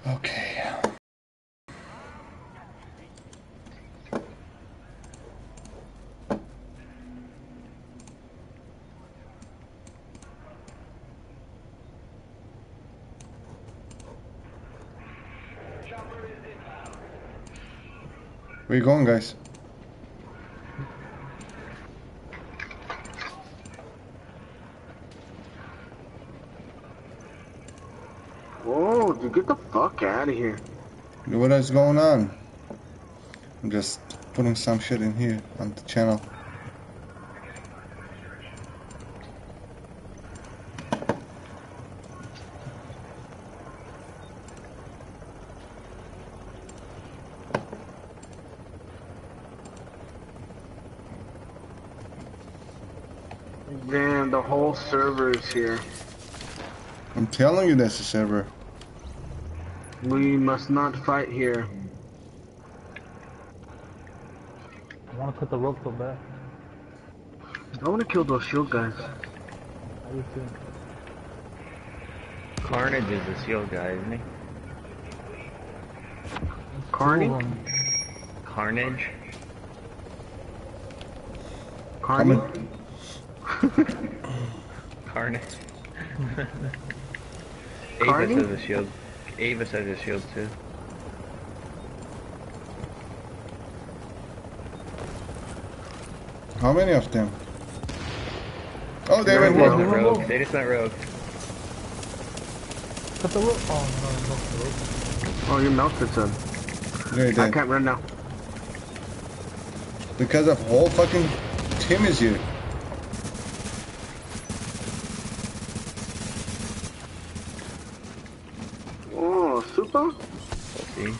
Okay. Where you going, guys? Whoa, dude, get the fuck out of here. What is going on? I'm just putting some shit in here on the channel. Damn, the whole server is here. I'm telling you that's a server. We must not fight here. I want to cut the rope so bad. I want to kill those shield guys. I do too. Carnage is the shield guy, isn't he? Carnage? Carnage? Carnage? Carnage. Carnage? Ava says a shield. Ava says a shield too. How many of them? Oh, they There went we go. rogue. Rogue. They just went rogue. Cut the rope. Oh no, no, the rope. Oh, you melted, son. They I did. can't run now. Because the whole fucking team is here. Oh, super? Let's see.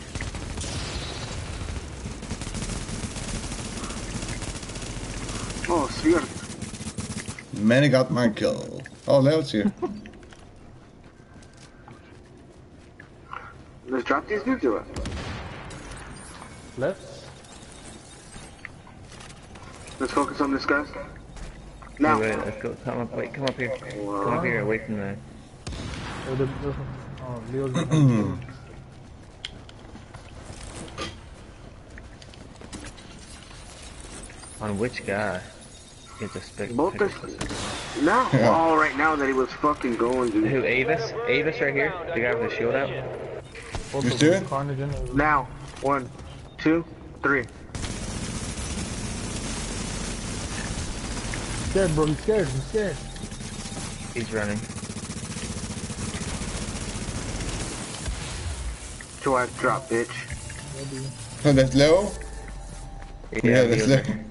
Oh, sphere. Many got my kill. Oh, Leo's here. Let's drop these dudes or what? Left. Let's focus on this guy. Now. Wait, let's go. Come up. Wait, come up here. Come up here, away from the. Oh, Leo's behind. On which guy? It's a spec. Both this. Now. Yeah. Oh, right now that he was fucking going, dude. Who? Avis? Avis right here. The guy with the shield out. Both You of see them, it? Carnage and Now. 1, 2, 3. scared, bro. He's scared. He's scared. He's running. So I drop, bitch. So that's Leo? Yeah, that's Leo's Leo. right.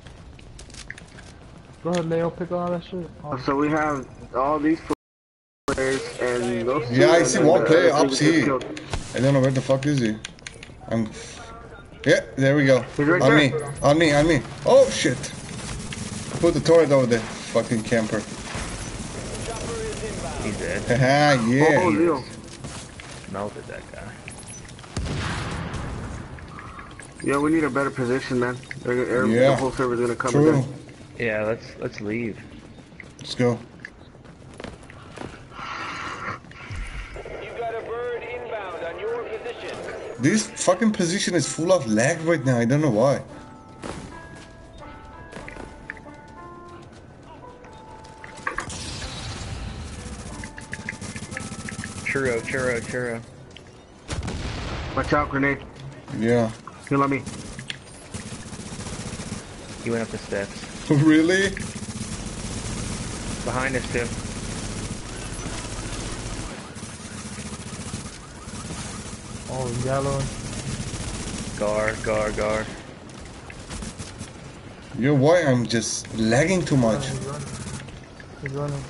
Go ahead, Leo. Pick all that shit. Oh, So we have all these players and those two. Yeah, I and see then one the player other up two here. just killed. I don't know where the fuck is he. Yeah, there we go. He's right on there. me. On me, on me. Oh shit. Put the turret over there. Fucking camper. He's dead. Haha, yeah. Oh, Leo. Melted that guy. Yeah, we need a better position, man. Yeah. The whole server's gonna come True. again. Yeah, let's leave. Let's go. You got a bird inbound on your position. This fucking position is full of lag right now. I don't know why. Churro. Watch out, grenade. Yeah. Heal on me. He went up the steps. Really? Behind us too. oh, yellow. Gar. You know why? I'm just lagging too much. He's running. He's running.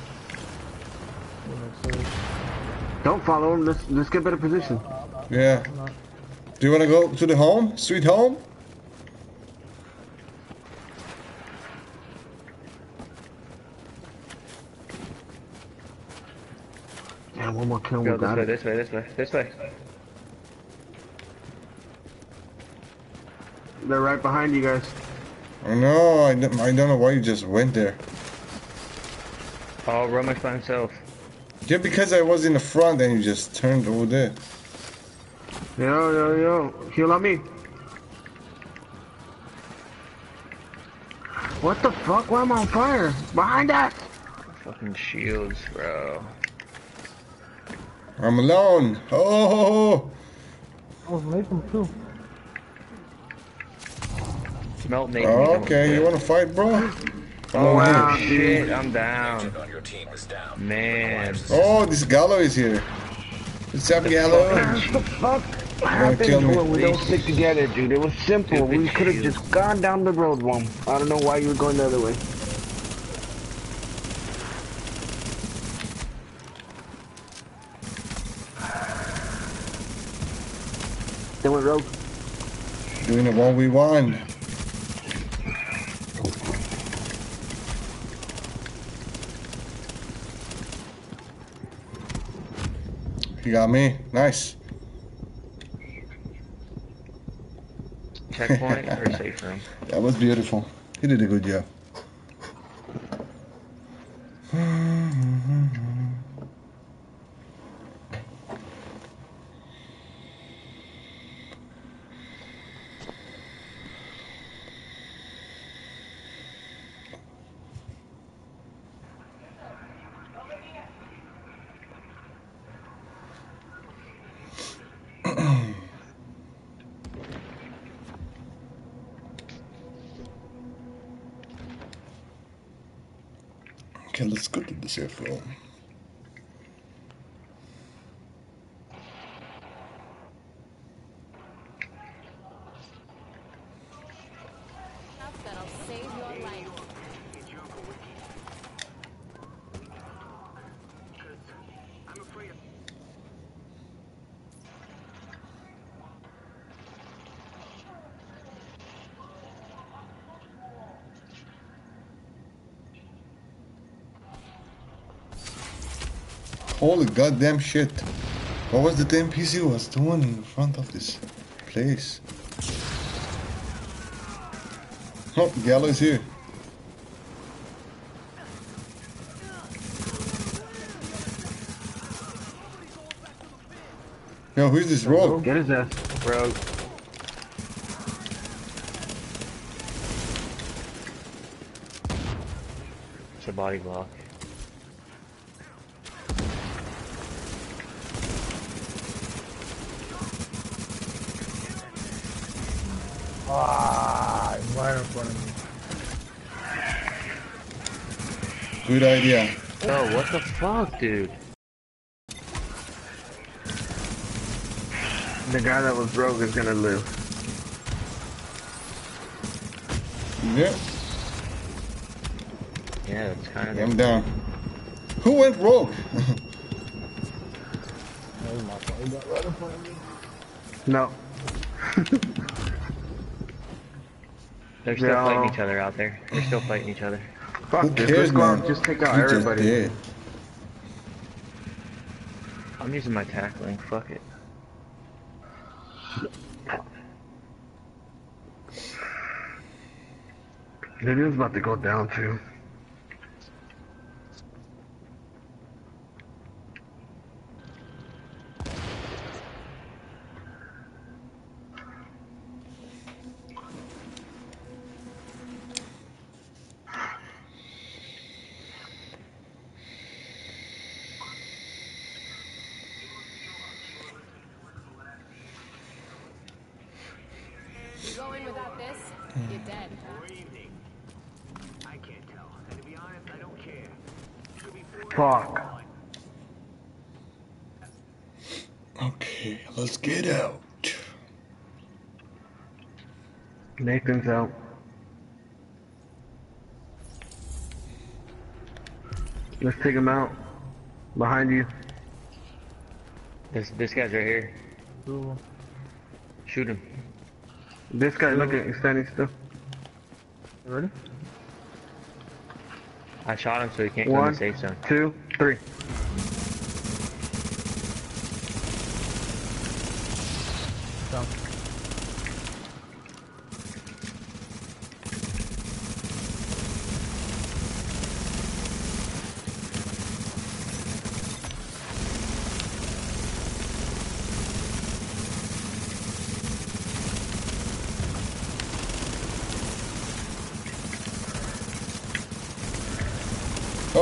Don't follow him. Let's get better position. Yeah. Do you want to go to the home? Sweet home? Yeah, one more kill. We Go got it. this way. They're right behind you guys. I know. I don't know why you just went there. Oh, Romik by himself. Yeah, because I was in the front and you just turned over there. Yo. Heal on me. What the fuck? Why am I on fire? Behind us! Fucking shields, bro. I'm alone. Oh, Oh, make them too. Melt Nathan. okay. You wanna fight, bro? Oh Wow, shit, I'm down. Man. Oh, this Gallo is here. What's up, Gallo? What the fuck Gonna kill happens me. when we don't stick together, dude? It was simple. Stupid We could have shield. just gone down the road one. I don't know why you were going the other way. They went rogue. Doing a 1v1. He got me. Nice. Checkpoint or safe room? That was beautiful. He did a good job. Okay, let's go to the safe room. That'll save your life. Holy goddamn shit. What was the damn PC was doing in front of this place? Oh, Gallo is here. Yo, who's this rogue? Get his ass. Rogue. It's a body block. Ah, right in front of me. Good idea. Oh, what the fuck, dude? The guy that was rogue is gonna live. Yeah, Yeah, that's kind of. I'm down. Who went rogue? That was my fault. He got right in front of me. No. They're still Yeah. fighting each other out there. They're still fighting each other. Fuck Who this. cares, Let's go out man? and just take out You just everybody. did. I'm using my tackling. Fuck it. It is about to go down too. You go in without this, you're dead. Fuck. Okay, let's get out. Nathan's out. Let's take him out. Behind you. This guy's right here. Two. Shoot him. This guy, look at he's standing still. You ready? I shot him so he can't go in One, the safe zone. 2, 3. Down.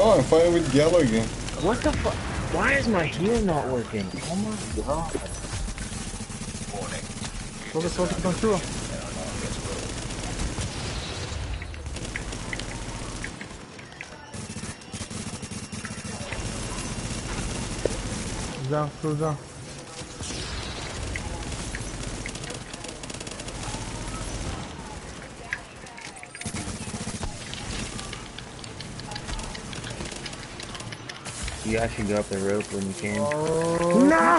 No, I'm fighting with Gallo again. What the fuck? Why is my heal not working? Oh my god. Focus, control. Down, close down. You guys should go up the rope when you can. Oh. No!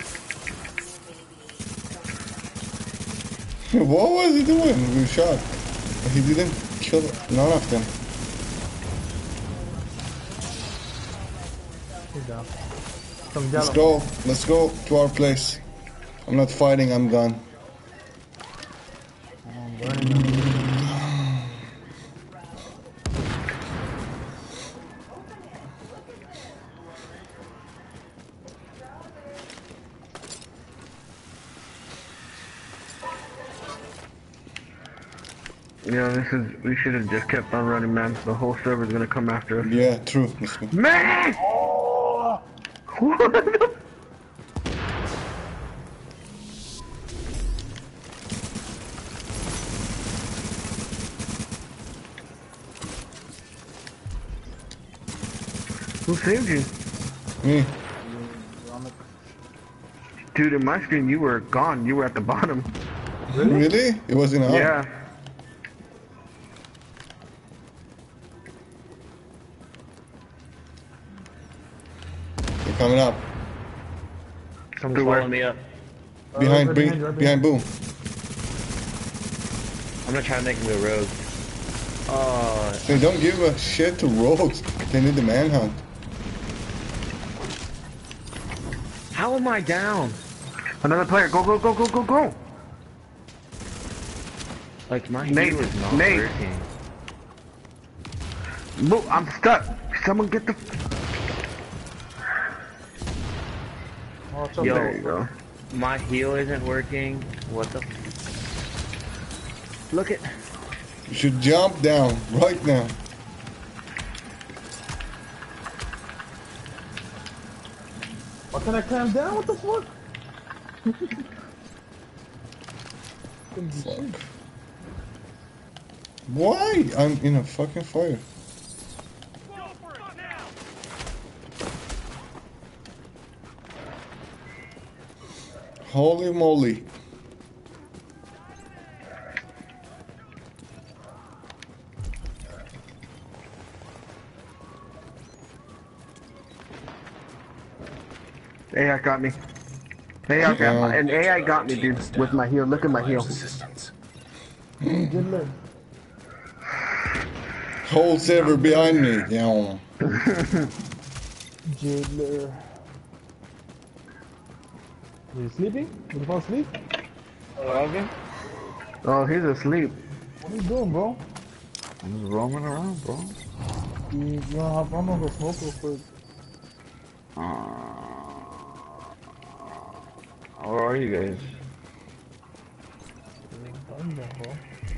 What was he doing? We shot. He didn't kill none of them. He's down. Some Let's Gallo. go. Let's go to our place. I'm not fighting. I'm gone. Yeah, we should have just kept on running, man. The whole server's gonna come after us. Yeah, true. Let's go. Man! Oh! What the? Who saved you? Me. Romik. Dude, in my screen, you were gone. You were at the bottom. Really? It wasn't out? Yeah. They're coming up. Someone's Through where? following me up. Behind, right behind, behind Boom. I'm gonna try to make him go rogue. Oh, They don't give a shit to rogues. They need the manhunt. how am I down? Another player. Go, go, go, go, go, go. Like my Nate, heal is not Nate. working. Move, I'm stuck. Someone get the... Oh, it's up Yo. there. There you go. My heal isn't working. What the? Look at. You should jump down right now. Why can't I climb down? What the fuck? Fuck. Why? I'm in a fucking fire. Holy moly. AI got me. AI got me. And AI got me, dude, with my heel. Look at my heel. Good luck. Whole server behind me. Yeah. Jiggler. Are you sleeping? Did you fall asleep? Oh, he's asleep. What are you doing, bro? I'm just roaming around, bro. You wanna hop on and go smoke real quick? Where are you guys? I'm done, bro.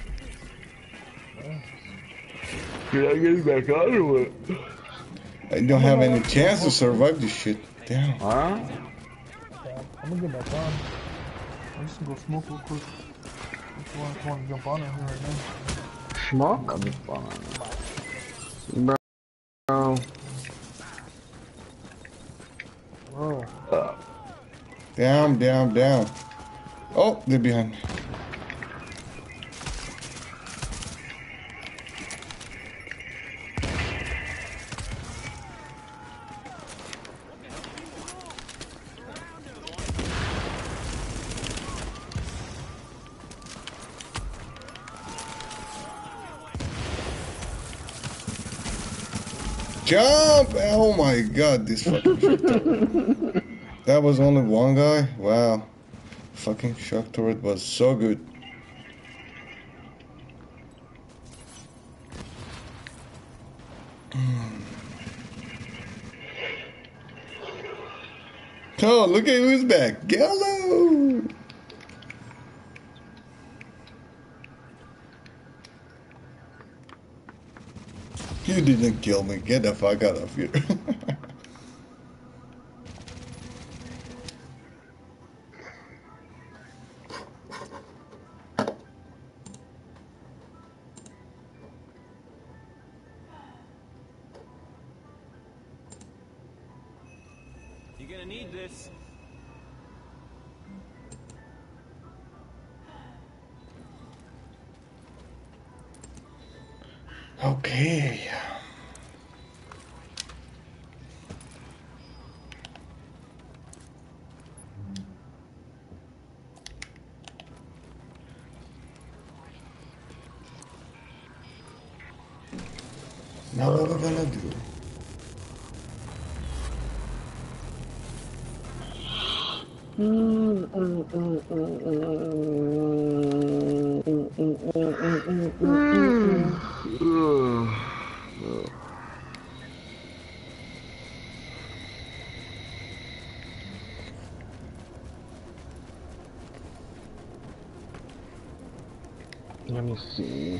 Did I get back on or what? I don't have any chance to survive this shit. Damn. Huh? I'm gonna get back on. I'm just gonna go smoke real quick. If you wanna jump on in here right now. Smoke? I'll be fine. Bro. Bro. Down, down, down. Oh, they're behind me. Jump! Oh my god, this fucking shit. That was only one guy? Wow. Fucking shock turret was so good. Oh, look at who's back. Gallo! You didn't kill me. Get the fuck out of here. You're gonna need this. Okay. Now what we're gonna do? Let me see.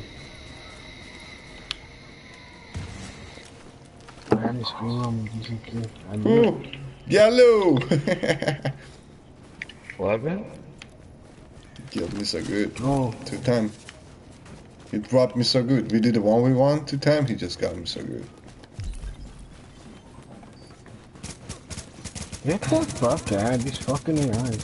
Man, this film is okay. I know. Ooh, yellow! What happened? Killed me so good. Oh, 2 times. He dropped me so good. We did a 1v1 2 times. He just got me so good. get the fuck out. These fucking AIs.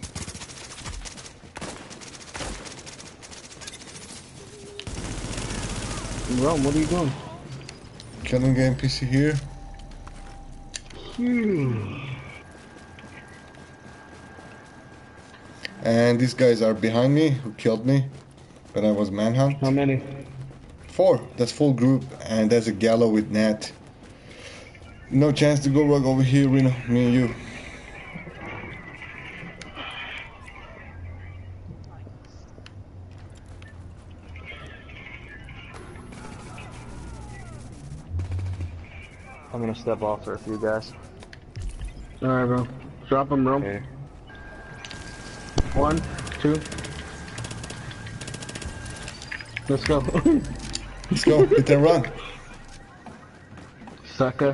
Ron, what are you doing? Killing game PC here. And these guys are behind me who killed me when I was manhunt. How many? 4. That's full group. And there's a gallo with Nat. No chance to go rug over here, Reno. Me and you. I'm gonna step off for a few guys. Alright, bro. Drop them, bro. Okay. 1, 2. Let's go. Let's go. Hit and run. Sucker.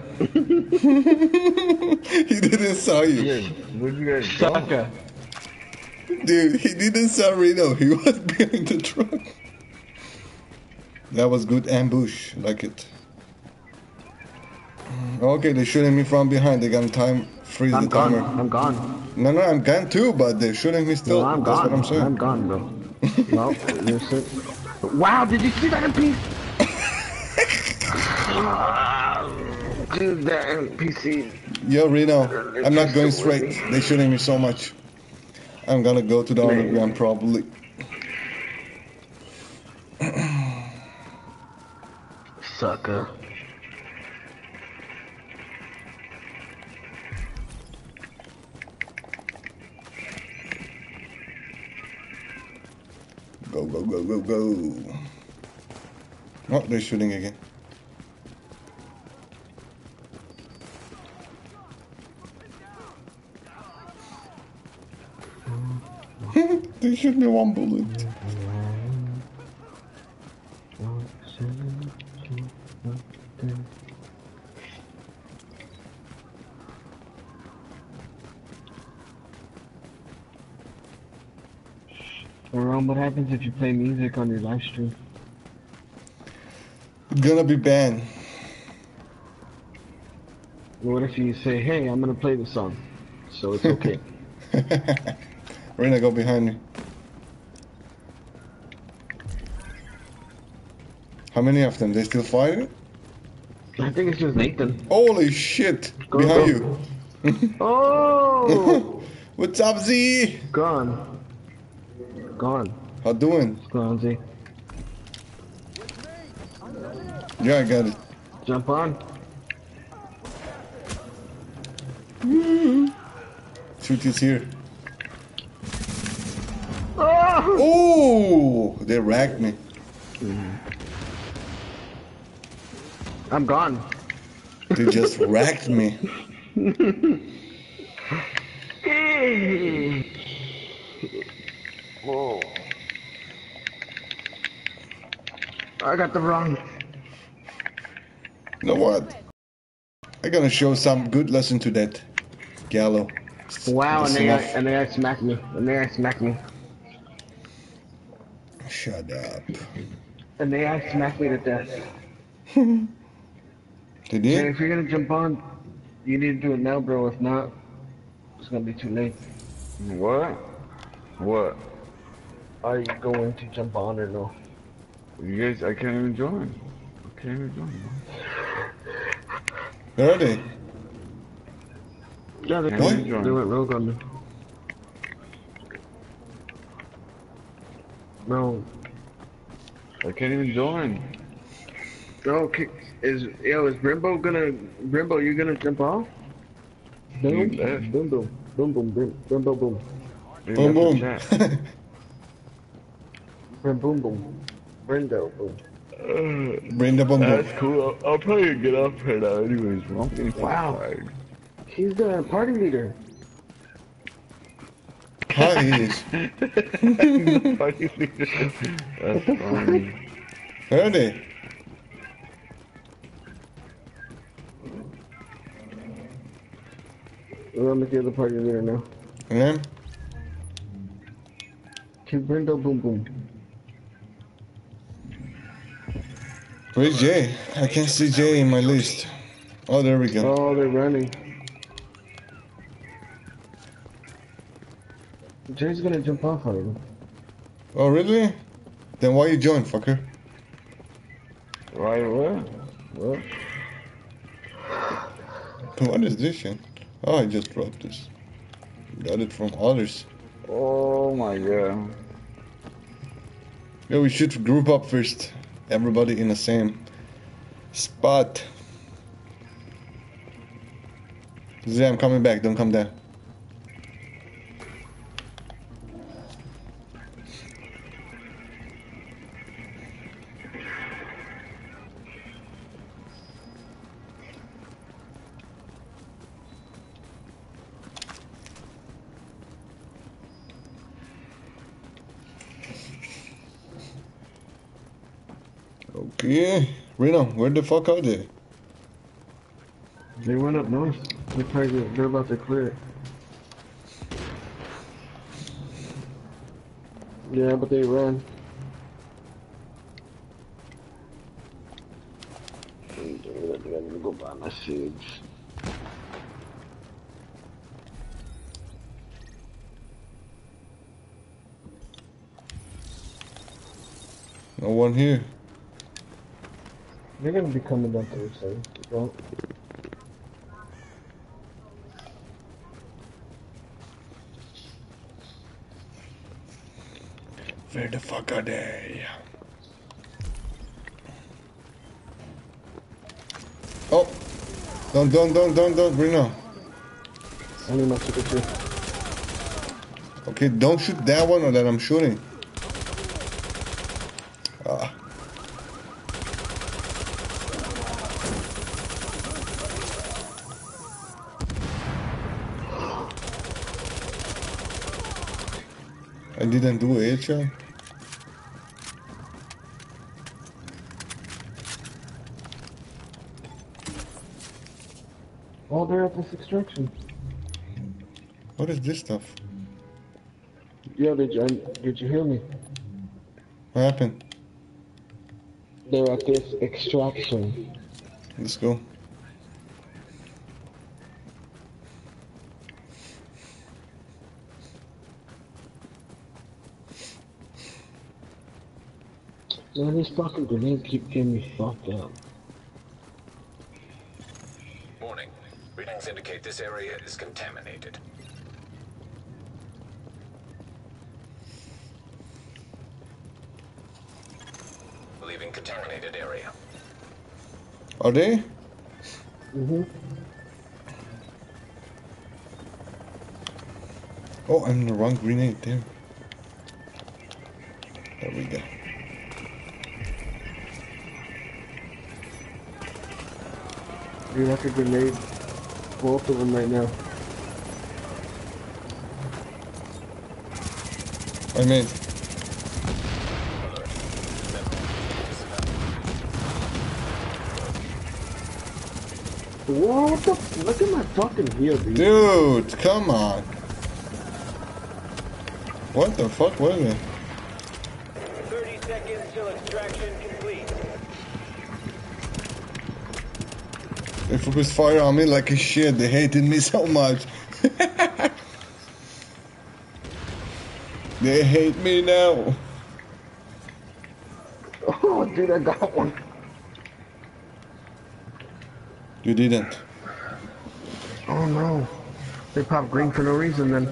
He didn't saw you. Yeah, where'd you guys go? Sucker. Dude, he didn't saw Reno. He was behind the truck. That was good ambush. Like it. Okay, they're shooting me from behind. They're gonna freeze I'm the gone. timer. I'm gone. No, I'm gone too, but they're shooting me still. No, I'm That's gone. what I'm saying. I'm gone, bro. Well, listen. Wow, did you see that NPC? Dude, that NPC. Yo, Reno, I'm not going straight. They're shooting me so much. I'm gonna go to the underground probably. Sucker. Go, go, go, go, go. Oh, they're shooting again. They shoot me 1 bullet. Ron, what happens if you play music on your live stream? Gonna be banned. What if you say, hey, I'm gonna play the song, so it's okay? Rena, go behind me. How many of them? They still fighting? I think it's just Nathan. Holy shit! Go, Behind go. you. Oh! What's up, Z? Gone. Gone. How doing? Gone, Z. Yeah, I got it. Jump on. Shoot is here. Oh! Oh! They racked me. I'm gone. They just racked me. Whoa. I got the wrong. know what? I'm gonna show some good lesson to that Gallo. Wow, That's and they enough. smacked me. And they smacked me. Shut up. And they smacked me to death. They Jay, did? if you're gonna jump on, you need to do it now, bro. If not, it's gonna be too late. What? What? Are you going to jump on or no? You guys, I can't even join. I can't even join. Where are they? Yeah, Can't What? even join. they went rogue on me. No. I can't even join. Okay. Is Brimbo, you gonna jump off? Boom, You left. boom, boom, boom, boom, boom, boom, boom, boom, You Boom left the boom. chat. boom, boom, boom, Brindo, boom. Bring the boom boom. That's cool. I'll probably get off right now anyways, bro. I'm getting Wow. tired. He's the party leader. Hi, he is. Party leader. That's funny. Where are they? Romik, you're the party leader now. And then? Keep Brindo, boom, boom. Where's Jay? I can't see Jay in my list. Oh, there we go. Oh, they're running. Jay's gonna jump off on him. Oh, really? Then why you join, fucker? Right away. What? What is this shit? Oh, I just dropped this. Got it from others. Oh my god. Yeah, we should group up first. Everybody in the same spot. Zay, I'm coming back. Don't come down. Okay. Reno, where the fuck are they? They went up north. They're about to clear it. Yeah, but they ran. I'm gonna go buy my seeds. No one here. They're gonna be coming down to the side. Don't. Where the fuck are they? Oh! Don't, Reno. I need my super too. Okay, don't shoot that one or that I'm shooting. Ah. I didn't do it, Sean. Oh, they're at this extraction. What is this stuff? Yeah, did you hear me? What happened? They're at this extraction. Let's go. Man, these fucking grenades keep getting me fucked up. Warning. Readings indicate this area is contaminated. Leaving contaminated area. Are they? Mm-hmm. Oh, I'm in the wrong grenade there. There we go. Dude, I could grenade both of them right now. I mean, What the? Look at my fucking heel, dude. Dude, come on. What the fuck was it? 30 seconds till extraction complete. They focused fire on me like a shit. They hated me so much. They hate me now. Oh, dude, I got one. You didn't. Oh no. They popped green for no reason then.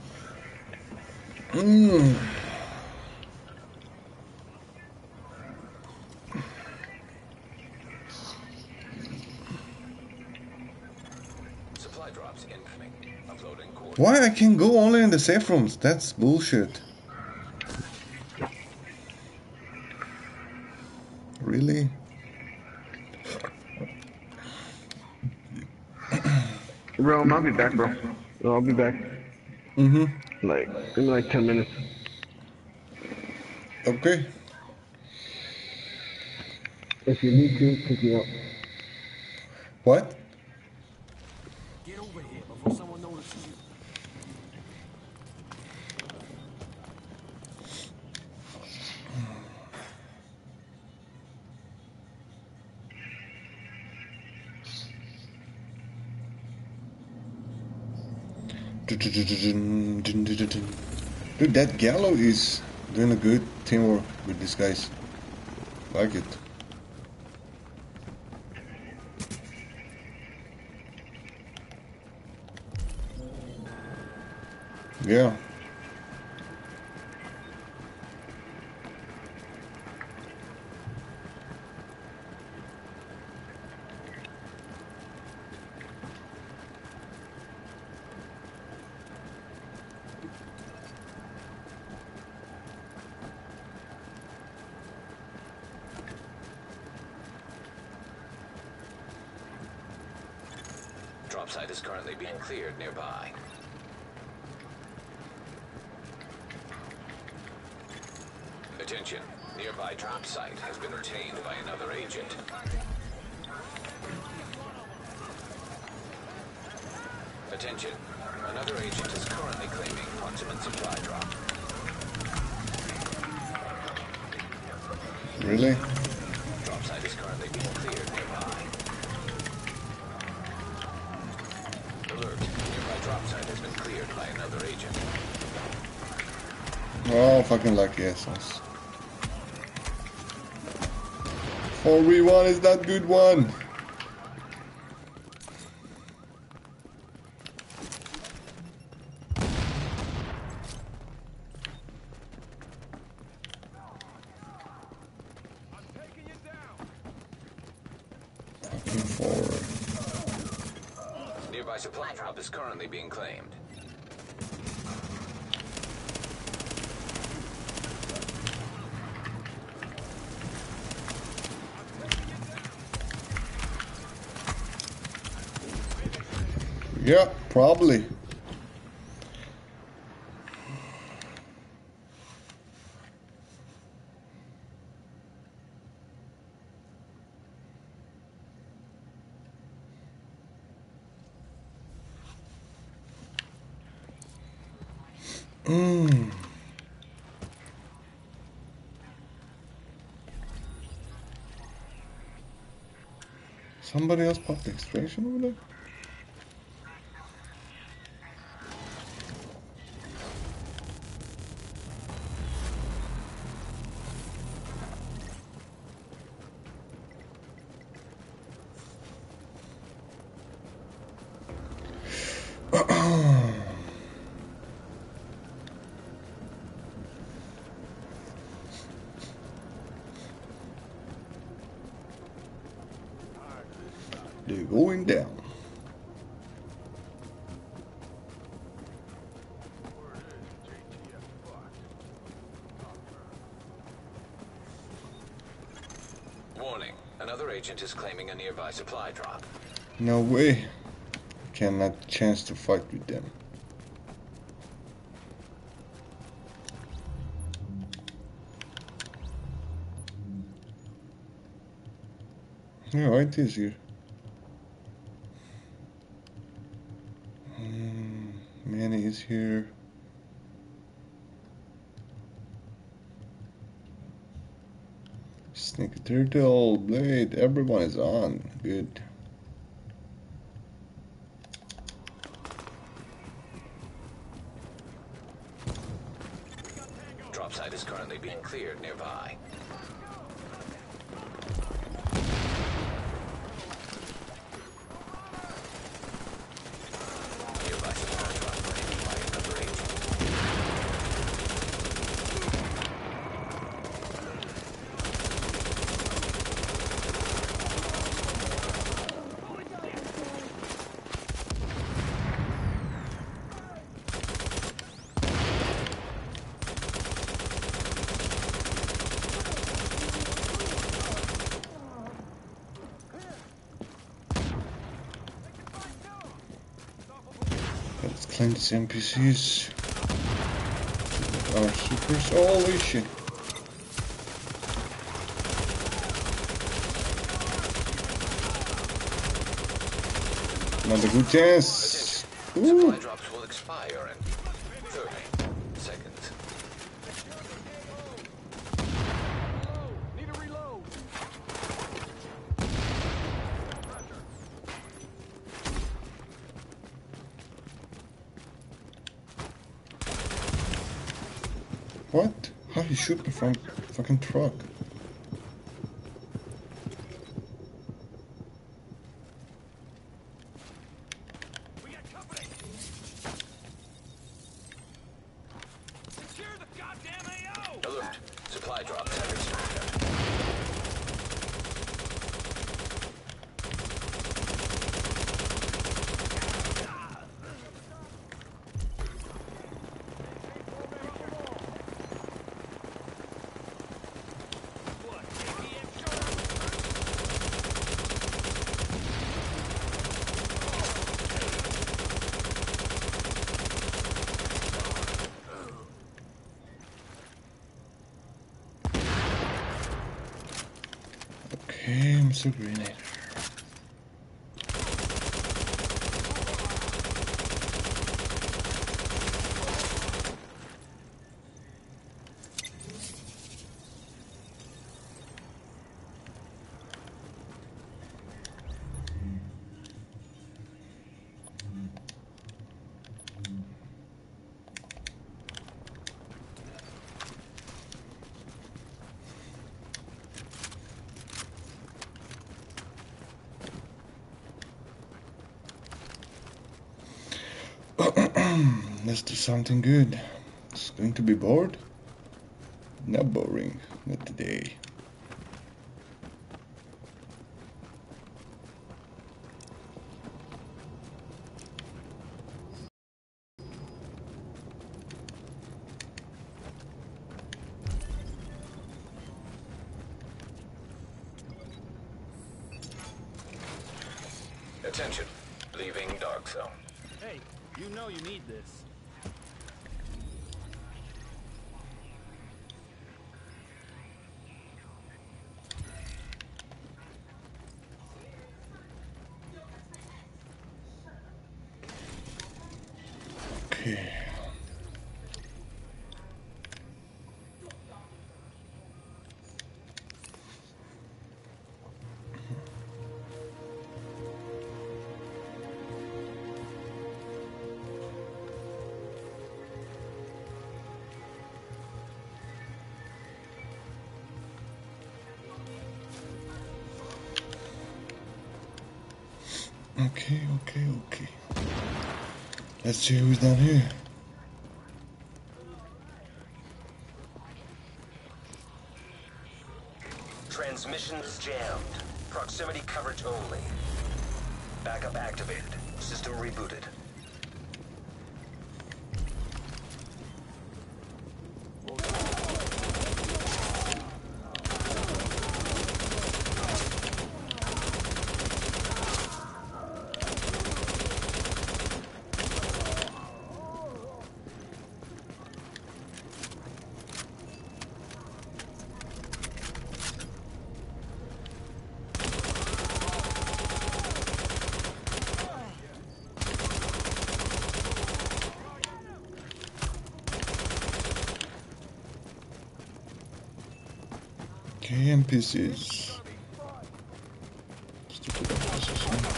Supply drops incoming. Uploading coordinates. Why I can go only in the safe rooms? That's bullshit. Really? Bro, I'll be back, bro. I'll be back. Like, in like 10 minutes. Okay. If you need to, pick me up. What? Get over here before someone notices you. Dude, that Gallo is doing a good teamwork with these guys. Like it. Yeah. Drop site is currently being cleared nearby. Attention, nearby drop site has been retained by another agent. Attention, another agent is currently claiming proximate supply drop. Really? Drop site is currently being cleared nearby. Alert, nearby drop site has been cleared by another agent. Oh, fucking lucky assholes. 4v1 is not good one. Fucking forward. Nearby supply drop is currently being claimed. Yeah, probably. Somebody else popped the extraction over there? They're going down. Warning, another agent is claiming a nearby supply drop. No way. Cannot chance to fight with them. Yeah, right is here. Manny is here. Sneaky Turtle, Blade, everyone is on. Good. Drop site is currently being cleared nearby. Nearby supply drop landed by another agent. Let's claim these NPCs. Our supers. Holy shit. Another good chance. Supply drops will expire in 30 seconds. Need a reload. What? How he shoot me from fucking truck? We got company. Secure the goddamn AO. Alert. Supply drops have expired. Okay, Mr. Grenade. Let's do something good. It's going to be bored? Not boring. Not today. Attention. Leaving dark zone. Hey, you know you need this. Okay. Okay. Let's see who's down here. Transmissions jammed. Proximity coverage only. Backup activated. System rebooted. Okay, NPCs. Stupid NPCs, huh?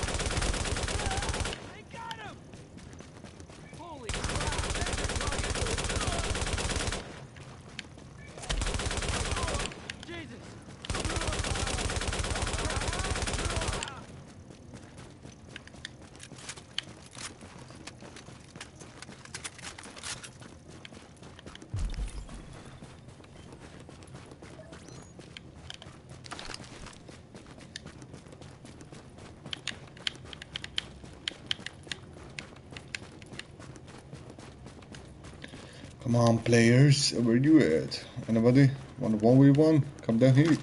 Come on, players, where you at? Anybody want a 1v1? Come down here.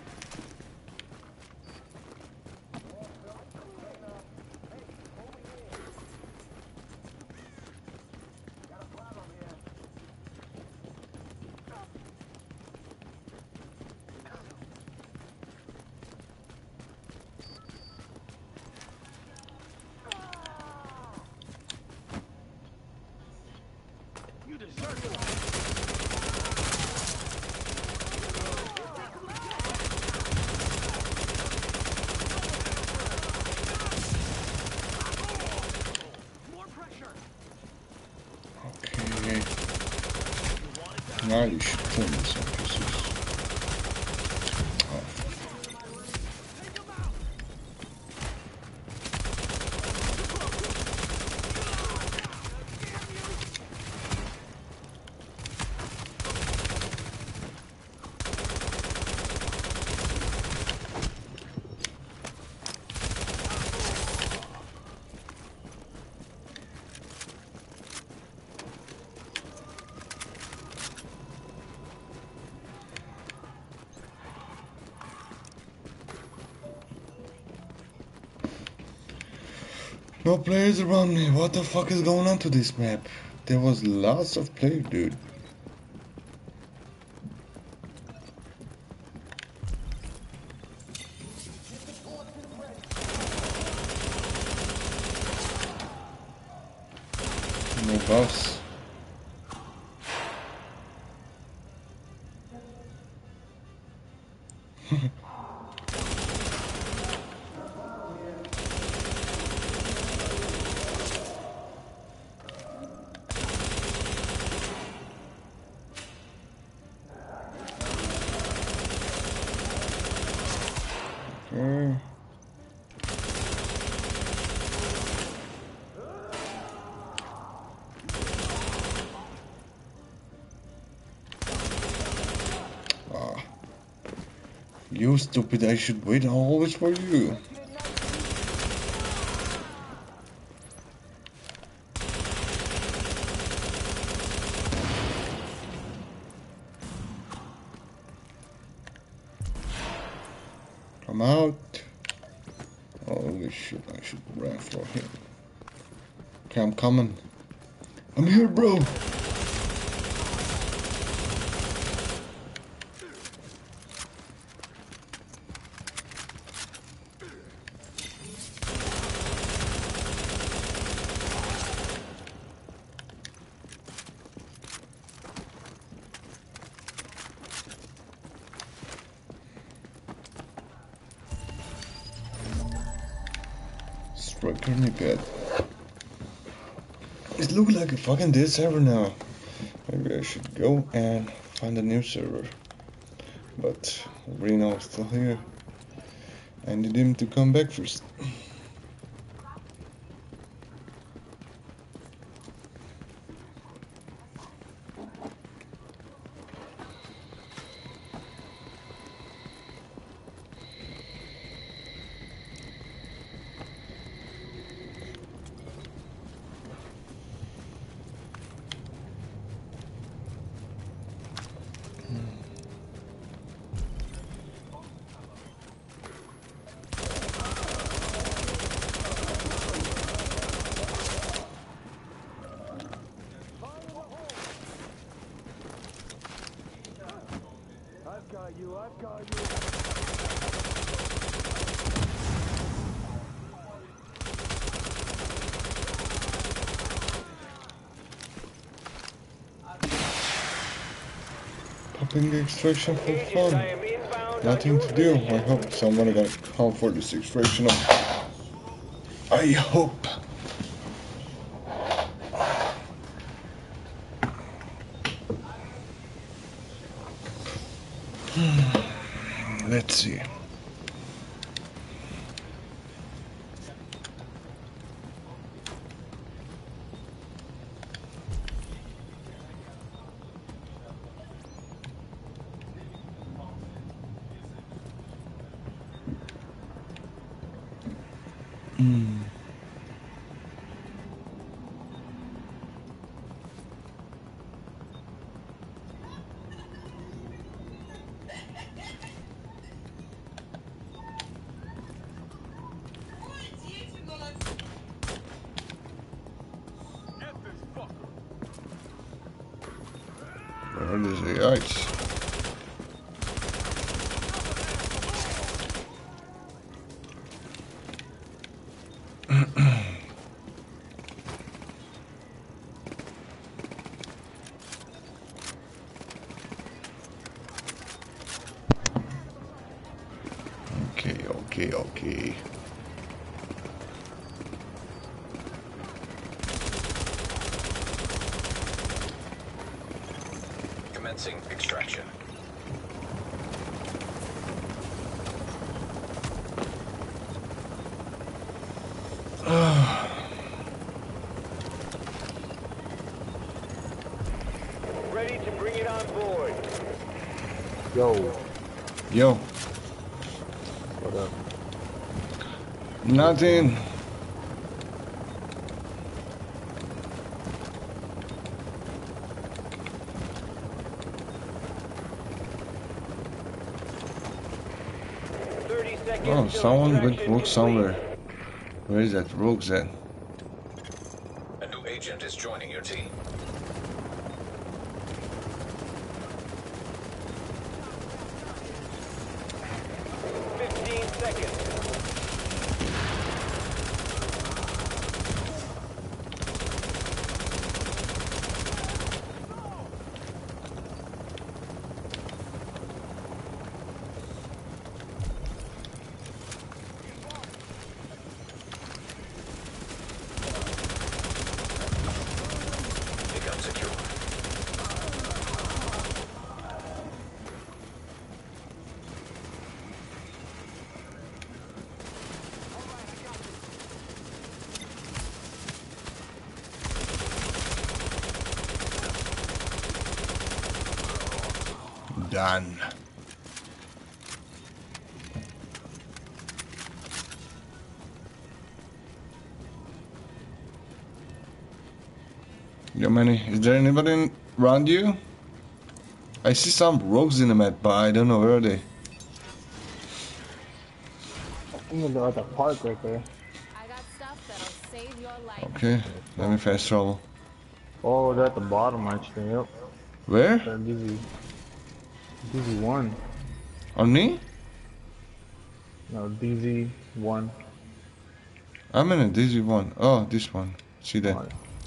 Okay. Now you should kill these NPCs. Oh. No players around me. What the fuck is going on to this map? There was lots of players, dude. No boss. Okay. Ah, you stupid, I should wait always for you. Come out. Holy shit, I should run for him. Okay, I'm coming. I'm here, bro. Striker me bad. It looks like a fucking dead server now. Maybe I should go and find a new server. But Reno is still here. I need him to come back first. Popping extraction for Agent, fun. I am inbound nothing to do. I hope someone gonna come for this extraction of. I hope. Let's see. Where is the ice? Okay. Commencing extraction. Ready to bring it on board. Yo. What up? Nothing. Oh, someone went rogue somewhere. Where is that rogue at? A new agent is joining your team. Become secure. Done. Yo, Manny, is there anybody around you? I see some rogues in the map, but I don't know where are they. I'm gonna at the park right there. I got stuff that'll save your life. Okay, let me fast travel. Oh, they're at the bottom actually. Yep. Where? They're DZ1. On me? No, DZ1. I'm in a dizzy one. Oh, this one. See that?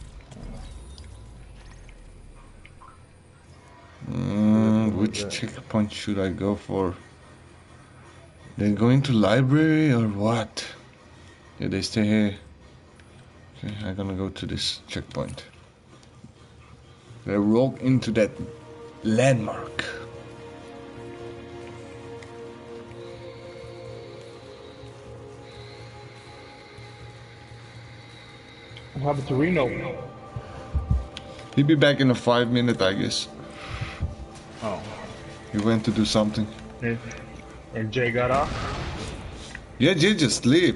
Which checkpoint should I go for? They going to library or what? Yeah, they stay here. Okay, I'm gonna go to this checkpoint. They rogue into that landmark. What happened to Reno? He'll be back in a 5 minute, I guess. Oh. He went to do something. And Jay got off? Yeah, Jay just sleep.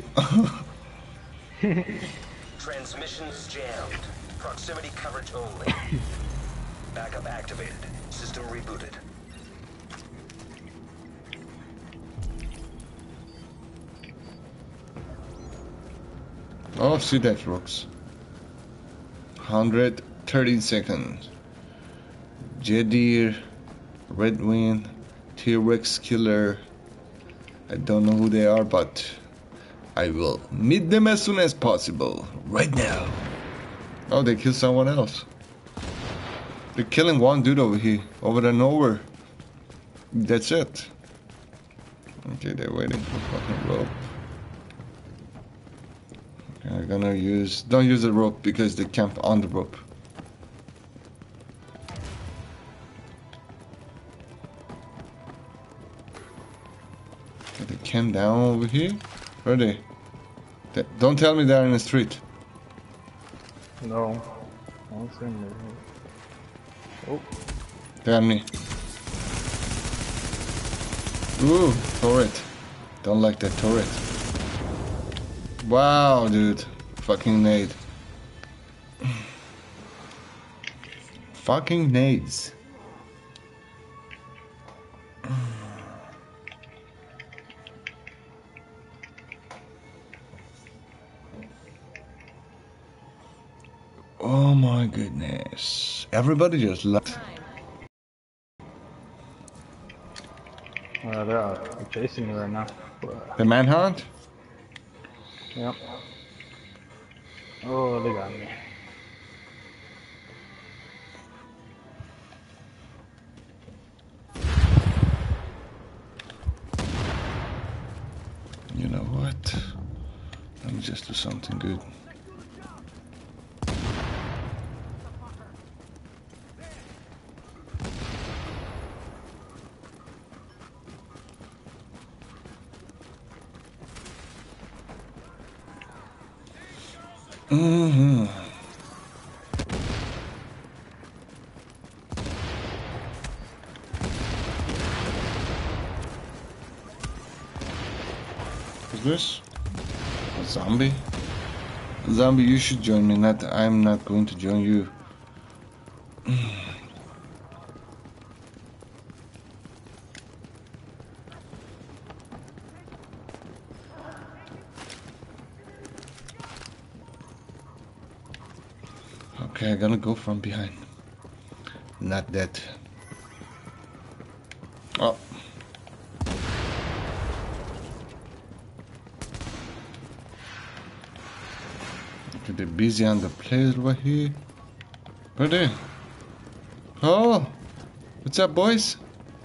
Transmissions jammed. Proximity coverage only. Backup activated. System rebooted. Oh, see that rocks. 113 seconds. Jedir, Redwind, T-Rex Killer. I don't know who they are, but I will meet them as soon as possible. Right now. Oh, they killed someone else. They're killing one dude over here. Over and over. That's it. Okay, they're waiting for fucking rope. Okay, I'm gonna use... Don't use the rope because they camp on the rope. Okay, they came down over here. Where are they? Don't tell me they're in the street. No. I don't see him. Oh. They're on me. Ooh, turret. Don't like that turret. Wow, dude. Fucking nade. Fucking nades. Oh my goodness. Everybody just left. They're chasing me right now. The manhunt? Yep. Oh, they got me. You know what? Let me just do something good. Who's this? A zombie? A zombie, you should join me. I'm not going to join you. Okay, I'm gonna go from behind. Not that. Oh. Okay, they're busy on the place over here. Where are they? Oh! What's up, boys?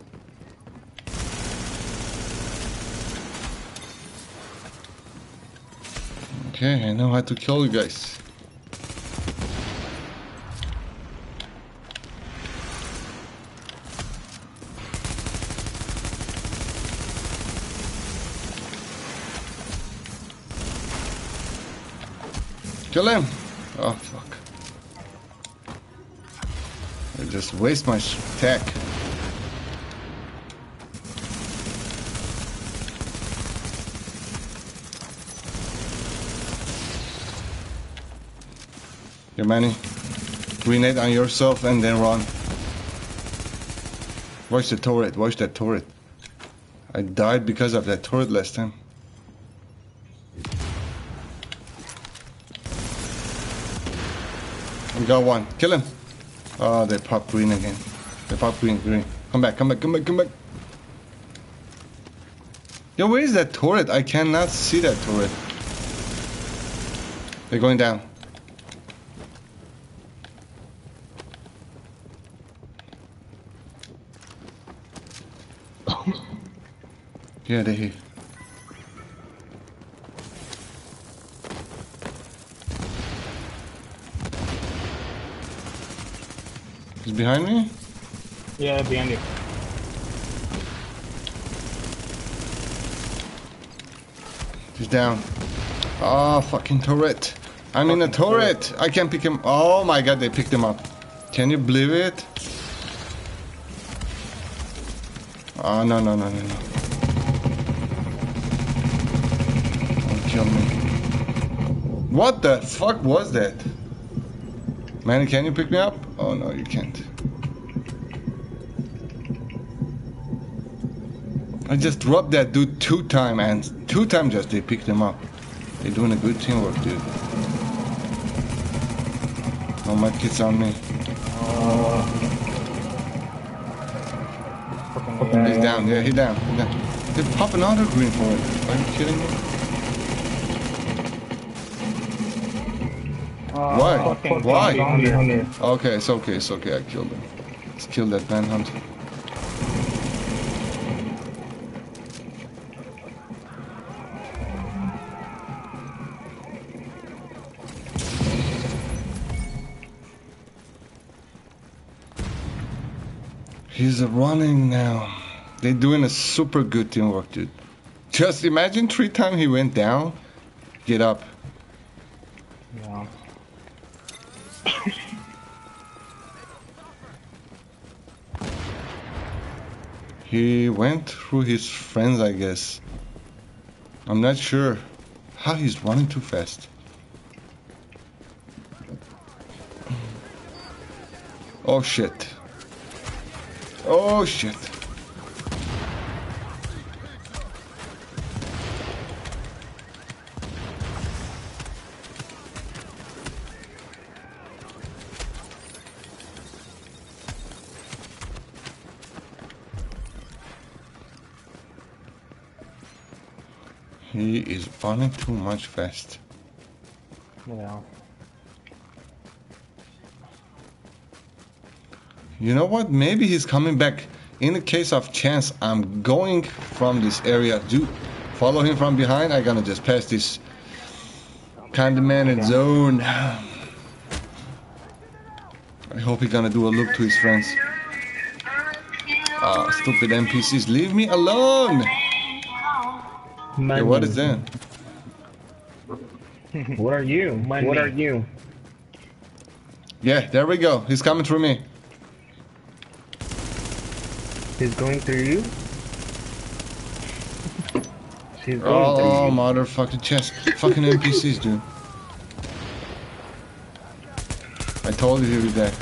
Okay, I know how to kill you guys. Kill him! Oh, fuck. I just waste my attack. Here, Manny. Grenade on yourself and then run. Watch the turret. Watch that turret. I died because of that turret last time. We got one. Kill him. Oh, they pop green again. They pop green. Come back. Yo, where is that turret? I cannot see that turret. They're going down. Yeah, they're here. He's behind me? Yeah, behind you. He's down. Oh, fucking turret. I'm in a turret. I can't pick him. Oh my god, they picked him up. Can you believe it? Oh, no. Don't kill me. What the fuck was that? Man, can you pick me up? Oh no, you can't. I just dropped that dude 2 times and 2 times just they picked him up. They're doing a good teamwork, dude. Oh, my kid's on me. He's down, yeah, he's down. They pop another green for it. Are you kidding me? Why? Why? Okay, it's okay, I killed him. Let's kill that manhunt. He's running now. They're doing a super good teamwork, dude. Just imagine 3 times he went down. Get up. Yeah. He went through his friends, I guess. I'm not sure how he's running too fast. Oh shit. Oh shit. He is running too much fast. Yeah. You know what? Maybe he's coming back. In the case of chance, I'm going from this area. Do follow him from behind. I'm gonna just pass this condemned zone. I hope he's gonna do a look to his friends. Ah, stupid NPCs, leave me alone! Yo, what is that? What are you? What are you? Yeah, there we go. He's coming through me. He's going through you? She's going Oh, through you. motherfucking chest. Fucking NPCs, dude. I told you he was there.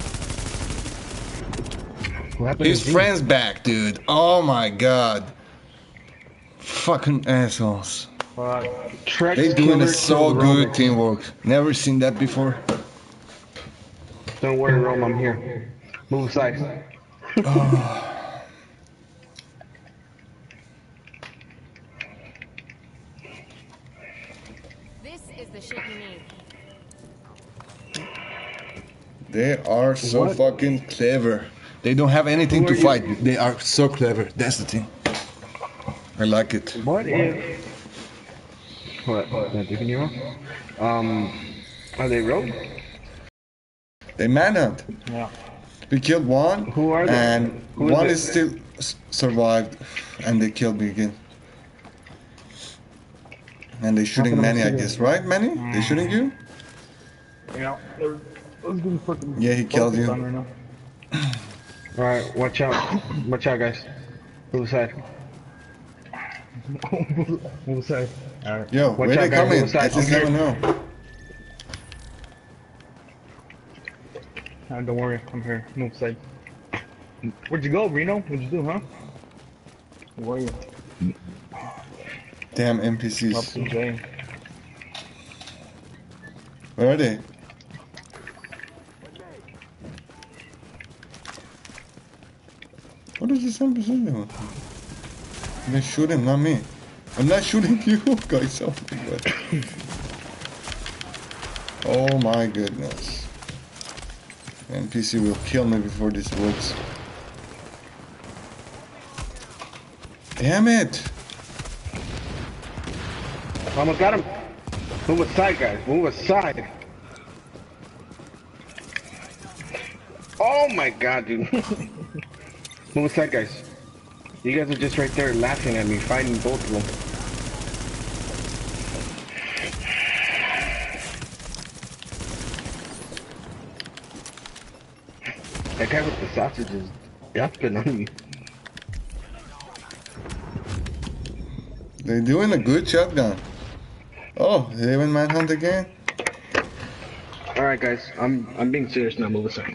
What happened His to you? friend's back, dude. Oh my god. Fucking assholes. They doing a so good teamwork. Never seen that before. Don't worry, Rome, I'm here. Move aside. Oh. This is the shit you need. They are so fucking clever. They don't have anything to fight. They are so clever. That's the thing. I like it. What if... What? Not taking you off? Are they rogue? They manhunt. Yeah. We killed one. Who are they? And Who one is is still survived. And they killed me again. And they're shooting Manny, I guess. Right, Manny? They shooting you? Yeah. Let's give him fucking. Yeah, he killed you. Right now. Alright, watch out. Watch out, guys. Move aside. Move aside. Alright. Yo, Watch where they out, guys. coming? Move aside. I just never know. Don't worry, I'm here. Move aside. Where'd you go, Reno? What'd you do, huh? Where are you? Damn Up NPCs. to J. Where are they? What is this NPC doing? They shoot him, not me. I'm not shooting you, guys. Oh my god. Oh my goodness. NPC will kill me before this works. Damn it! Almost got him. Move aside, guys. Move aside. Oh my god, dude. Move aside, guys. You guys are just right there laughing at me, fighting both of them. That guy with the sausage is dumping on me. They're doing a good shotgun. Oh, they went manhunt again? Alright guys, I'm being serious now, move aside.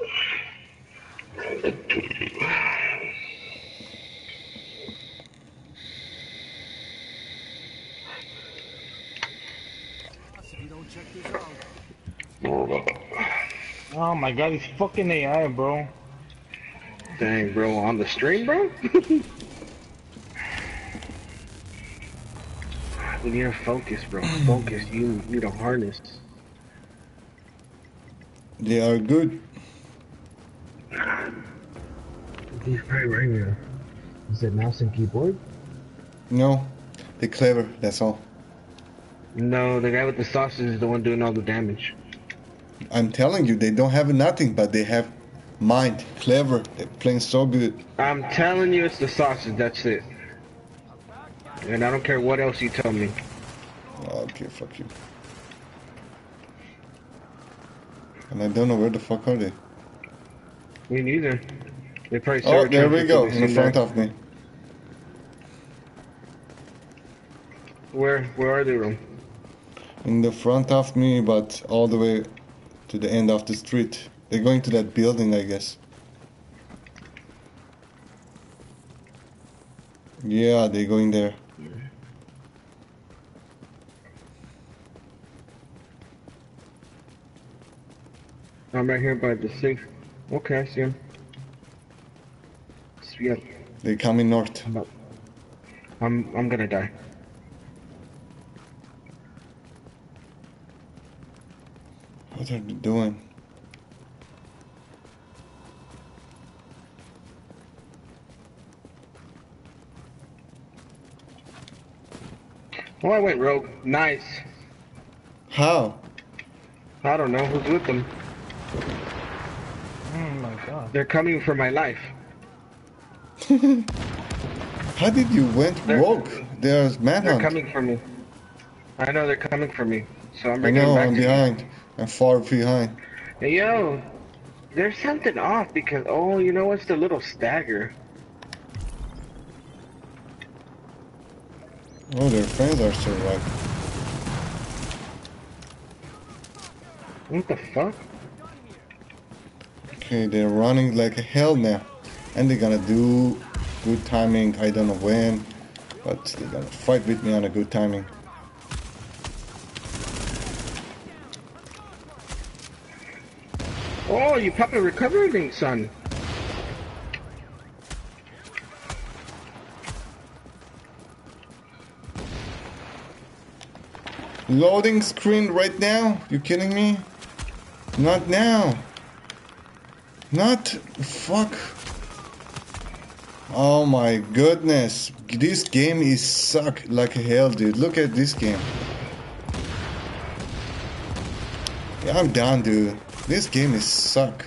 Oh my god, he's fucking AI, bro. Dang, bro, on the stream, bro? We need to focus, bro. Focus. You need a harness. They are good. He's probably wearing a... Is it mouse and keyboard? No, they're clever, that's all. No, the guy with the sausage is the one doing all the damage. I'm telling you, they don't have nothing, but they have Mind, clever. They're playing so good. I'm telling you, it's the sausage. That's it. And I don't care what else you tell me. Okay, fuck you. And I don't know where the fuck are they. Me neither. They probably Oh, started there trying we to go, do in the this front and of me. that. Where are they, Rom? In the front of me, but all the way to the end of the street. They're going to that building, I guess. Yeah, they're going there. I'm right here by the safe. Okay, I see him. Yeah. They're coming north. I'm gonna die. What are they doing? Oh, I went rogue. Nice. How? I don't know who's with them. Oh my god. They're coming for my life. How did you went rogue? There's They're manhunt. coming for me. I know they're coming for me. So I'm I bringing know, them back I'm to you. behind. I'm far behind. Hey, yo, there's something off because, oh, you know what's the little stagger? Oh, their friends are still right. What the fuck? Okay, they're running like hell now. And they're gonna do good timing. I don't know when, but they're gonna fight with me on a good timing. Oh, you popped a recovery link, son. Loading screen right now? You kidding me? Not now. Not fuck. Oh my goodness. This game is suck like hell, dude. Look at this game. Yeah, I'm done, dude. This game is suck.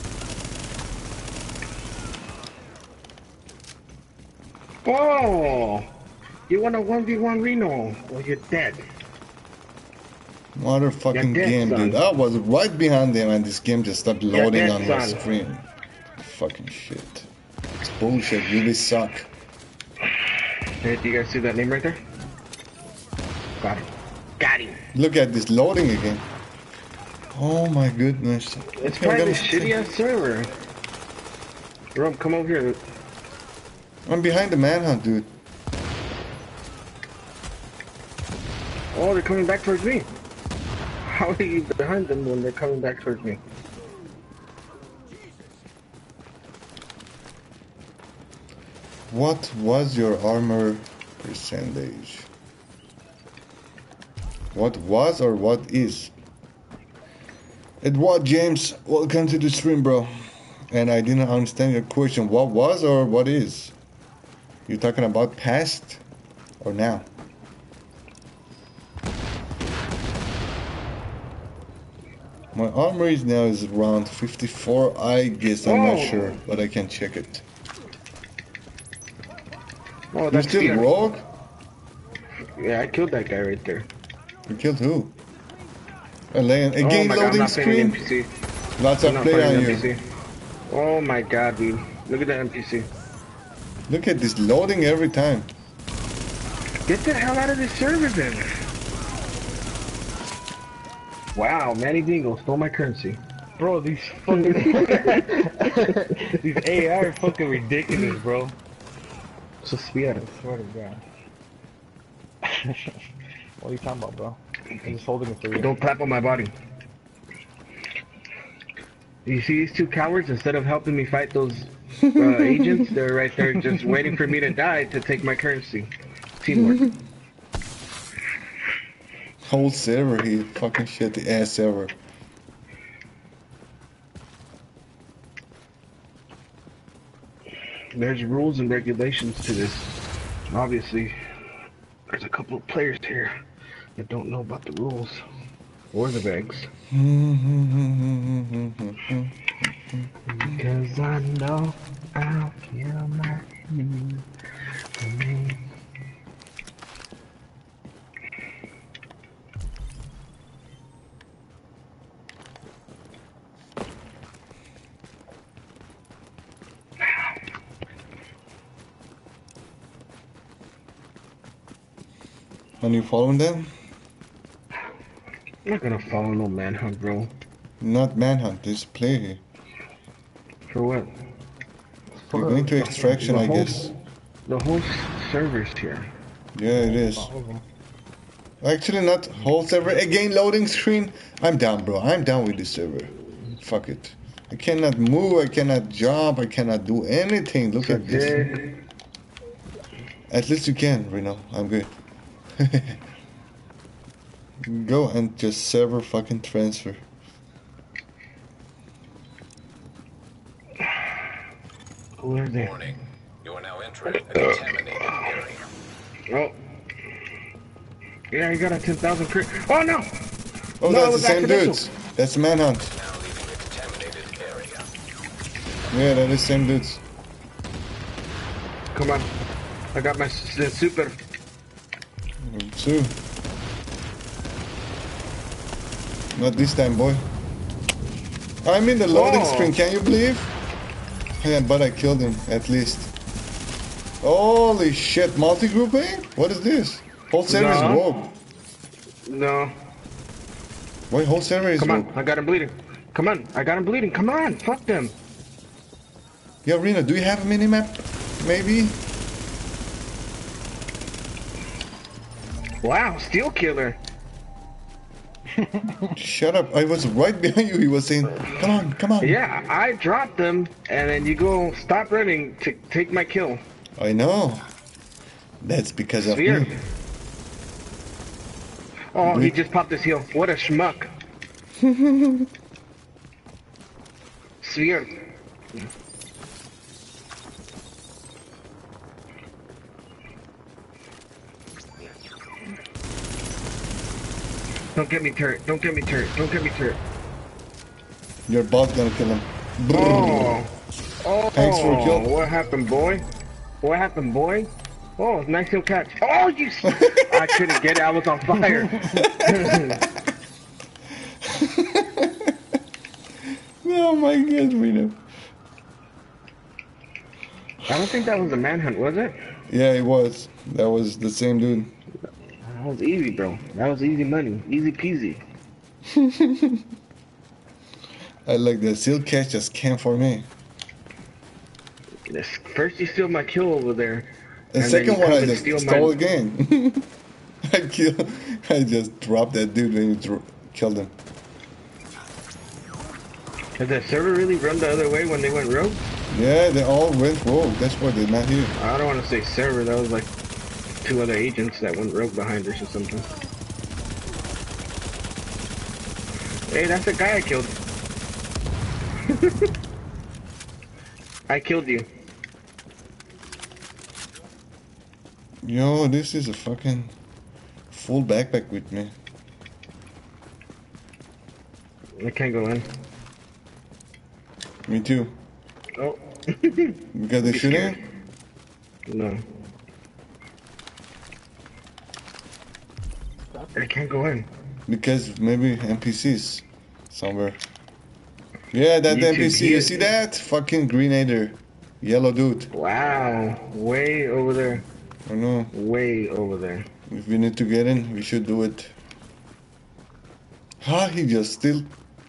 Oh, you want a 1v1 Reno? Well, you're dead. Motherfucking You're dead, game, son. dude. I was right behind them and this game just stopped You're loading dead, on my son. screen. Fucking shit. It's bullshit. Really suck. Hey, do you guys see that name right there? Got him. Got him. Look at this loading again. Oh my goodness. It's Okay, probably I'm the shitty ass server. Rom, come over here. I'm behind the manhunt, dude. Oh, they're coming back towards me. How are you behind them when they're coming back towards me? What was your armor percentage? What was or what is? Edward James, welcome to the stream, bro. And I didn't understand your question. What was or what is? You talking about past or now? My armor is now is around 54. I guess I'm not sure, but I can check it. Oh, You that's still the- rogue? Yeah, I killed that guy right there. You killed who? Again, Oh my God, I'm loading not playing screen. NPC. Lots I'm of not play on playing you. NPC. Oh my God, dude. Look at that NPC. Look at this loading every time. Get the hell out of this server then. Wow, Manny Dingo stole my currency. Bro, these fucking these AI are fucking ridiculous, bro. Suspiera. I swear to God. What are you talking about, bro? I'm just holding it for you. Don't tap on my body. You see these two cowards? Instead of helping me fight those agents, they're right there just waiting for me to die to take my currency. Teamwork. Whole server here, fucking shit, the ass server. There's rules and regulations to this. Obviously, there's a couple of players here that don't know about the rules or the regs. Because I know I'll kill my enemy. Are you following them? I'm not gonna follow no manhunt, bro. Not manhunt, just play here. For what? You're going to extraction, I guess. The whole server's here. Yeah, it is. Actually, not whole server. Again, loading screen. I'm down, bro. I'm down with this server. Fuck it. I cannot move. I cannot jump. I cannot do anything. Look at this. At least you can, Reno. I'm good. Go and just server fucking transfer. Who are they? Warning. You are now entering a contaminated area. Oh. Yeah, you got a 10,000 crit. Oh no! Oh, No, that's it the was same accidental. dudes. That's the manhunt. Now leaving the contaminated area. Yeah, that is same dudes. Come on. I got my super. Two. Not this time, boy. I'm in the loading screen, can you believe? Yeah, but I killed him, at least. Holy shit, multi-grouping? What is this? Whole server is rogue. No. Why whole server is Come rogue? on, I got him bleeding. Come on, I got him bleeding. Come on, fuck them. Yeah, Rena, do you have a minimap? Maybe? Wow, steel killer. Shut up, I was right behind you. He was saying, come on, come on. Yeah, I dropped them, and then you go stop running to take my kill. I know. That's because of Sphere. me. Oh, he just popped his heel. What a schmuck. Sphere. Don't get me turret. Don't get me turret. Don't get me turret. Your bot's gonna kill him. Oh. Oh. Thanks for a kill. What happened, boy? What happened, boy? Oh, nice heel catch. Oh, you... I couldn't get it. I was on fire. Oh my god, Reno. I don't think that was a manhunt, was it? Yeah, it was. That was the same dude. That was easy, bro. That was easy money. Easy peasy. I like that. Seal catch just came for me. First you steal my kill over there. The and second then you one I come and just steal stole mine. again. I just dropped that dude when you killed him. Did the server really run the other way when they went rogue? Yeah, they all went rogue. That's why they're not here. I don't want to say server. That was like 2 other agents that went rogue behind us or something. Hey, that's the guy I killed. I killed you. Yo, this is a fucking full backpack with me. I can't go in. Me too. Oh. Because they're shooting? No. I can't go in. Because maybe NPCs somewhere. Yeah, that YouTube NPC. here. You see that? Fucking Grenadier. Yellow dude. Wow. Way over there. I know. Way over there. If we need to get in, we should do it. Ah, he just still...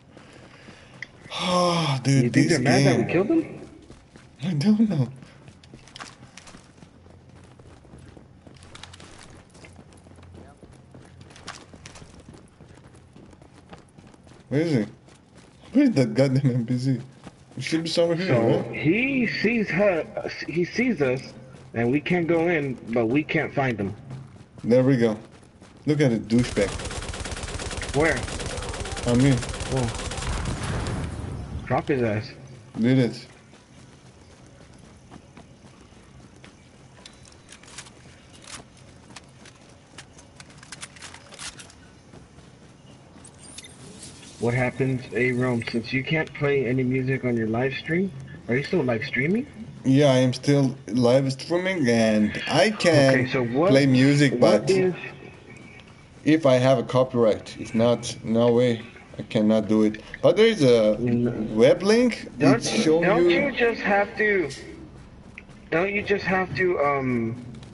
Ah, dude, You think this they're mad that we game. killed him? I don't know. Where is he? Where is that goddamn NPC? He should be somewhere here, So right? he sees us, and we can't go in, but we can't find him. There we go. Look at it, douchebag. Where? On me. Oh. Drop his ass. Did it. What happens, hey Rome, since you can't play any music on your live stream, are you still live streaming? Yeah, I am still live streaming and I can Okay, so what, play music, what but is... if I have a copyright, if not, no way, I cannot do it. But there is a web link. It's showing Don't you. you just have to... Don't you just have to,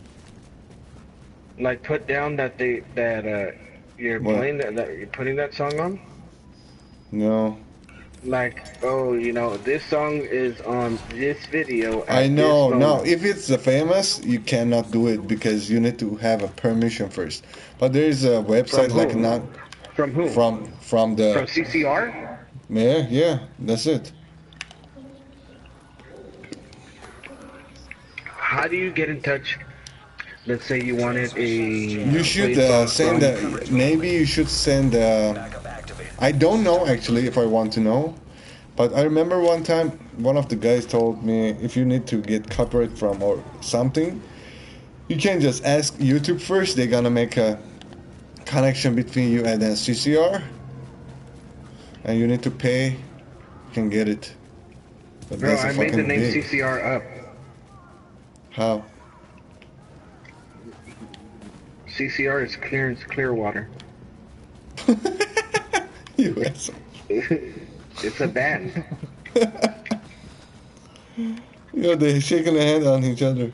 like put down that you're What? playing that you're putting that song on? No. Like, oh, you know, this song is on this video at I know. this No, moment. if it's the famous, you cannot do it because you need to have a permission first. But there is a website From like who? not From who? from the From CCR? yeah, that's it. How do you get in touch? Let's say you wanted a... You should play send song maybe you should send I don't know actually if I want to know, but I remember one time one of the guys told me if you need to get copyright from or something, you can just ask YouTube first. They're gonna make a connection between you and the CCR, and you need to pay. You can get it. But Bro, that's a I made the fucking name big. CCR up. How? CCR is Clearwater. You asshole. It's a band. Yo, they're shaking their hand on each other.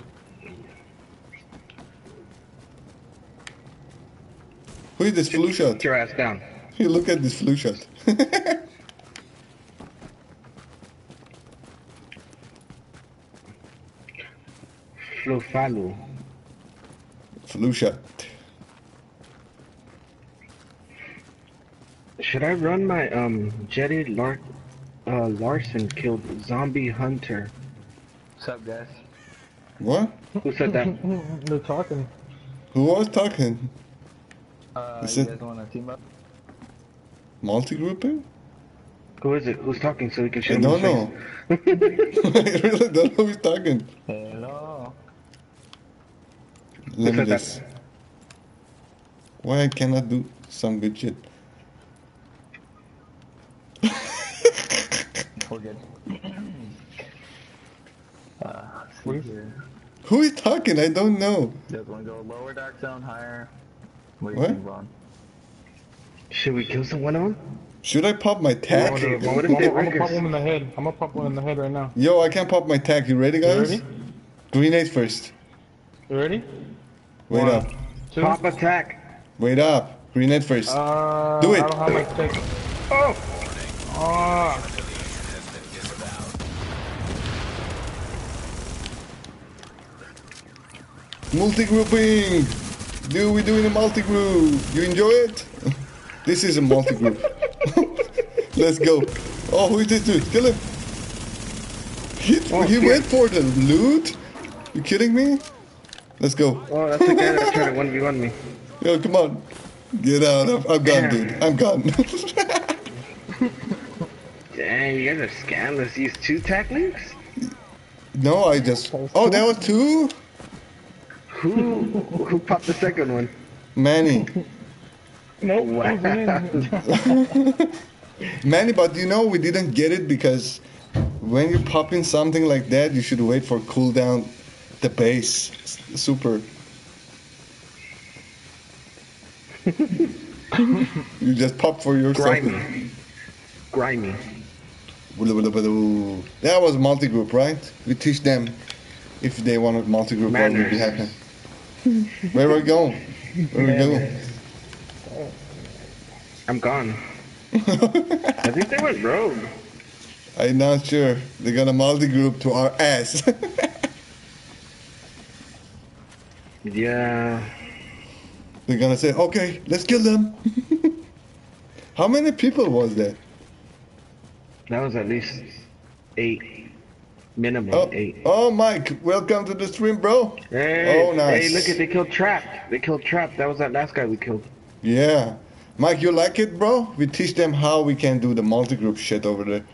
Who is this flu shot? Put your ass down. Hey, look at this flu shot. Flofalu. Flu shot. Should I run my Jetty Larson killed zombie hunter? What's up, guys? What? Who said that? They're talking. Who was talking? Is You it guys want to team up? multi-grouping? Who is it? Who's talking so we can shoot I him don't in know. the face? I really don't know who's talking. Hello. Let me said that? just. Why I cannot do some good shit? We're good. See here. Who is talking? I don't know. You guys want to go lower dark zone, higher? What do you What? think, Vaughn? Should we kill someone on? Should I pop my tag? What if I'm they gonna wreck pop us? one in the head. I'm gonna pop one in the head right now. Yo, I can pop my tag. You ready, You guys? ready? Grenade first. You ready? Wait One, up. two. Pop attack. Wait up. Grenade first. Do it. I don't have my stick. Oh! Ah. Multi-grouping. Dude, we're doing a multi-group. You enjoy it? This is a multi-group. Let's go. Oh, who is this dude? Kill him. He went for the loot? You kidding me? Let's go. Oh, that's the guy that tried to 1v1 me. Yo, come on. Get out. I'm gone, dude. I'm gone. Dang, you guys are scandalous. Use 2 tac links? No, I just... Oh, that was 2? Who popped the second one? Manny. Nope. Wow. Manny, but you know we didn't get it because when you're popping something like that, you should wait for cooldown the base. Super. You just pop for yourself. Grimy. That was multi-group, right? We teach them if they want multi-group what will be happening. Where are we going? Where are we going? I'm gone. I think they went rogue. I'm not sure. They're gonna multi-group to our ass. Yeah. They're gonna say, okay, let's kill them. How many people was that? That was at least 8. Minimum Oh, 8. oh, Mike, welcome to the stream, bro. Hey, Oh, nice. Hey, look at, they killed Trap. They killed Trap. That was that last guy we killed. Yeah. Mike, you like it, bro? We teach them how we can do the multi-group shit over there.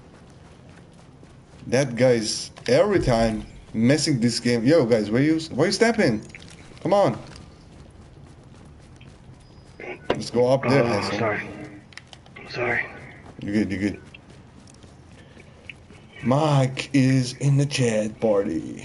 That guy's every time messing this game. Yo, guys, where you stepping? Come on. Let's go up there, asshole. Sorry. Sorry. You're good, you're good. Mike is in the chat party.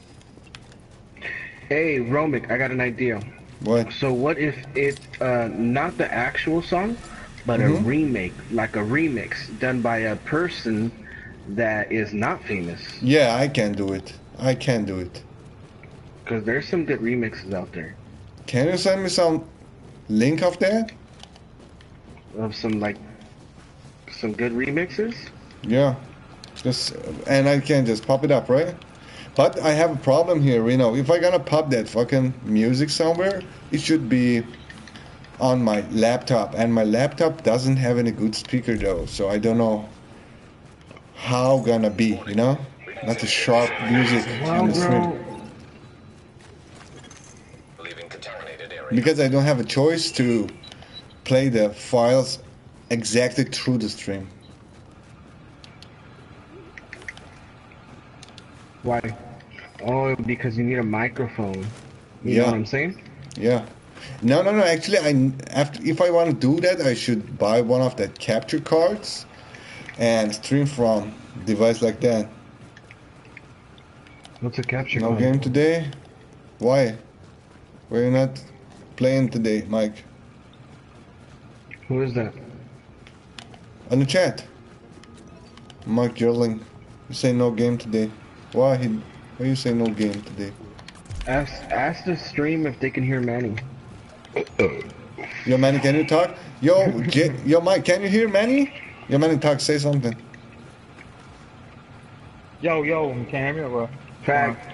Hey, Romik, I got an idea. What? So what if it's not the actual song, but a remake, like a remix done by a person that is not famous? Yeah, I can do it. I can do it. Because there's some good remixes out there. Can you send me some link of that? Of some good remixes? Yeah. Just and I can just pop it up, right? But I have a problem here, you know. If I gonna pop that fucking music somewhere, it should be on my laptop, and my laptop doesn't have any good speaker though, so I don't know how gonna be, you know, not the sharp music on the stream. Because I don't have a choice to play the files exactly through the stream. Why? Oh, because you need a microphone. You know what I'm saying? Yeah. No. Actually, if I want to do that, I should buy one of that capture cards and stream from device like that. What's a capture card? No card? game today? Why? We're not playing today, Mike. Who is that? On the chat. Mike Gerling. You say no game today. Why you say no game today? Ask the stream if they can hear Manny. Yo, Manny, can you talk? Yo, Mike, can you hear Manny? Yo, Manny, talk. Say something. Yo, you can't hear me or what? Fact.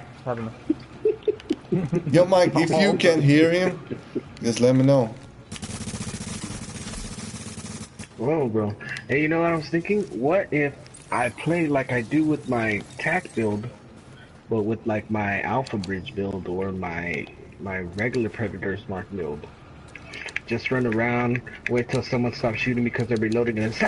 Yo, Mike, if you can hear him, just let me know. Whoa, bro. Hey, you know what I was thinking? What if I play like I do with my TAC build, but with like my Alpha Bridge build or my regular Predator Smart build? Just run around, wait till someone stops shooting because they're reloading, and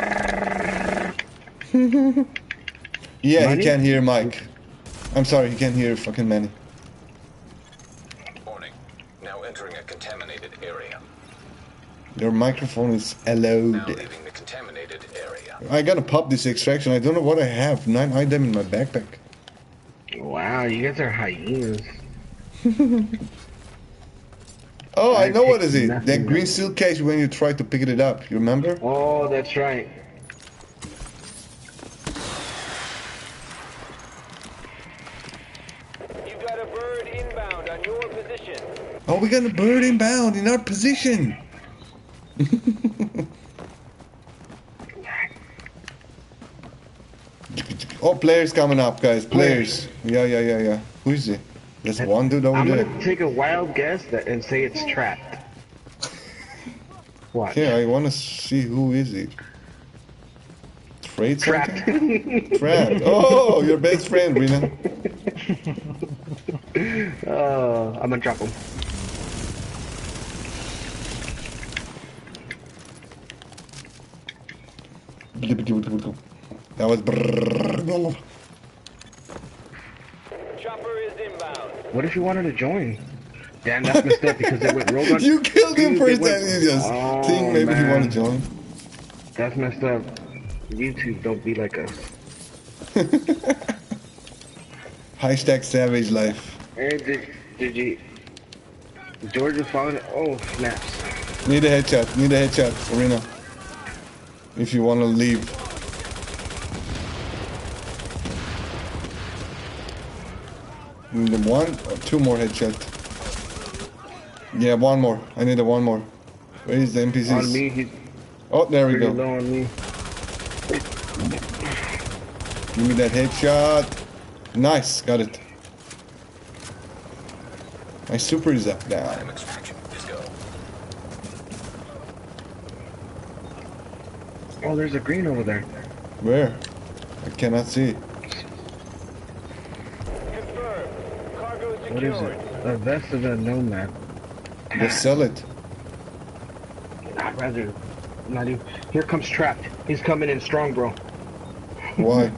then yeah, he can't hear Mike. I'm sorry, he can't hear fucking Manny. Warning. Now entering a contaminated area. Your microphone is allowed. Now leaving the contaminated area. I gotta pop this extraction. I don't know what I have. 9 items in my backpack. Wow, you guys are hyenas. Oh, I know what is it. That green steel case when you try to pick it up. You remember? Oh, that's right. You got a bird inbound on your position. Oh, we got a bird inbound in our position. Oh, players coming up, guys. Players. Yeah. Who is it? There's one dude over there. I'm gonna take a wild guess and say it's trapped. What? Yeah, I wanna see who is it. Trade Trapped. something? Trapped. Oh, your best friend, Rina. I'm gonna drop him. That was. Chopper is inbound. What if you wanted to join? Damn, that's messed up because they went rogue on. You killed him first, and you just think maybe he want to join. That's messed up. YouTube, don't be like us. Hashtag savage life. Hey, did you? George was following. Oh, snaps. Need a headshot, Arena. If you want to leave. Need one or two more headshots. Yeah, one more. I need one more. Where is the NPCs? On me, he's oh, there we pretty go. low on me. Give me that headshot. Nice, got it. My super is up now. Oh, there's a green over there. Where? I cannot see. What is it? A vest of a nomad. Just sell it. I'd rather not even. Here comes Trapped. He's coming in strong, bro. Why?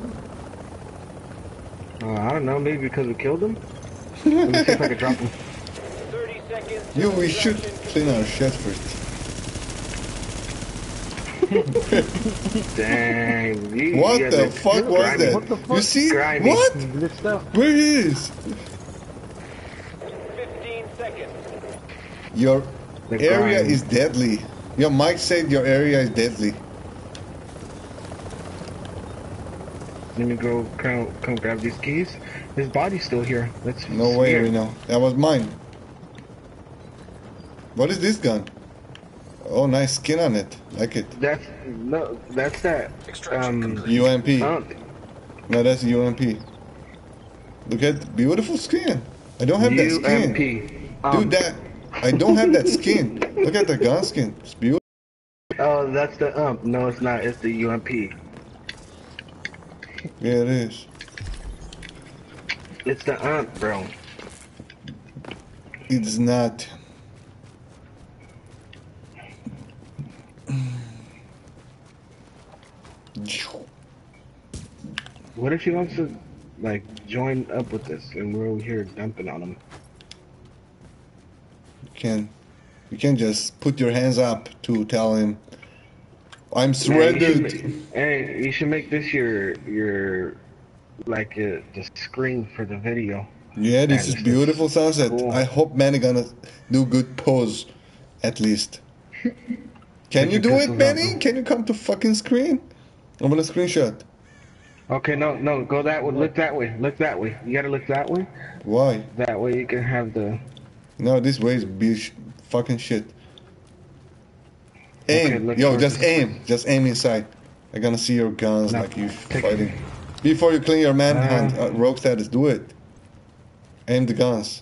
I don't know. Maybe because we killed him. Let me see if I can drop him. 30 seconds. We should clean our shit first. Dang. What Yeah, the fuck was grimy. that? What the You fuck? see? Grimy. What? Glitched out. Where he is? 15 seconds. Your The area grime. is deadly. Your mic said your area is deadly. Let me go come grab these keys. His body's still here. That's No way, weird. Reno. That was mine. What is this gun? Oh, nice skin on it. Like it. That's that Extraction complete. UMP. ump. No, that's UMP. Look at beautiful skin. I don't have that skin. UMP. Dude, that I don't have that skin. Look at the gun skin. It's beautiful. Oh, that's the ump. No, it's not. It's the UMP. Yeah, it is. It's the ump, bro. It's not. What if he wants to, like, join up with us and we're over here dumping on him? You can just put your hands up to tell him I'm Man, surrendered. hey, you should make this your like the screen for the video. Yeah, this Man, is beautiful sunset. cool. I hope Manny gonna do good pose at least. Can Put you your do it, pistols Manny? up. Can you come to fucking screen? I want a screenshot. Okay, no, go that way. Look that way. Look that way. You gotta look that way. Why? That way you can have the. No, this way is fucking shit. Aim. Okay, look Yo, towards just the- aim. Just aim inside. I gonna see your guns No, like you take- fighting. Before you clean your manhunt, rogue status, do it. Aim the guns.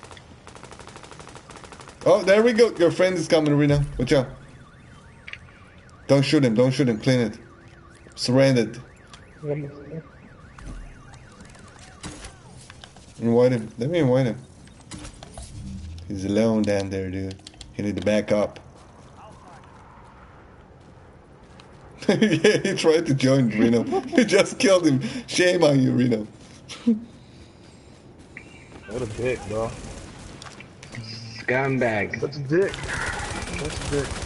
Oh, there we go. Your friend is coming, Rena. Watch out. Don't shoot him. Don't shoot him. Clean it. Surrendered. Invite him. Let me invite him. He's alone down there, dude. He need to back up. Yeah, he tried to join Reno. You just killed him. Shame on you, Reno. What a dick, bro. Scumbag. Such a dick. Such a dick.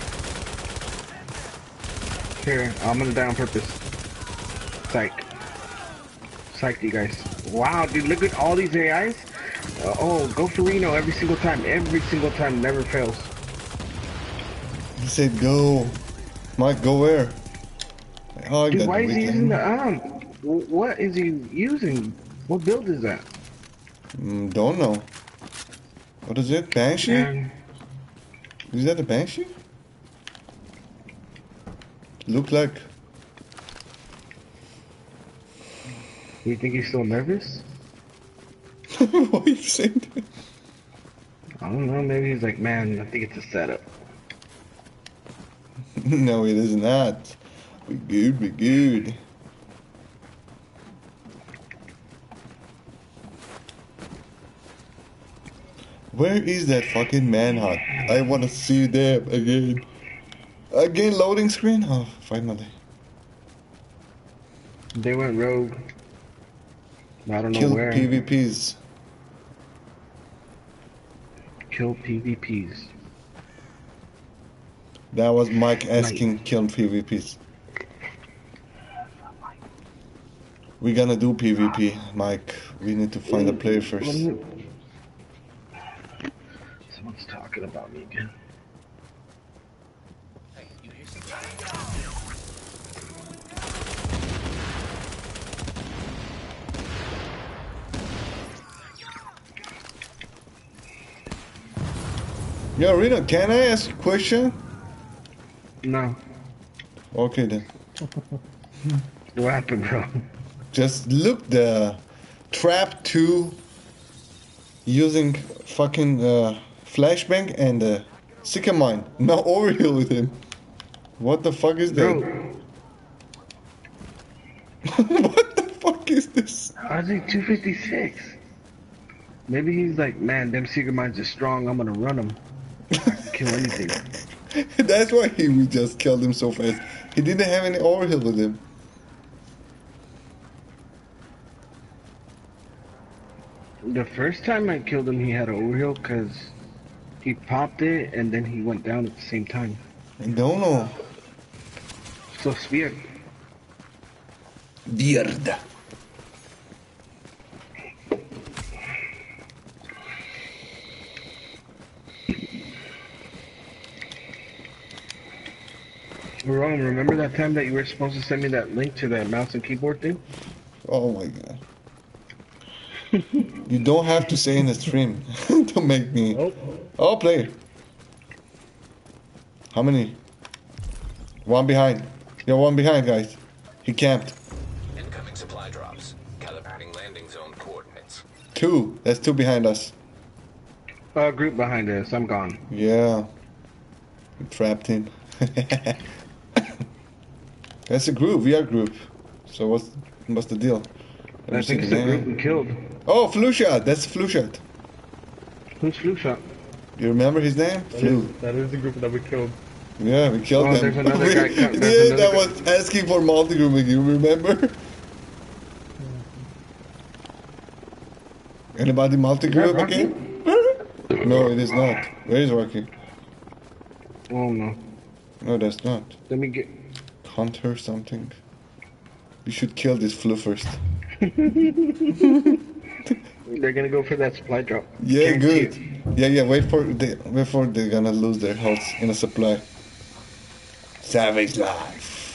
Here, I'm gonna die on purpose. Psych. Psych, you guys. Wow, dude, look at all these AIs. Oh, go for Reno every single time. Every single time, never fails. He said go. Mike, go where? Oh, I Dude, got why the is he weekend. using the What is he using? What build is that? Don't know. What is it? Banshee? Man, Is that a Banshee? Look like. you think he's still nervous? Why are you saying that? I don't know, maybe he's like, man, I think it's a setup. No, it is not. We good, we good. Where is that fucking manhunt? I want to see them again. Again, loading screen? Oh, finally. They went rogue. I don't know Kill where. PvPs. Kill PvPs. That was Mike asking kill PvPs. We're gonna do PvP, Mike. We need to find a player first. Someone's talking about me again. Yo, Reno, can I ask a question? No. Okay then. What happened, bro? Just look the Trap 2 using fucking flashbang and Sycamine. No overheal with him. What the fuck is that? Bro, What the fuck is this? I think 256. Maybe he's like, man, them secret mines are strong. I'm gonna run them. I can kill anything. That's why we just killed him so fast. He didn't have any overheal with him. The first time I killed him, he had an overheal because he popped it and then he went down at the same time. I don't know. So weird. Weird. Rome, remember that time that you were supposed to send me that link to that mouse and keyboard thing? Oh my god. You don't have to say in the stream. Don't make me. Nope. Oh, player. How many? One behind. You're one behind, guys. He camped. Incoming supply drops. Calibrating landing zone coordinates. Two. That's two behind us. Group behind us. I'm gone. Yeah. We trapped him. That's a group. We are group. So what's the deal? I think it's the group we killed. Oh, Flu Shot. That's Flu Shot. Who's Flu Shot? You remember his name? Flu. That is the group that we killed. Yeah, we killed them. There's another guy. Yeah, that was asking for multi-grouping. You remember? Anybody multi-group again? No, it is not. Where is Rocky? Oh no. No, that's not. Let me get. Hunter something. We should kill this Flu first. They're gonna go for that supply drop. Yeah, Guarantee good. Yeah. Wait for before they're gonna lose their health in a supply. Savage life.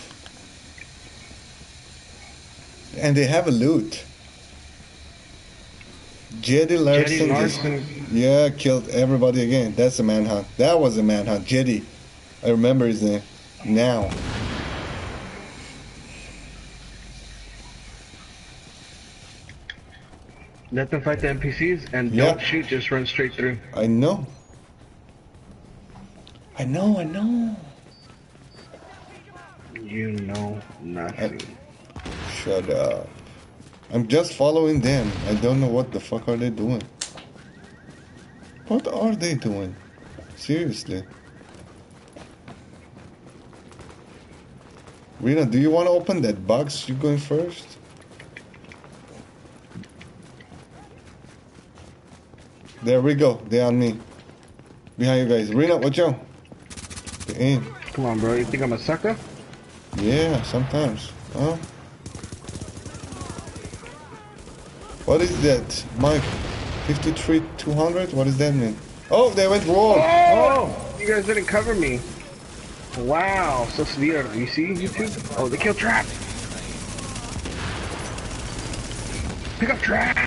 And they have a loot. Jetty Larson yeah, killed everybody again. That's a manhunt. That was a manhunt. Jetty. I remember his name. Now. Let them fight the NPCs and don't shoot, just run straight through. I know. You know nothing. Shut up. I'm just following them. I don't know what the fuck are they doing. What are they doing? Seriously. Rena, do you want to open that box? You going first? There we go. They're on me. Behind you guys. Rena, watch out. The aim. Come on, bro. You think I'm a sucker? Yeah, sometimes. Huh? What is that? Mike, 53-200? What does that mean? Oh, they went wrong. Oh! You guys didn't cover me. Wow, so severe. You see, YouTube? Oh, they killed Trap. Pick up Trap.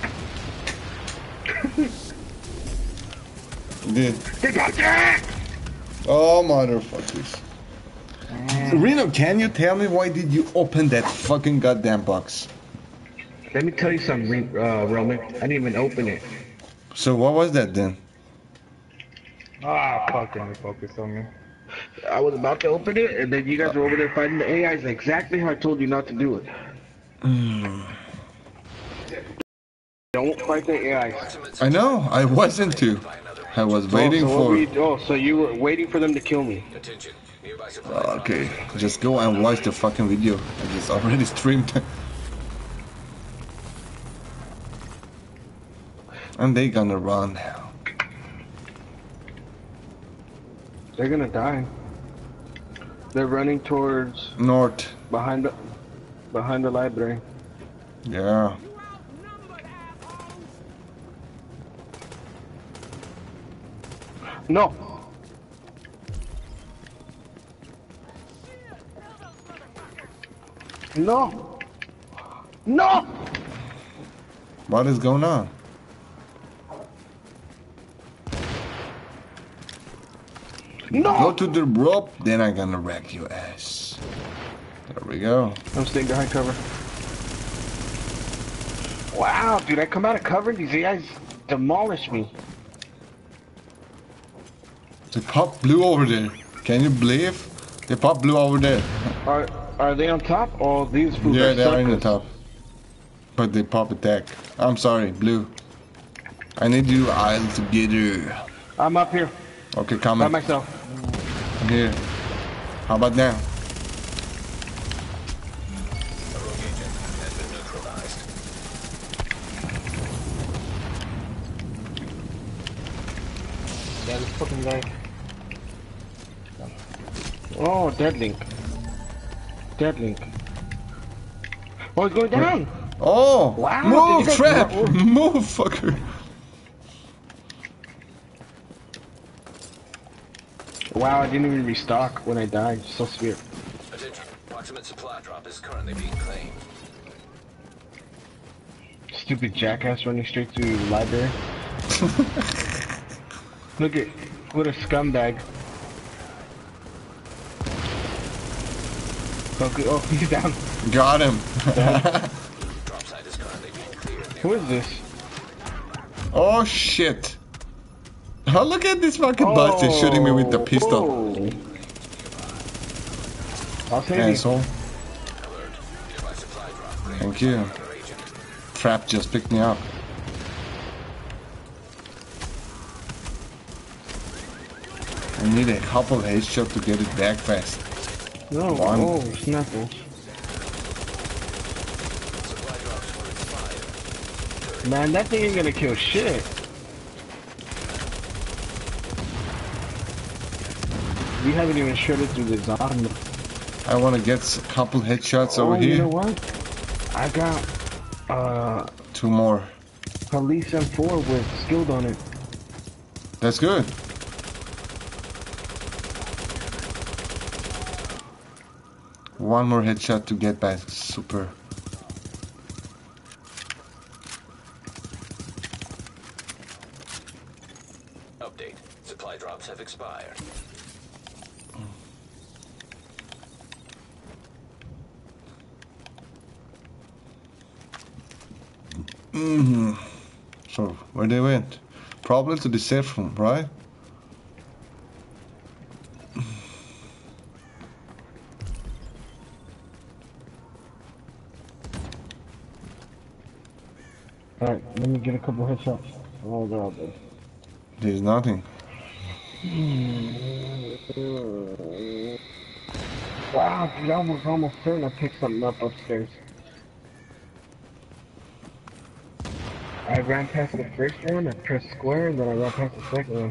Did. They got Trap. Oh, motherfuckers. Reno, can you tell me why did you open that fucking goddamn box? Let me tell you something, Romik. I didn't even open it. So what was that then? Ah, fucking focus on me. I was about to open it, and then you guys were over there fighting the AIs exactly how I told you not to do it. Don't fight the AIs. I know, I wasn't to. I was waiting for... so you were waiting for them to kill me. Okay, just go and watch the fucking video. I just already streamed. And they gonna run now. They're gonna die. They're running towards north, behind the library. Yeah. No. No. No. What is going on? No! Go to the rope, then I'm gonna wreck your ass. There we go. I'm staying behind cover. Wow, dude, I come out of cover, these guys demolish me. They pop blue over there. Can you believe? They pop blue over there. Are they on top or these fools? Yeah, they are in the top. But they pop attack. I'm sorry, blue. I need you all together. I'm up here. Okay, come By on. myself. I'm here. How about now? Yeah, this fucking guy. Oh, dead link. Dead link. Oh, it's going down! Oh! Wow, Move, did you guys trap! not- Move, fucker! Wow, I didn't even restock when I died. So sweet. Attention. Proximate supply drop is currently being claimed. Stupid jackass running straight through the library. Look at what a scumbag. Okay, oh, he's down. Got him! Drop site is currently being cleared. Who is this? Oh shit! Oh, look at this fucking bastard shooting me with the pistol. Whoa. I'll save you. Asshole. Thank you. Trap just picked me up. I need a couple headshots to get it back fast. No, One. oh, snapples. Man, that thing ain't gonna kill shit. We haven't even shredded through this arm. I want to get a couple headshots over here. You know what? I got 2 more. Police M4 with skilled on it. That's good. One more headshot to get back. Super. Update. Supply drops have expired. So, where they went? Probably to the safe room, right? Alright, let me get a couple headshots. Oh god. There's nothing. Wow, dude, I was almost certain I picked something up upstairs. I ran past the first one, I pressed square, and then I ran past the second one.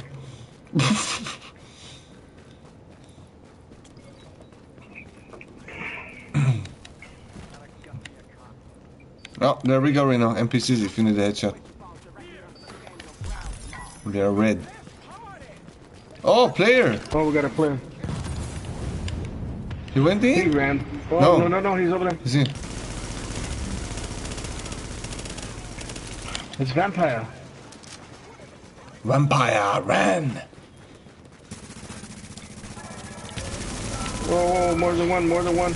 Oh, there we go, Reno. NPCs if you need a headshot. They are red. Oh, player! Oh, we got a player. He went in? He ran. Oh, No. no, he's over there. He's in. It's vampire. Vampire ran! Whoa, more than one, more than one.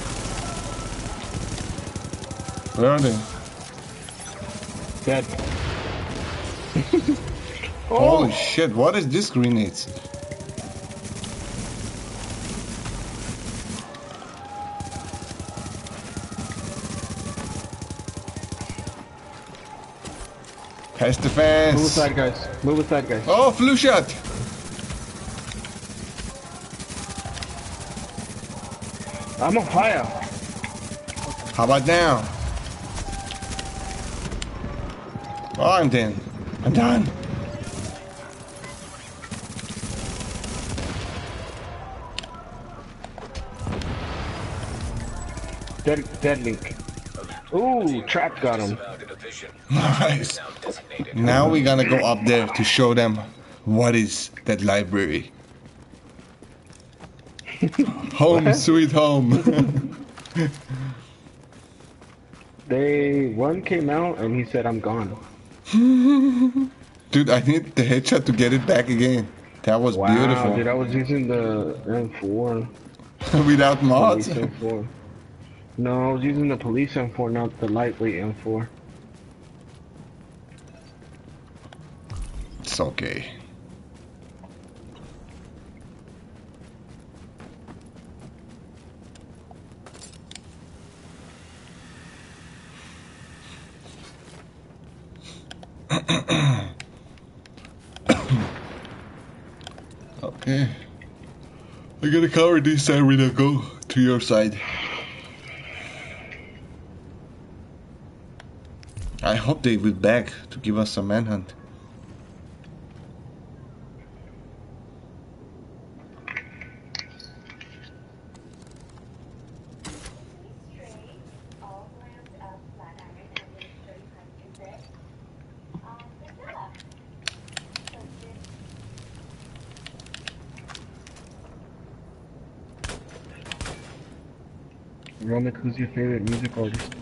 Where are they? Dead. Holy shit, what is this grenades? Past the fence. Move aside, guys. Move aside, guys. Oh, flu shot. I'm on fire. How about now? Oh, I'm done. I'm done. Dead link. Ooh, trap got him. Nice. Now we're gonna go up there to show them what is that library. Home sweet home. One came out and he said, I'm gone. Dude, I need the headshot to get it back again. That was beautiful. Dude, I was using the M4. Without mods? Police M4. No, I was using the police M4, not the lightweight M4. It's okay. Okay. I gotta cover this side when I go to your side. I hope they will back to give us a manhunt. Romik, who's your favorite music artist?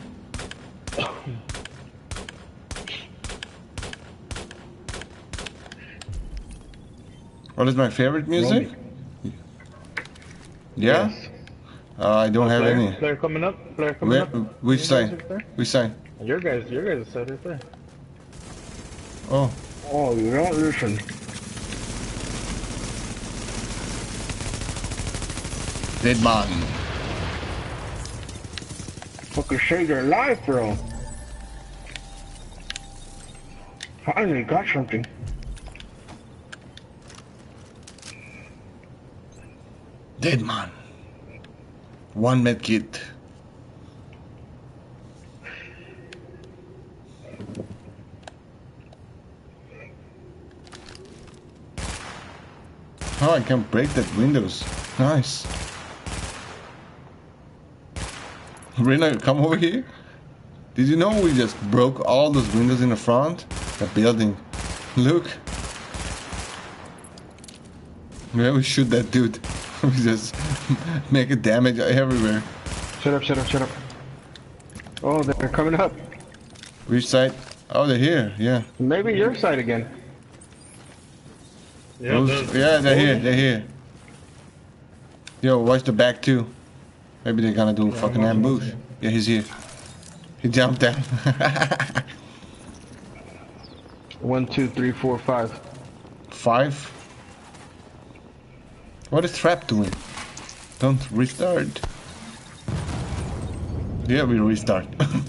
What is my favorite music? Romik. Yeah? Yes. I don't have any. Player coming up. Player coming up. Which You guys side? right there? Which side? Your guys' side right there. Oh. Oh, you don't listen. Dead man. Fucking saved their life, bro. Finally got something. Dead man. One med kit. Oh, I can break that windows. Nice. Rena, come over here. Did you know we just broke all those windows in the front? The building. Look. Yeah, we shoot that dude. We just make it damage everywhere. Shut up, shut up, shut up. Oh, they're coming up. Which side? Oh, they're here. Yeah. Maybe your side again. Yeah, They're here. They're here. Yo, watch the back too. Maybe they're gonna do a fucking ambush. Yeah, he's here. He jumped down. 1, 2, 3, 4, 5. 5? What is trap doing? Don't restart. Yeah, we restart.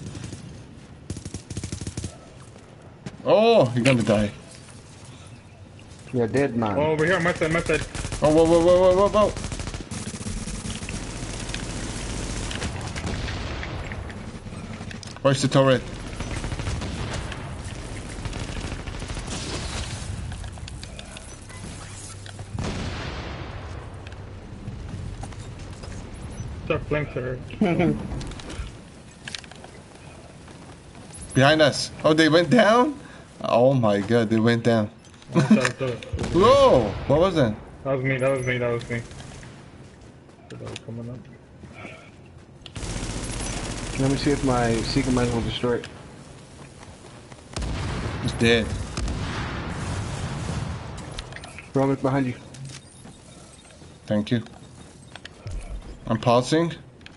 Oh, you're gonna die. Yeah, dead man. Oh, over here, on my side, my side. Oh, whoa, whoa, whoa, whoa, whoa, whoa. Where's the turret? Start flamethrower. Behind us. Oh, they went down? Oh my god, they went down. Whoa! What was that? That was me, that was me, that was me. That was coming up. Let me see if my secret mine will destroy it. It's dead. Romik, behind you. Thank you. I'm pausing.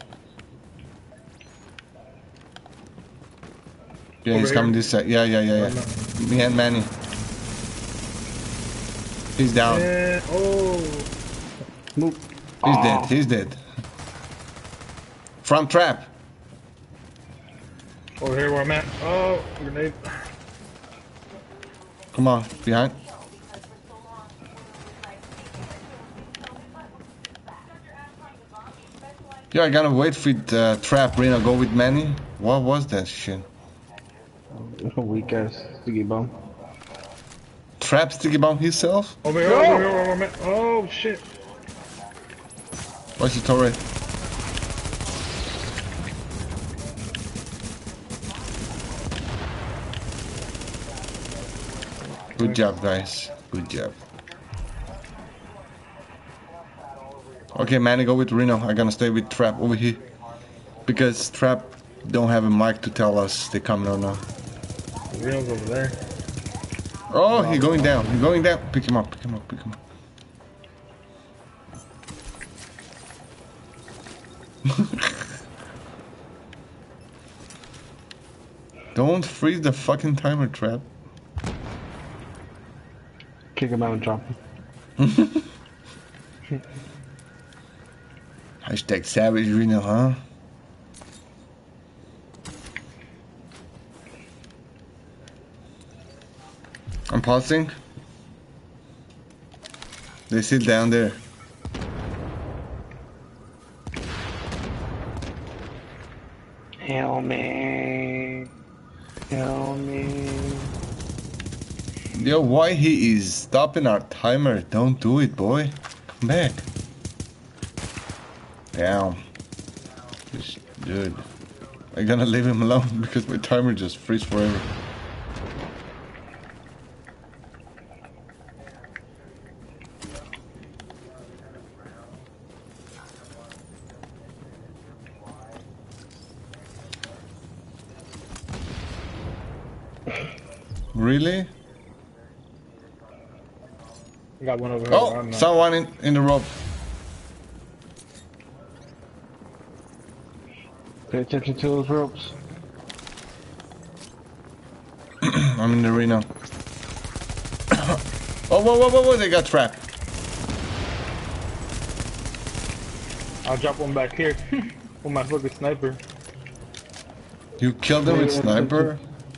Yeah, he's coming this side. Yeah. Me and Manny. He's down. Yeah. Oh. Move. He's dead. He's dead. Front trap. Over here where I'm at. Oh, grenade. Come on, behind. Yeah, I gotta wait for the trap. Reno, go with Manny. What was that shit? Weak ass sticky bomb. Trap sticky bomb himself? Over here, over here where I'm at. Oh shit. What's the turret? Good job, guys. Good job. Okay, Manny, go with Reno. I'm gonna stay with Trap over here. Because Trap don't have a mic to tell us they're coming or not. Reno's over there. Oh, he's going down. He's going down. Pick him up, pick him up, pick him up. Don't freeze the fucking timer, Trap. Kick him out and drop him. Hashtag Savage Reno, huh? I'm pausing. They sit down there. Help me. Help me. Yo, why he is stopping our timer? Don't do it, boy. Come back. Damn. This dude. I'm gonna leave him alone because my timer just freezes forever. Really? I got one over here. I Oh, don't know. someone in the rope. Pay attention to those ropes. I'm in the arena. Oh, whoa, they got trapped. I'll drop one back here. With my fucking sniper. You killed them with sniper?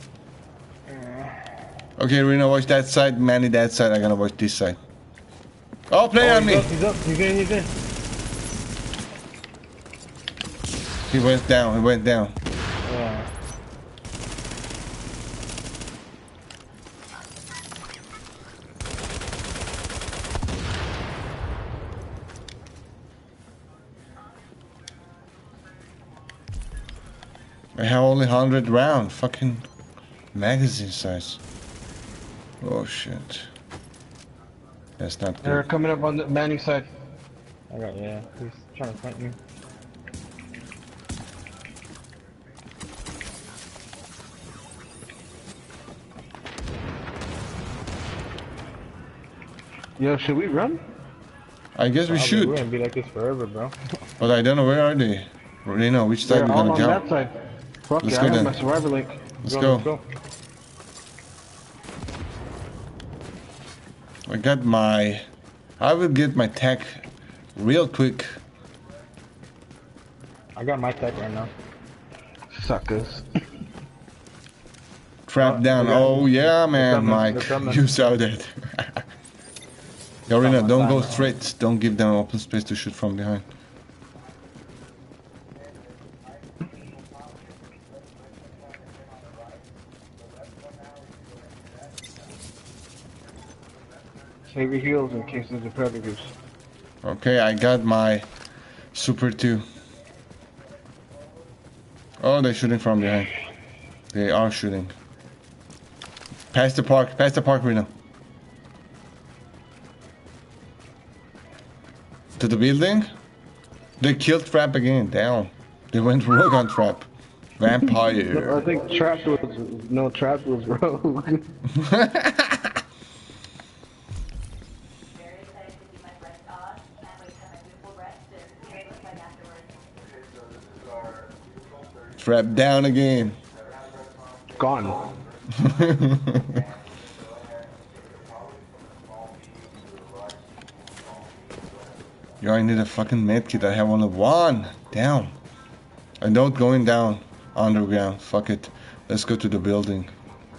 Okay, Reno, watch that side. Manny, that side. I'm gonna watch this side. Oh, play on me! He's up. He's in. He went down. Yeah. I have only 100 round. Fucking magazine size. Oh shit. That's not They're good. coming up on the Manny side. Yeah. He's trying to fight me. Yo, should we run? I guess we We're should. gonna be like this forever, bro. But I don't know where are they. Reno, which side They're we all gonna on jump? that side. Fuck Let's yeah, go I have then. my survivor link. Let's go. Let's go. I will get my tech real quick. I got my tech right now. Suckers. Trap down. Oh yeah, man, coming, Mike. they're coming. You saw that. Yorina, don't go straight. Don't give them open space to shoot from behind. Save your heals in case there's a predators. Okay, I got my Super 2. Oh, they're shooting from behind. They are shooting. Past the park, Reno. To the building? They killed Trap again, down. They went rogue on Trap. Vampire. I think Trap was rogue. Trap down again. Gone. Yo, I need a fucking medkit. I have only one. Down. I don't going down underground. Fuck it. Let's go to the building.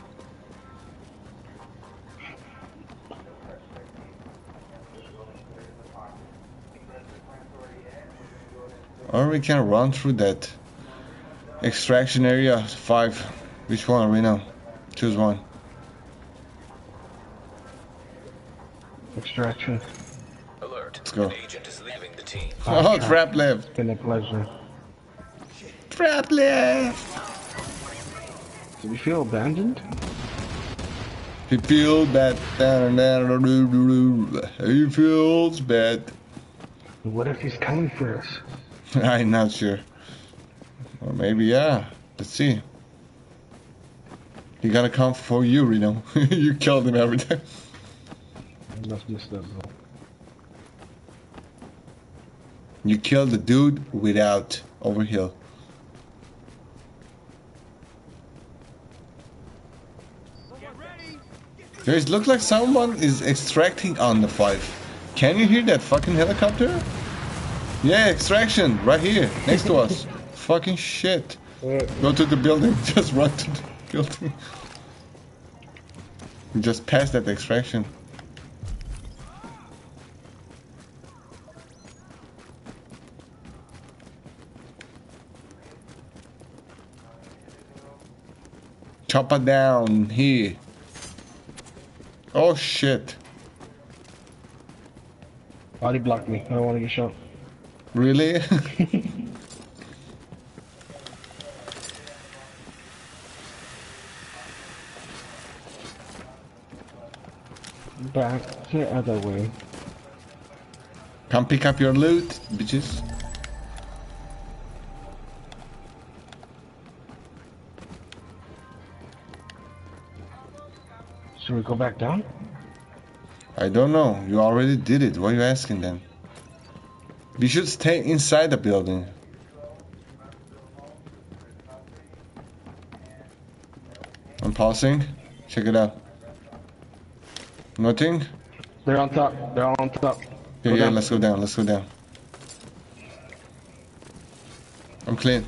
Or we can run through that extraction area 5. Which one, Reno? Choose one. Extraction. Alert. Let's go. An agent is leaving the team. Oh, Trap left. It's been a pleasure. Trap left. Do you feel abandoned? He feels bad. He feels bad. What if he's coming for us? I'm not sure. Or maybe, yeah. Let's see. He gonna come for you, Reno. You killed him every time. I must miss that, bro. You killed the dude without overheal. Guys, look like someone is extracting on the 5. Can you hear that fucking helicopter? Yeah, extraction right here next to us. Fucking shit. Go to the building. Just run to the building. We just passed that extraction. Chop it down here. Oh shit. Body blocked me. I don't want to get shot. Really? Back the other way. Come pick up your loot, bitches. Should we go back down? I don't know. You already did it. Why are you asking then? We should stay inside the building. I'm pausing. Check it out. Nothing? They're on top. They're all on top. Yeah, Go yeah, down. let's go down. Let's go down. I'm clean.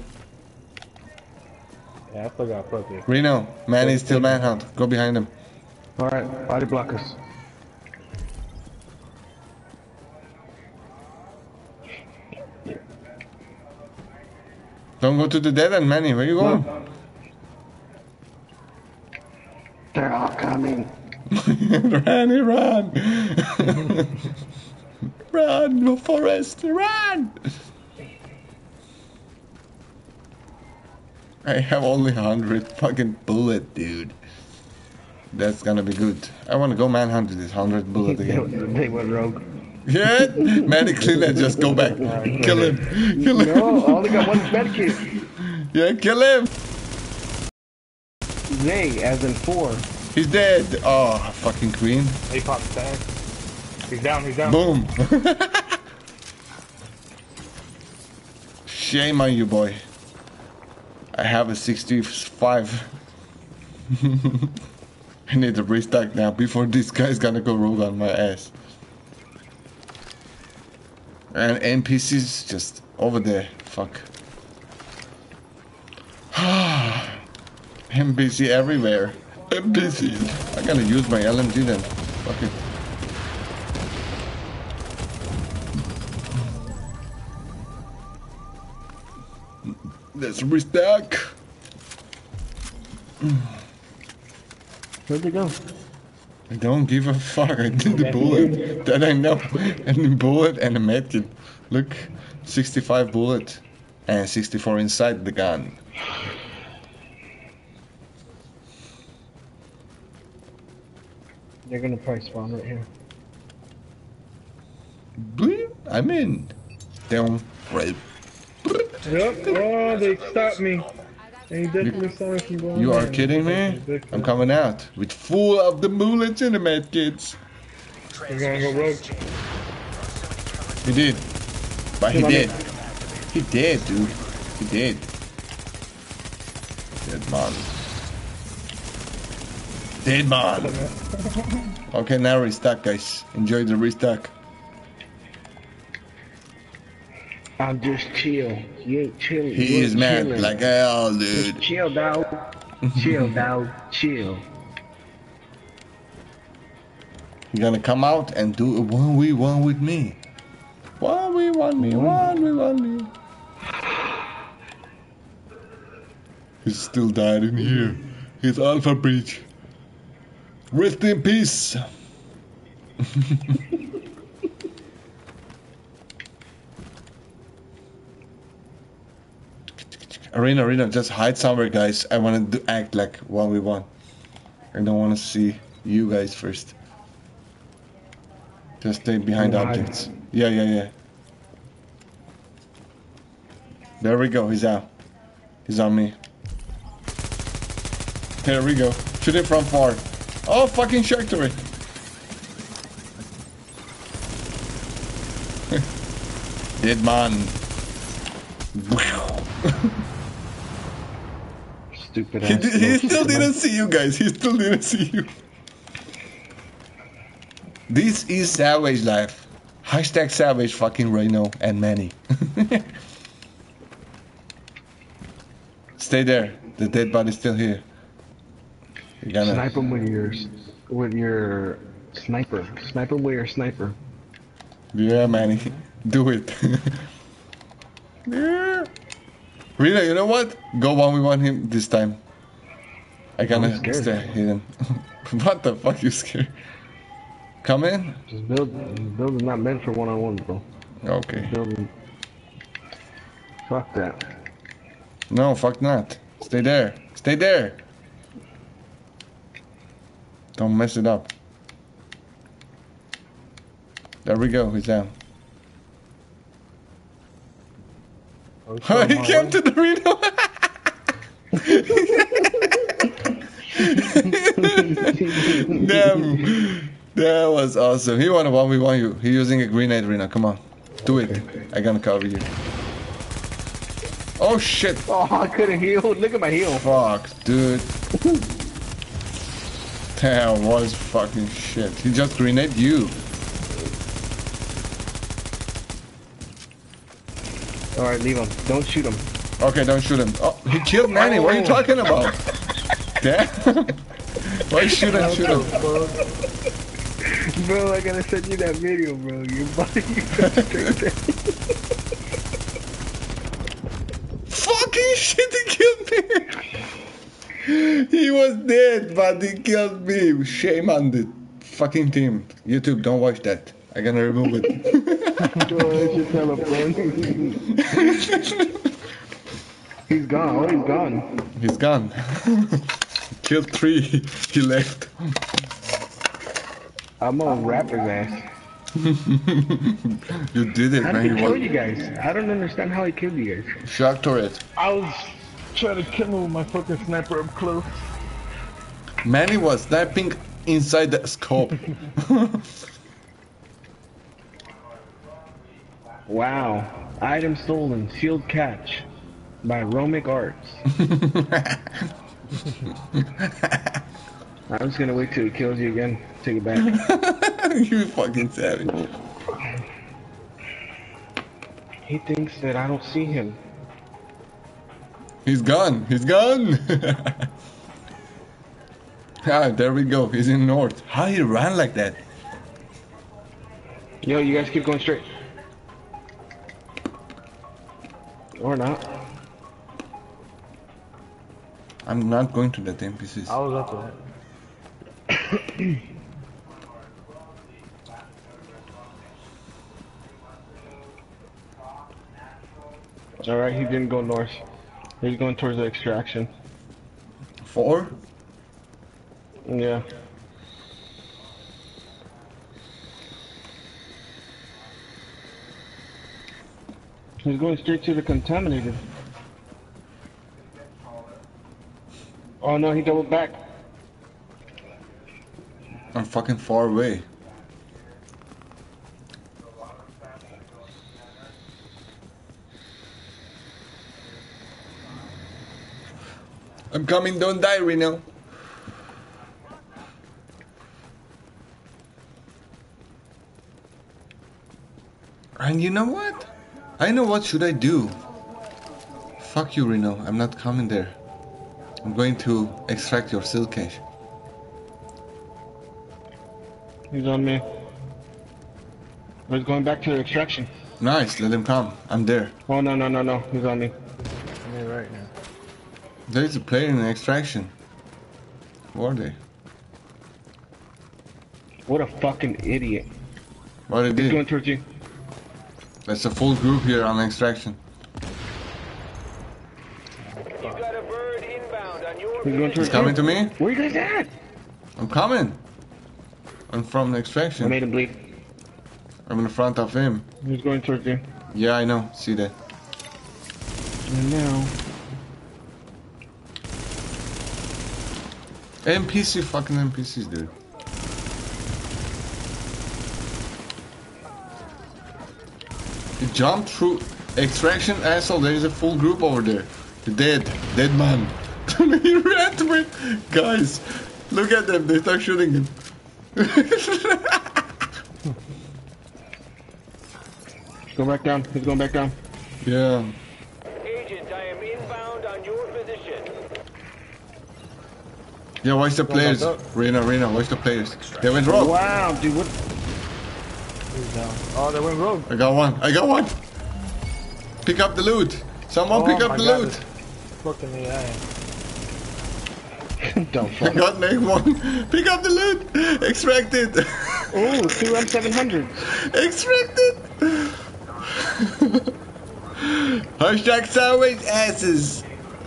Yeah, I still got puppy. Reno, Manny's still manhunt. Go behind him. Alright, body blockers. Don't go to the dead end, Manny. Where you going? They're all coming. Ranny, run! Run, Forrest, run! I have only 100 fucking bullet, dude. That's gonna be good. I wanna go manhunt with this 100 bullet again. They went rogue. Yeah, Manny, clean that. Just go back. Kill him. Kill him. No, I only got one medkit. Yeah, kill him. They, as in 4. He's dead. Oh, fucking queen. He popped back. He's down, he's down. Boom. Shame on you, boy. I have a 65. I need to restock now before this guy's gonna go rogue on my ass. And NPCs just over there. Fuck. NPC everywhere. NPC. I gotta use my LMG then. Fuck it. Let's restock. Where'd they go? I don't give a fuck. I did the bullet. That I know. And the bullet and a medkit. Look, 65 bullet and 64 inside the gun. They're gonna probably spawn right here. Bleep. I'm in. Down. Right. Yep. Oh, they stopped me. They definitely saw me from going You are in. kidding me? I'm coming out with full of the bullets and the medkits. You're gonna go rogue. He did. But he did. He did, dude. He did. Dead man. Dead man. Okay, now restock, guys. Enjoy the restock. I'm just chill. You ain't chilling. He You is ain't mad chilling. like hell, Just dude. chill, dog. Chill, dog. Chill. You're gonna come out and do a 1v1 with me. 1v1 me, 1v1 me. He's still died in here. He's Alpha Breach. Rest in peace. Arena, just hide somewhere, guys. I want to act like 1v1. I don't want to see you guys first. Just stay behind objects. Yeah. There we go, he's out. He's on me. There we go. Shoot it from far. Oh, fucking shark turret. Dead man. Stupid He, ass. he still didn't see you guys. He still didn't see you. This is savage life. Hashtag savage fucking Reno and Manny. Stay there. The dead body's still here. You're gonna Snipe him with your sniper. Snipe him with your sniper. Yeah, Manny. Do it. Yeah. Rita, you know what? Go 1v1 him this time. I gotta stay hidden. What the fuck, you scared? Come in? This build is not meant for one-on-one, bro. Okay. Building. Fuck that. No, fuck not. Stay there. Stay there. Don't mess it up. There we go. He's down. Oh, he came to the Reno. Damn. That was awesome. He wanna 1v1 you. He using a grenade, Rina. Come on. Do it. I gonna cover you. Oh shit. Oh, I couldn't heal. Look at my heal. Fuck, dude. That was fucking shit. He just grenade you. Alright, leave him. Don't shoot him. Okay, don't shoot him. Oh, he killed Manny. What are you talking about? Damn. Why shoot him? Shoot him. Bro, I gotta send you that video, bro. Your body straight there. Fucking shit, he killed me. He was dead, but he killed me. Shame on the fucking team. YouTube, don't watch that. I'm gonna remove it. Bro, I should tell him, bro. He's gone. Oh, he's gone. He's gone. Killed 3. He left. I'm gonna wrap his ass. You did it, How man. did he kill you guys? I don't understand how he killed you guys. Shock turret. I was trying to kill him with my fucking sniper up close. Manny was sniping inside the scope. Wow. Item stolen. Shield catch. By Romik Arts. I'm just gonna wait till he kills you again. Take it back. You fucking savage. He thinks that I don't see him. He's gone. He's gone. Ah, there we go. He's in north. How he ran like that? Yo, you guys keep going straight. Or not. I'm not going to that NPCs. I was up there. Alright, he didn't go north. He's going towards the extraction. 4? Yeah. He's going straight to the contaminated. Oh no, he doubled back. I'm fucking far away. I'm coming, don't die, Reno. And you know what? I know what should I do. Fuck you, Reno. I'm not coming there. I'm going to extract your seal cache. He's on me. He's going back to the extraction. Nice, let him come. I'm there. Oh no, no, no, no. He's on me. I'm here right now. There is a player in extraction. Who are they? What a fucking idiot. What did He's they? going towards you. There's a full group here on extraction. You got a bird inbound on your He's going He's towards coming you. to me. Where you guys at? I'm coming. I'm from the I extraction. made him bleed. I'm in front of him. He's going towards you. Yeah, I know. See that. And now. NPC, fucking NPCs, dude. He jumped through extraction, asshole. There is a full group over there. The dead man. He ran to me. Guys, look at them. They start shooting him. Go back down. He's going back down. Yeah. agent. I am inbound on your position. Yeah, watch the players. back Rena, watch the players. They went rogue. Wow, dude. What? He's down. Oh, they went rogue. I got one. Pick up the loot. Someone pick up my the God, loot. this Fucking AI. Don't I fuck. got next one. Pick up the loot. Extract it. Oh, 2 M700s. Extract it. Hashtag sideways asses.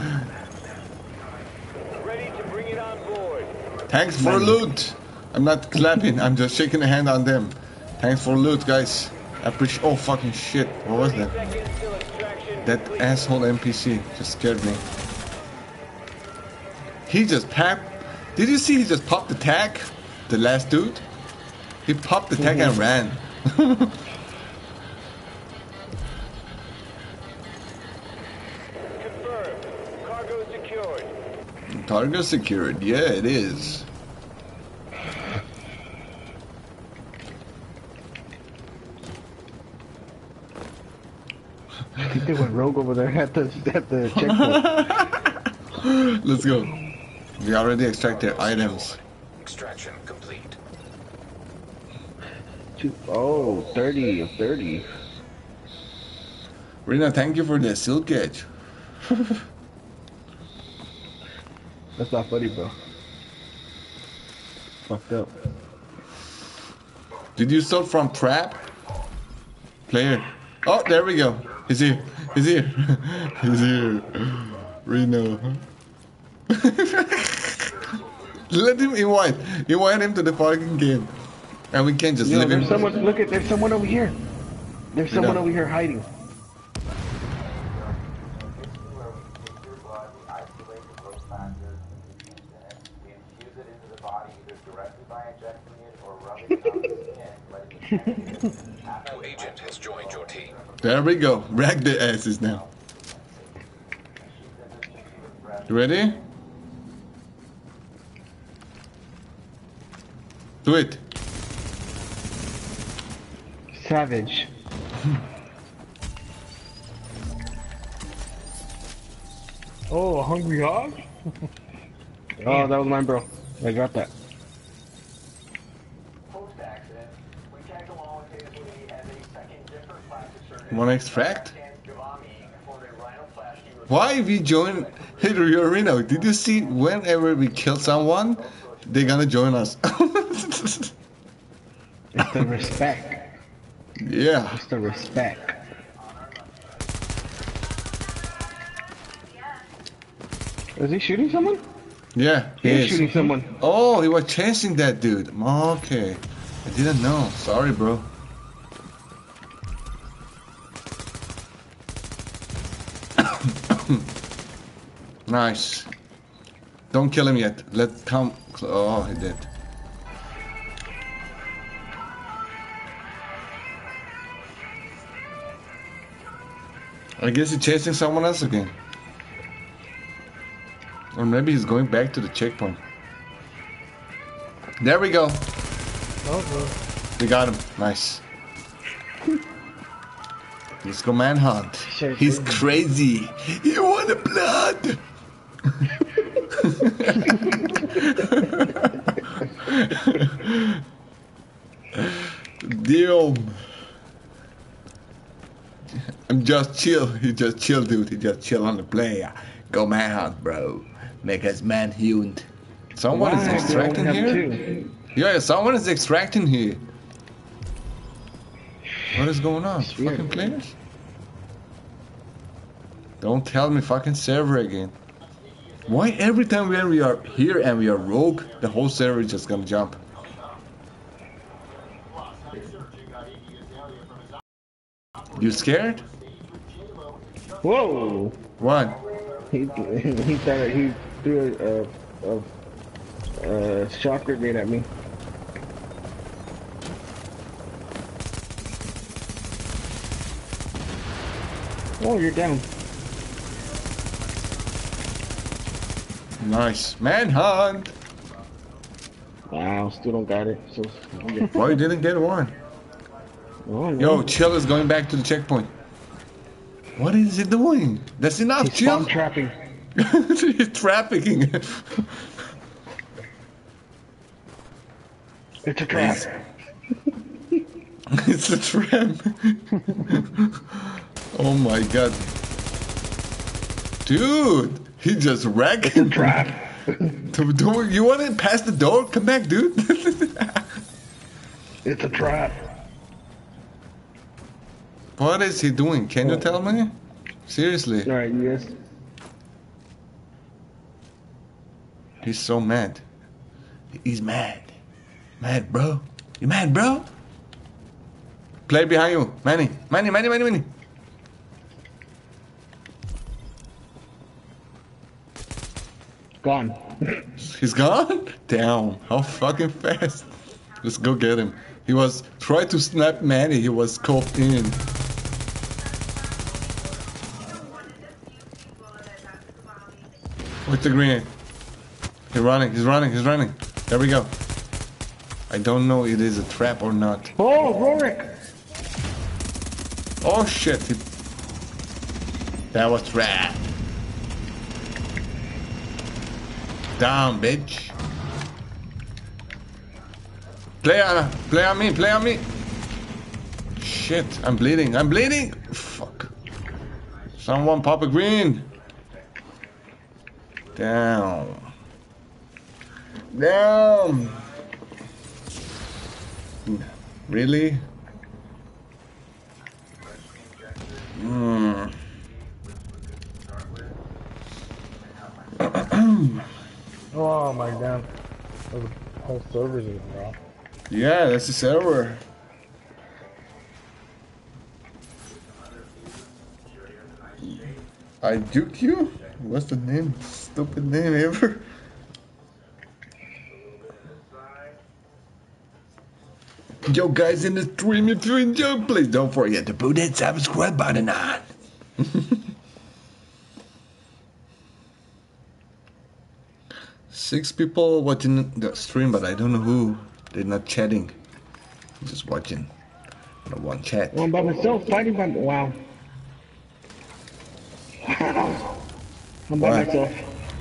Ready to bring it on board. Thanks for loot. I'm not clapping. I'm just shaking a hand on them. Thanks for loot, guys. I appreciate. Oh fucking shit! What was that? Seconds till extraction. That asshole NPC just scared me. He just tapped Did you see he just popped the tag? The last dude? He popped the tag and ran. Confirmed. Cargo secured. Cargo secured. Yeah, it is. I think they went rogue over there at the checkpoint. Let's go. We already extracted items. Extraction complete. Oh, 30 of 30. Rina, thank you for the silk edge. That's not funny, bro. Fucked up. Did you start from trap? Player. Oh, there we go. He's here. He's here. He's here. Reno. Let him invite. Invite him to the fucking game. And we can't just leave him. There's someone, look at, there's someone over here. There's someone over here hiding. New agent has joined your team. There we go. Rag the asses now. You ready? Do it. Savage. Oh, a hungry hog? Oh, that was mine, bro. I got that. Wanna extract? Why we join Hideo Reno? Did you see whenever we kill someone, they're gonna join us? It's the respect. Yeah. It's the respect. Is he shooting someone? Yeah, he He's is. shooting someone. Oh, he was chasing that dude. Okay. I didn't know. Sorry, bro. Nice. Don't kill him yet. Let come. Oh, he did. I guess he's chasing someone else again. Or maybe he's going back to the checkpoint. There we go. Oh, We got him. Nice. Let's go manhunt. He's crazy. You want the blood? Damn. I'm just chill. He just chill, dude. He just chill on the play. Go manhunt, bro. Make us manhunt. Someone is extracting here? Yeah, someone is extracting here. What is going on? Fucking players? Don't tell me fucking server again. Why every time when we are here and we are rogue, the whole server is just gonna jump? You scared? Whoa! What? He threw a shock grenade at me. Oh, you're down. Nice. Manhunt! Wow, still don't got it. So, Why you didn't get one? oh, no. Yo, Chill is going back to the checkpoint. What is he doing? That's enough, He's Chill. spawn trapping. He's trafficking. It's a trap. It's a trap. Oh my god. Dude, he just wrecked him. Trap. You want to pass the door? Come back, dude. It's a trap. What is he doing? Can you tell me? Seriously. Alright, yes. He's so mad. He's mad. Mad, bro. You mad, bro? Play behind you. Manny. Gone. He's gone? Damn, how fucking fast. Let's go get him. He was trying to snap Manny, he was caught in. What's the green? He's running, he's running, he's running. There we go. I don't know if it is a trap or not. Oh, Romik! Oh shit. That was trap. Down, bitch. Play on me, play on me. Shit, I'm bleeding, I'm bleeding. Fuck. Someone pop a green. Down. Down. Really? Oh my god. The whole server's even off. Yeah, that's the server. I duke you? What's the name? Stupid name ever. Yo guys in the stream, if you enjoy, please don't forget to put that subscribe button on. 6 people watching the stream, but I don't know who. They're not chatting. Just watching. No one chat. Oh, I'm by myself, fighting by wow. I'm by What? myself.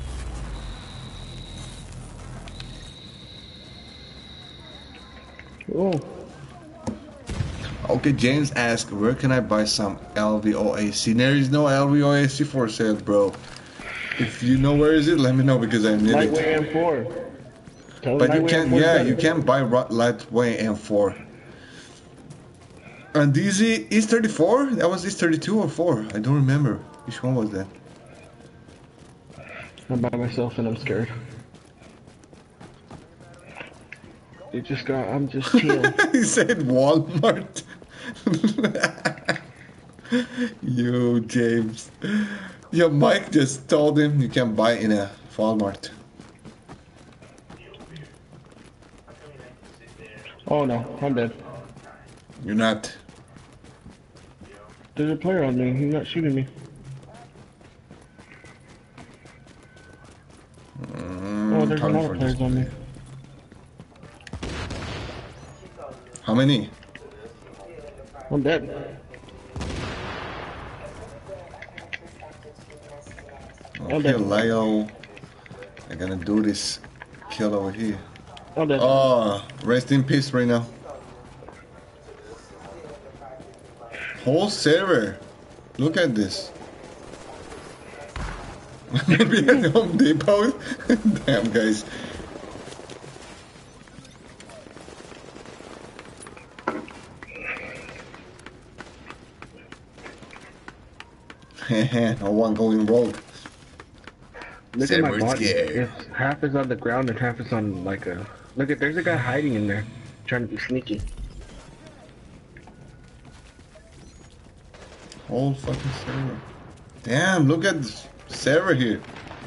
Oh. Okay, James asked, where can I buy some LVOAC? There is no LVOAC for sale, bro. If you know where is it, let me know because I need Lightweight it. M4. But you can, yeah, you can buy lightweight M4. And DZ is 34? That was is 32 or 4? I don't remember. Which one was that? I'm by myself and I'm scared. I'm just chilling. He said Walmart. Yo, James. Yo, Mike just told him you can buy in a Walmart. Oh no, I'm dead. You're not. There's a player on me, he's not shooting me. Oh, there's a lot of players on me. How many? I'm dead. Okay, Leo. I'm gonna do this kill over here. I'm dead. Oh, rest in peace right now. Whole server. Look at this. Maybe at Home Depot. Damn, guys. No one going rogue. Look at my body. It's half is on the ground and half is on like a. Look at, there's a guy hiding in there, trying to be sneaky. Whole fucking server. Damn, look at this server here.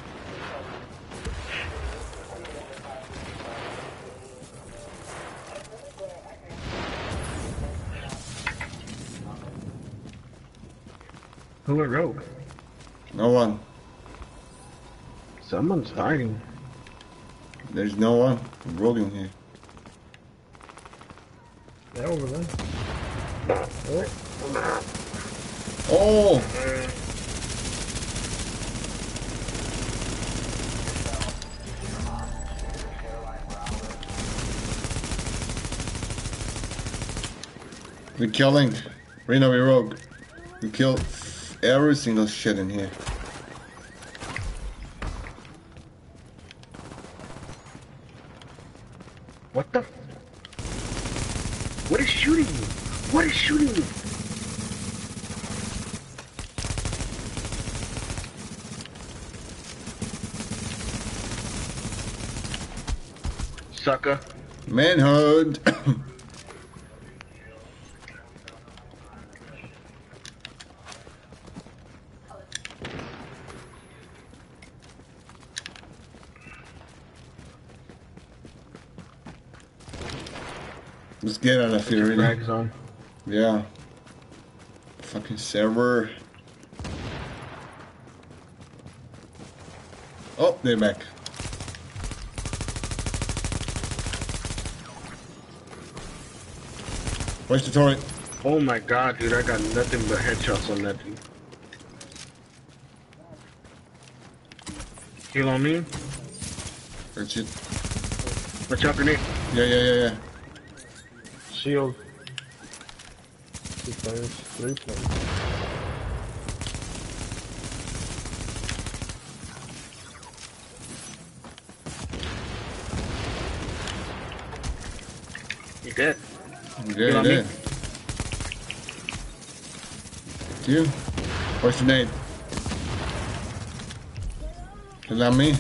Who went rogue? No one. Someone's hiding. There's no one rogue in here. Yeah, over there. Oh! We're killing. Reno, we rogue. We kill every single shit in here. What the? What is shooting me? What is shooting me? Sucker. Manhunt. Let's get out of Put here, your really. frags on. Yeah. Fucking server. Oh, they're back. Where's the turret? Oh my god, dude, I got nothing but headshots on that dude. Heal on me. That's it. Watch out, grenade. Yeah. Shield. 2 players, 3 players. You dead? Yeah, on me. yeah. You? Where's the nade? Is that me?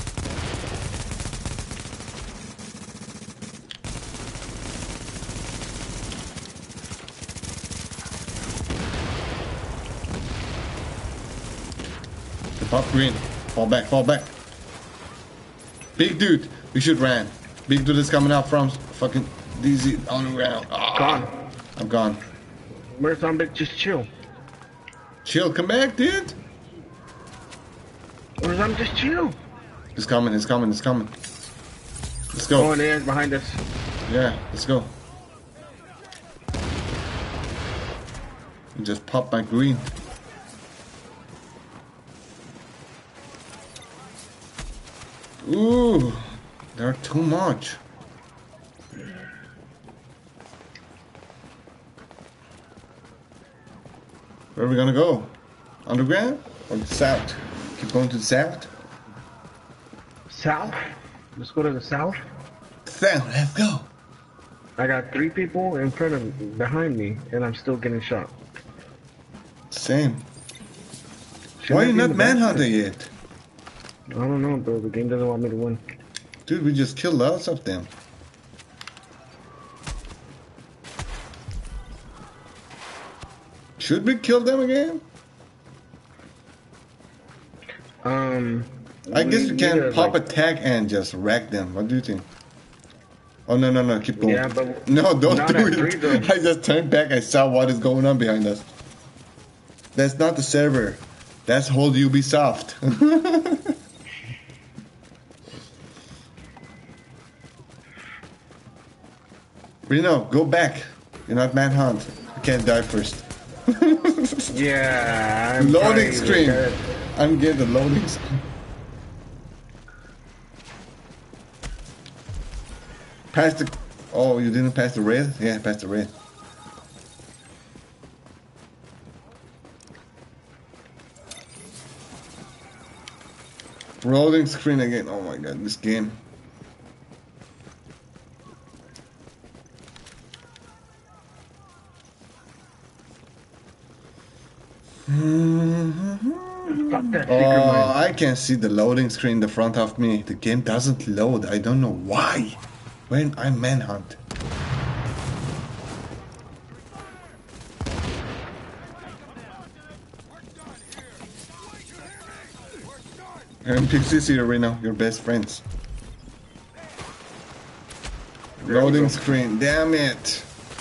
Pop green. Fall back, fall back. Big dude, we should ran. Big dude is coming out from fucking DZ on the ground. Ah, Gone. I'm gone. Where's Zombie? Just chill. Chill, come back, dude. Where's Zombie? Just chill. It's coming, it's coming, it's coming. Let's go. Oh, and there's behind us. Yeah, let's go. Just pop my green. Ooh, they're too much. Where are we gonna go? Underground or the south? Keep going to the south? South? Let's go to the south. South, let's go. I got 3 people in front of behind me, and I'm still getting shot. Same. Shouldn't Why I are you be in not the back? manhunting yet? I don't know, bro. The game doesn't want me to win. Dude, we just killed lots of them. Should we kill them again? I guess we can pop a tag and just wreck them. What do you think? Oh, no, keep going. Yeah, but no, don't not do at 3 though. it. I just turned back. I saw what is going on behind us. That's not the server. That's whole Ubisoft. Reno, go back. You're not manhunt. You can't die first. Yeah, I'm Loading trying to screen. get it. I'm getting the loading screen. Pass the... Oh, you didn't pass the red? Yeah, pass the red. Loading screen again. Oh my god, this game. Fuck that secret Oh, mine. I can see the loading screen in the front of me. The game doesn't load. I don't know why. When I manhunt. And Pixie's here right now. Your best friends. Loading screen. Damn it.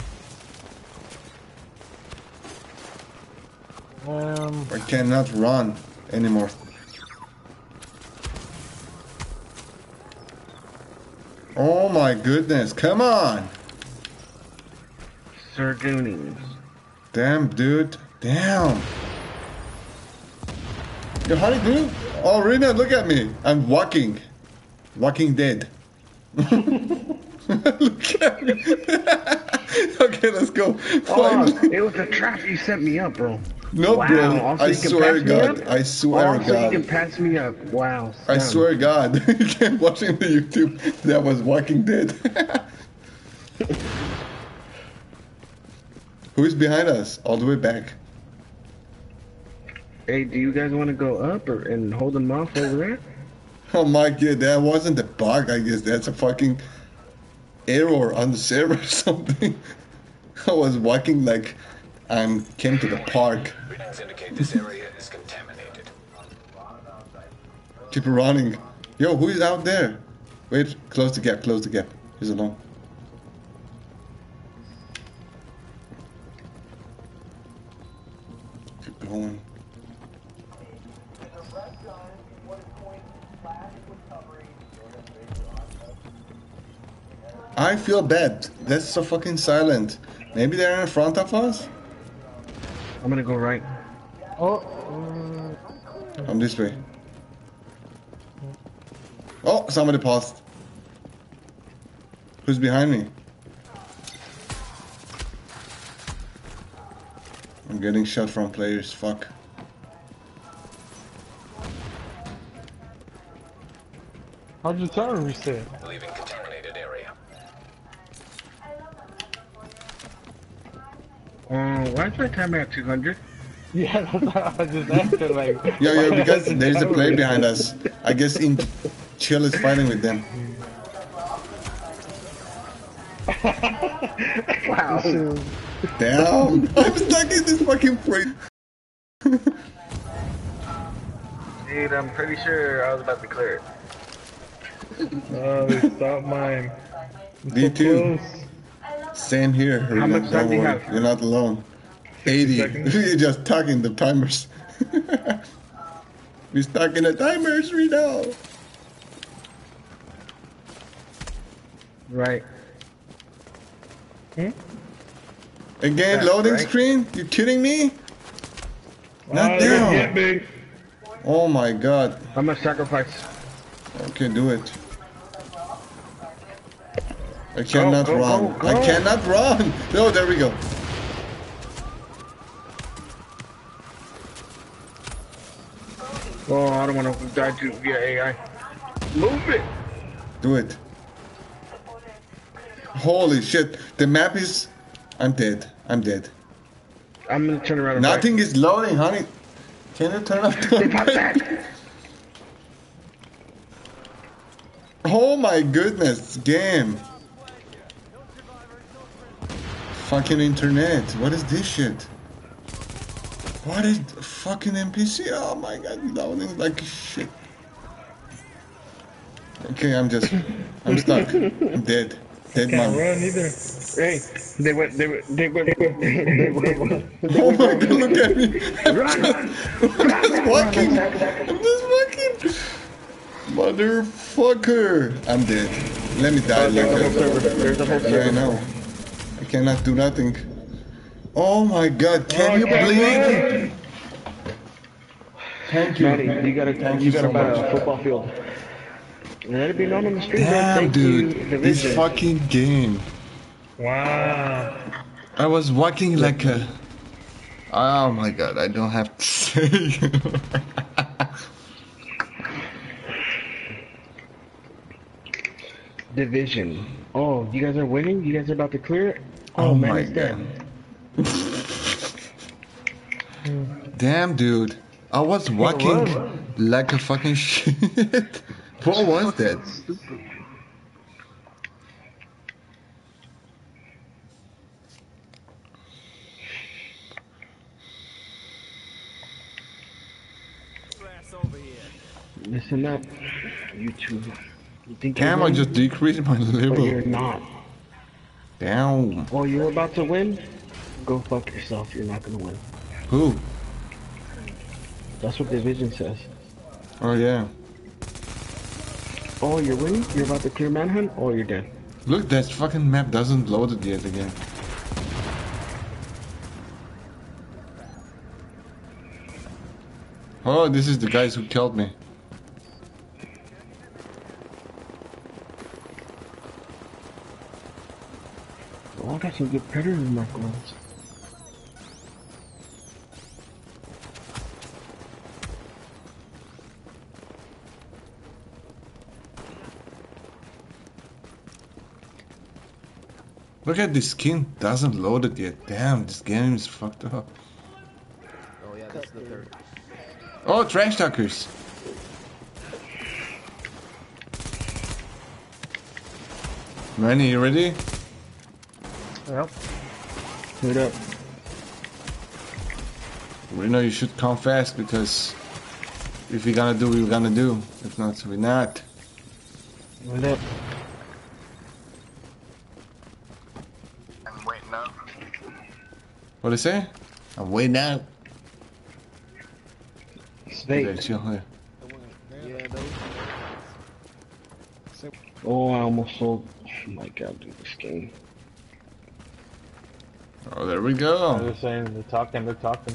I cannot run anymore. Oh my goodness, come on! Sir Goonies. Damn, dude. Damn. Yo, how do you do? Oh, Rena, look at me. I'm walking. Walking dead. Look at me. Okay, let's go. Oh, it was a trap you set me up, bro. No, wow. bro. Also, I you can swear pass me God. up? I swear also, God. you can pass me up. Wow. I son. swear God. You kept watching the YouTube that was Walking Dead. Who is behind us? All the way back. Hey, do you guys want to go up and hold them off over there? Oh my God, that wasn't a bug. I guess that's a fucking error on the server or something. I was walking like I came to the park. Readings indicate this area is contaminated. Keep running. Yo, who is out there? Wait, close the gap, close the gap. He's alone. I feel bad. That's so fucking silent. Maybe they're in front of us? I'm gonna go right. Oh, I'm this way. Oh, somebody paused. Who's behind me? I'm getting shot from players. Fuck. how'd your timer reset? Leaving contaminated area. Why is my timer at 200? Yeah, that's what I was just asking. Like, Yeah, because there's a player behind us. I guess Chill is fighting with them. Wow. Damn! I'm stuck in this fucking frame. Dude, I'm pretty sure I was about to clear it. Oh, they stopped mine. Me too. Same here. How much time do you have? You're not alone. 80. We're just stuck in the timers. We're stuck in the timers right now. Right. Hmm? Again, That's loading right. screen? You kidding me? Not Get down. me. Oh my god. I'm gonna sacrifice. Okay, do it. I cannot go, run. go, go. I cannot run. No, there we go. Oh, I don't want to die to via AI. Move it. Do it. Holy shit. The map is... I'm dead. I'm dead. I'm gonna turn around. And Nothing is loading, honey. Can you turn off the... Oh my goodness, game. Fucking internet. What is this shit? What is fucking NPC? Oh my god, loading like shit. Okay, I'm stuck. I'm dead. Dead Can't man. run either. Hey, they went. Oh my god, look at me. I'm just walking. I'm just walking. Motherfucker. I'm dead. Let me die. There's a whole server. Yeah, I know. I cannot do nothing. Oh my god, can you believe? Thank you. Maddie, you gotta buy a football field. Let it be known on the street. Damn, dude. This Division. fucking game. Wow. I was walking like a... Oh my god, I don't have to say. Division. Oh, you guys are winning? You guys are about to clear it? Oh man, my it's dead. god. Damn, dude. I was walking like a fucking shit. What was that? Listen up, YouTube. You think Damn, you're I just decreased my but level. you're not. Damn. Oh, you're about to win? Go fuck yourself. You're not gonna win. Who? That's what Division says. Oh yeah. Oh, you're winning? You're about to clear Manhunt? Oh, you're dead. Look, that fucking map doesn't load it yet again. Oh, this is the guys who killed me. Oh, I got some good predators in my gloves. Look at this skin, doesn't load it yet. Damn, this game is fucked up. Oh yeah, this is the third. Oh, trash talkers. Manny, you ready? Yep. Wait up. We know you should come fast because if we're gonna do, we're gonna do. If not, we're not. Wait up. I'm waiting up. What do you say? I'm waiting out. Snake. Chill here. Yeah, those. Oh, I almost sold. my god, dude, this game. Oh, there we go. They're saying they're talking.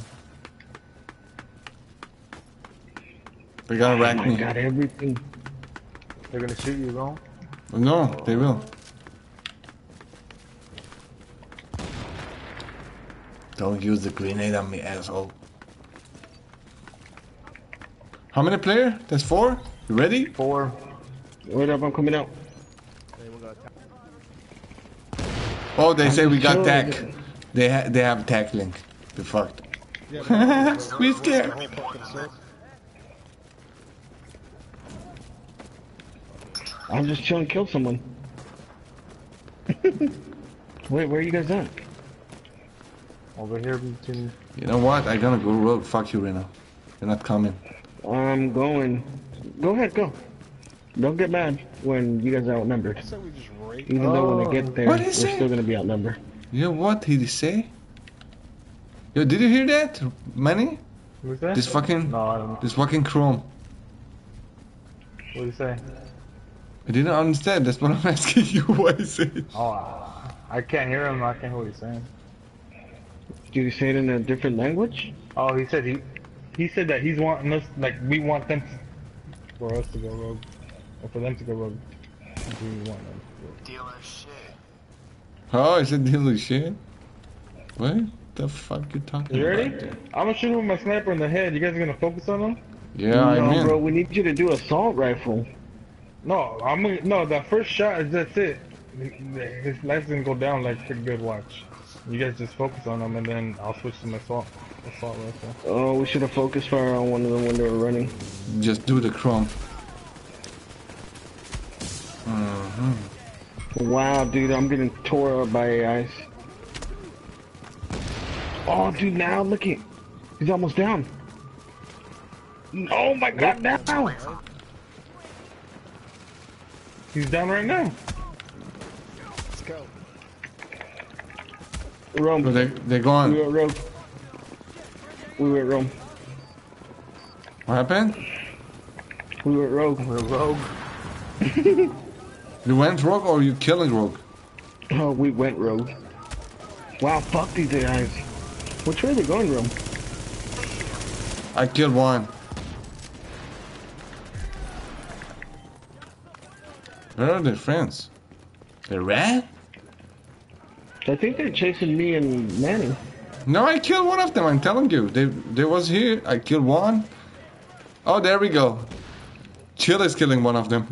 They're gonna rack Oh my me. god, everything. They're gonna shoot you, bro. No, they will. Don't use the grenade on me, asshole. How many players? There's 4? You ready? 4. Wait up, I'm coming out. Oh, they say we got sure. tack. They have tack link. The fucked. We scared. I'm just chilling, kill someone. Wait, where are you guys at? Over here between. You know what? I'm gonna go rogue. Fuck you, Reno. You're not coming. I'm going. Go ahead, go. Don't get mad when you guys are outnumbered. Even though when I get there, What we're is it? still gonna be outnumbered. You know what he say? Yo, did you hear that? Manny? Who's that? This fucking, No, I don't know. this fucking Chrome. What do you say? I didn't understand. That's what I'm asking you. What is it? Oh, I can't hear him. I can't hear what he's saying. Did you say it in a different language? Oh, he said he said that he's wanting us, like we want them for us to go rogue, or for them to go rogue. We want them to go. Oh, I said deal with shit. What the fuck you talking You ready? about? There? I'm gonna shoot him with my sniper in the head. You guys are gonna focus on him? Yeah, I no, mean. bro, we need you to do assault rifle. No, no. That first shot is that's it. His life's gonna go down like pretty good. Watch. You guys just focus on him, and then I'll switch to my assault rifle. Oh, we should have focused fire on one of them when they were running. Just do the Chrome. Wow, dude, I'm getting tore up by AIs. Oh, dude, now look at, he's almost down. Oh my god, now! He's down right now. Let's go. Rome. Oh, they're gone. We went rogue. We went Rome. What happened? We went rogue. We're rogue. You went rogue or you killing rogue? Oh, we went rogue. Wow, fuck these AIs. Which way are they going, Rome? I killed one. Where are their friends? They ran? I think they're chasing me and Manny. No, I killed one of them. I'm telling you. They was here. I killed one. Oh, there we go. Chill is killing one of them.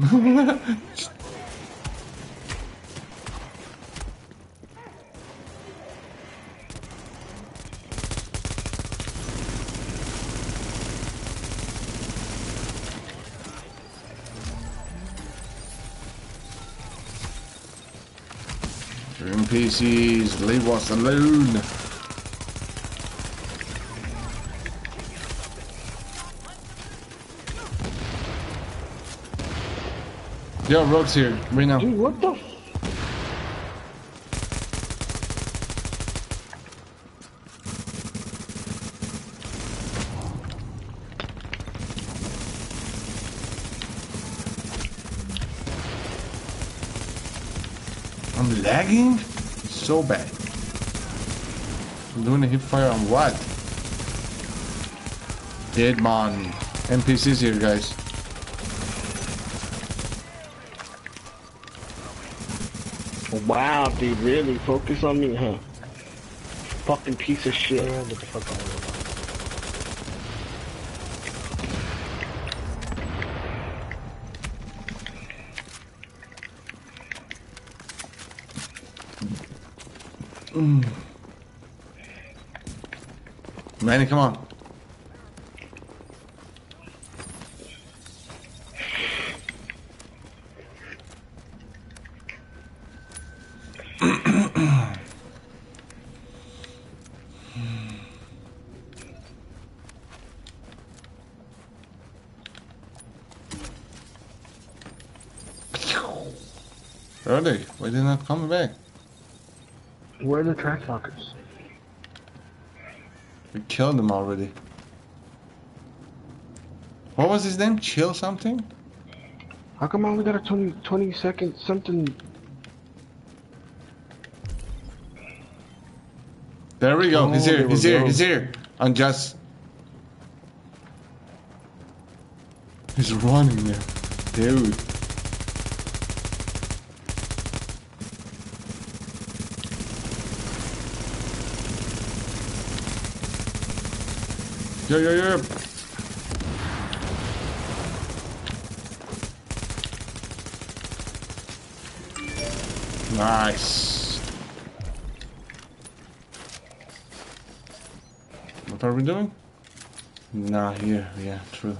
NPCs, leave us alone. Yo, Rogue's here, right now. Dude, what the f— I'm lagging? So bad. I'm doing a hip fire on what? Dead man. NPCs here, guys. Wow, dude, really? Focus on me, huh? Fucking piece of shit. Get the fuck out of Manny, come on. Where are they? Why they're not coming back? Where are the track talkers? We killed them already. What was his name? Chill something? How come I only got a 20 second something There we go. He's Oh, here. there He's we here. go. He's here. I'm just. He's running there, dude. Yeah. Nice. What are we doing? Nah, here. Yeah, true.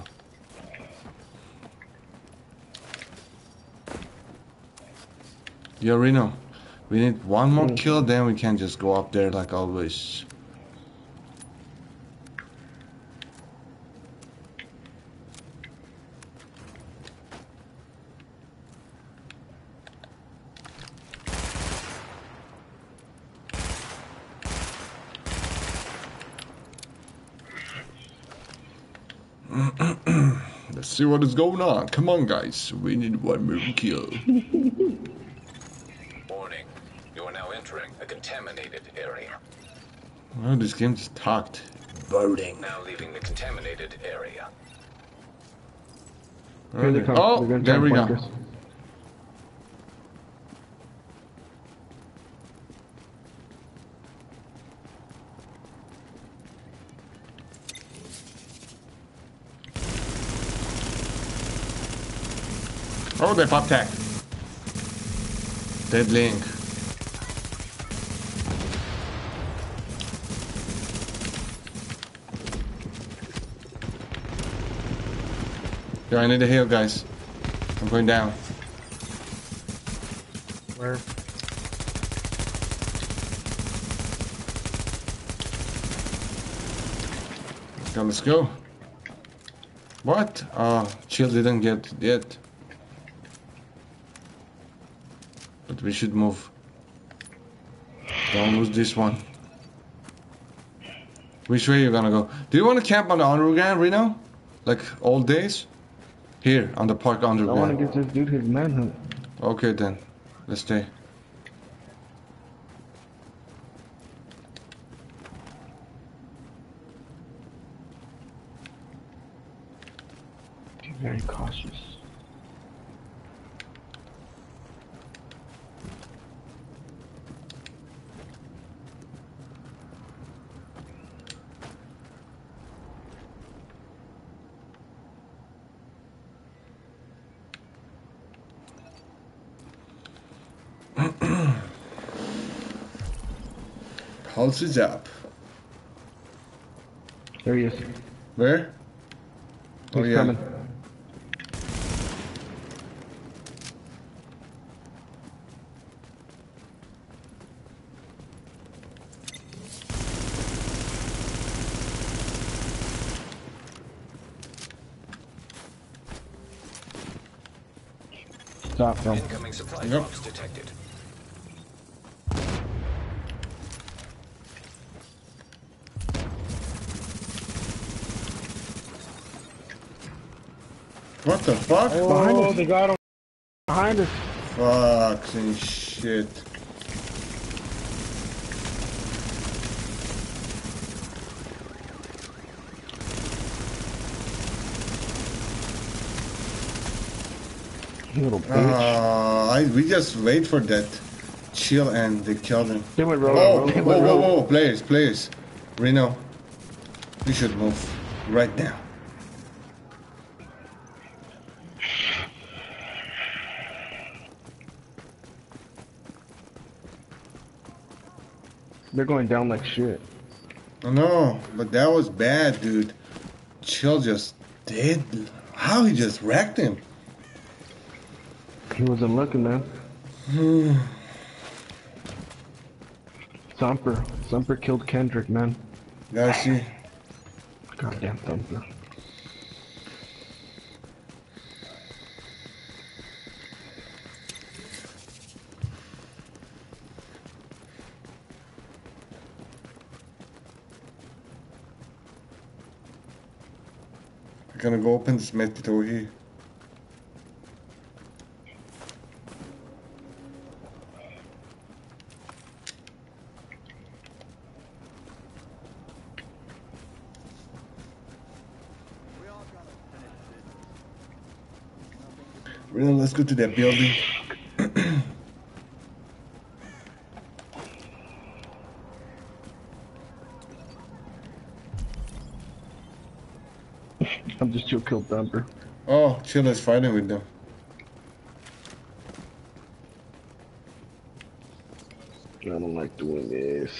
Yo, Reno, we need one more kill, then we can just go up there like always. Let's see what is going on. Come on, guys. We need one more kill. Warning. You are now entering a contaminated area. Oh, this game just talked. Voting. Now leaving the contaminated area. Here they come. Oh, They're gonna there we try to go. flank us. Oh, they pop tag. Dead link. Yo, I need a heal, guys. I'm going down. Where? Okay, let's go. What? Oh, Chill didn't get it yet. But we should move. Don't lose this one. Which way you gonna go? Do you want to camp on the underground, Reno? Like all days? Here, on the park I want underground. to get this dude his manhunt. Okay then, let's stay. Be very cautious. Pulse is up. There he is. Where? Oh He's yeah. coming. Stop, bro. Incoming supply Yep. drops detected. What the fuck? Behind Oh, us. they got him. Behind us. Fucking shit. You little bitch. We just wait for that Chill and they killed him. They went rogue. Oh, They went whoa, rogue. players. Reno, we should move right now. They're going down like shit. I know, but that was bad, dude. Chill just did. How he just wrecked him? He wasn't looking, man. Thumper killed Kendrick, man. Gotta see. Goddamn Thumper. I'm gonna go open this med door here. Well, let's go to that building. I'm just your kill dumper. Oh, Chill is fighting with them. I don't like doing this.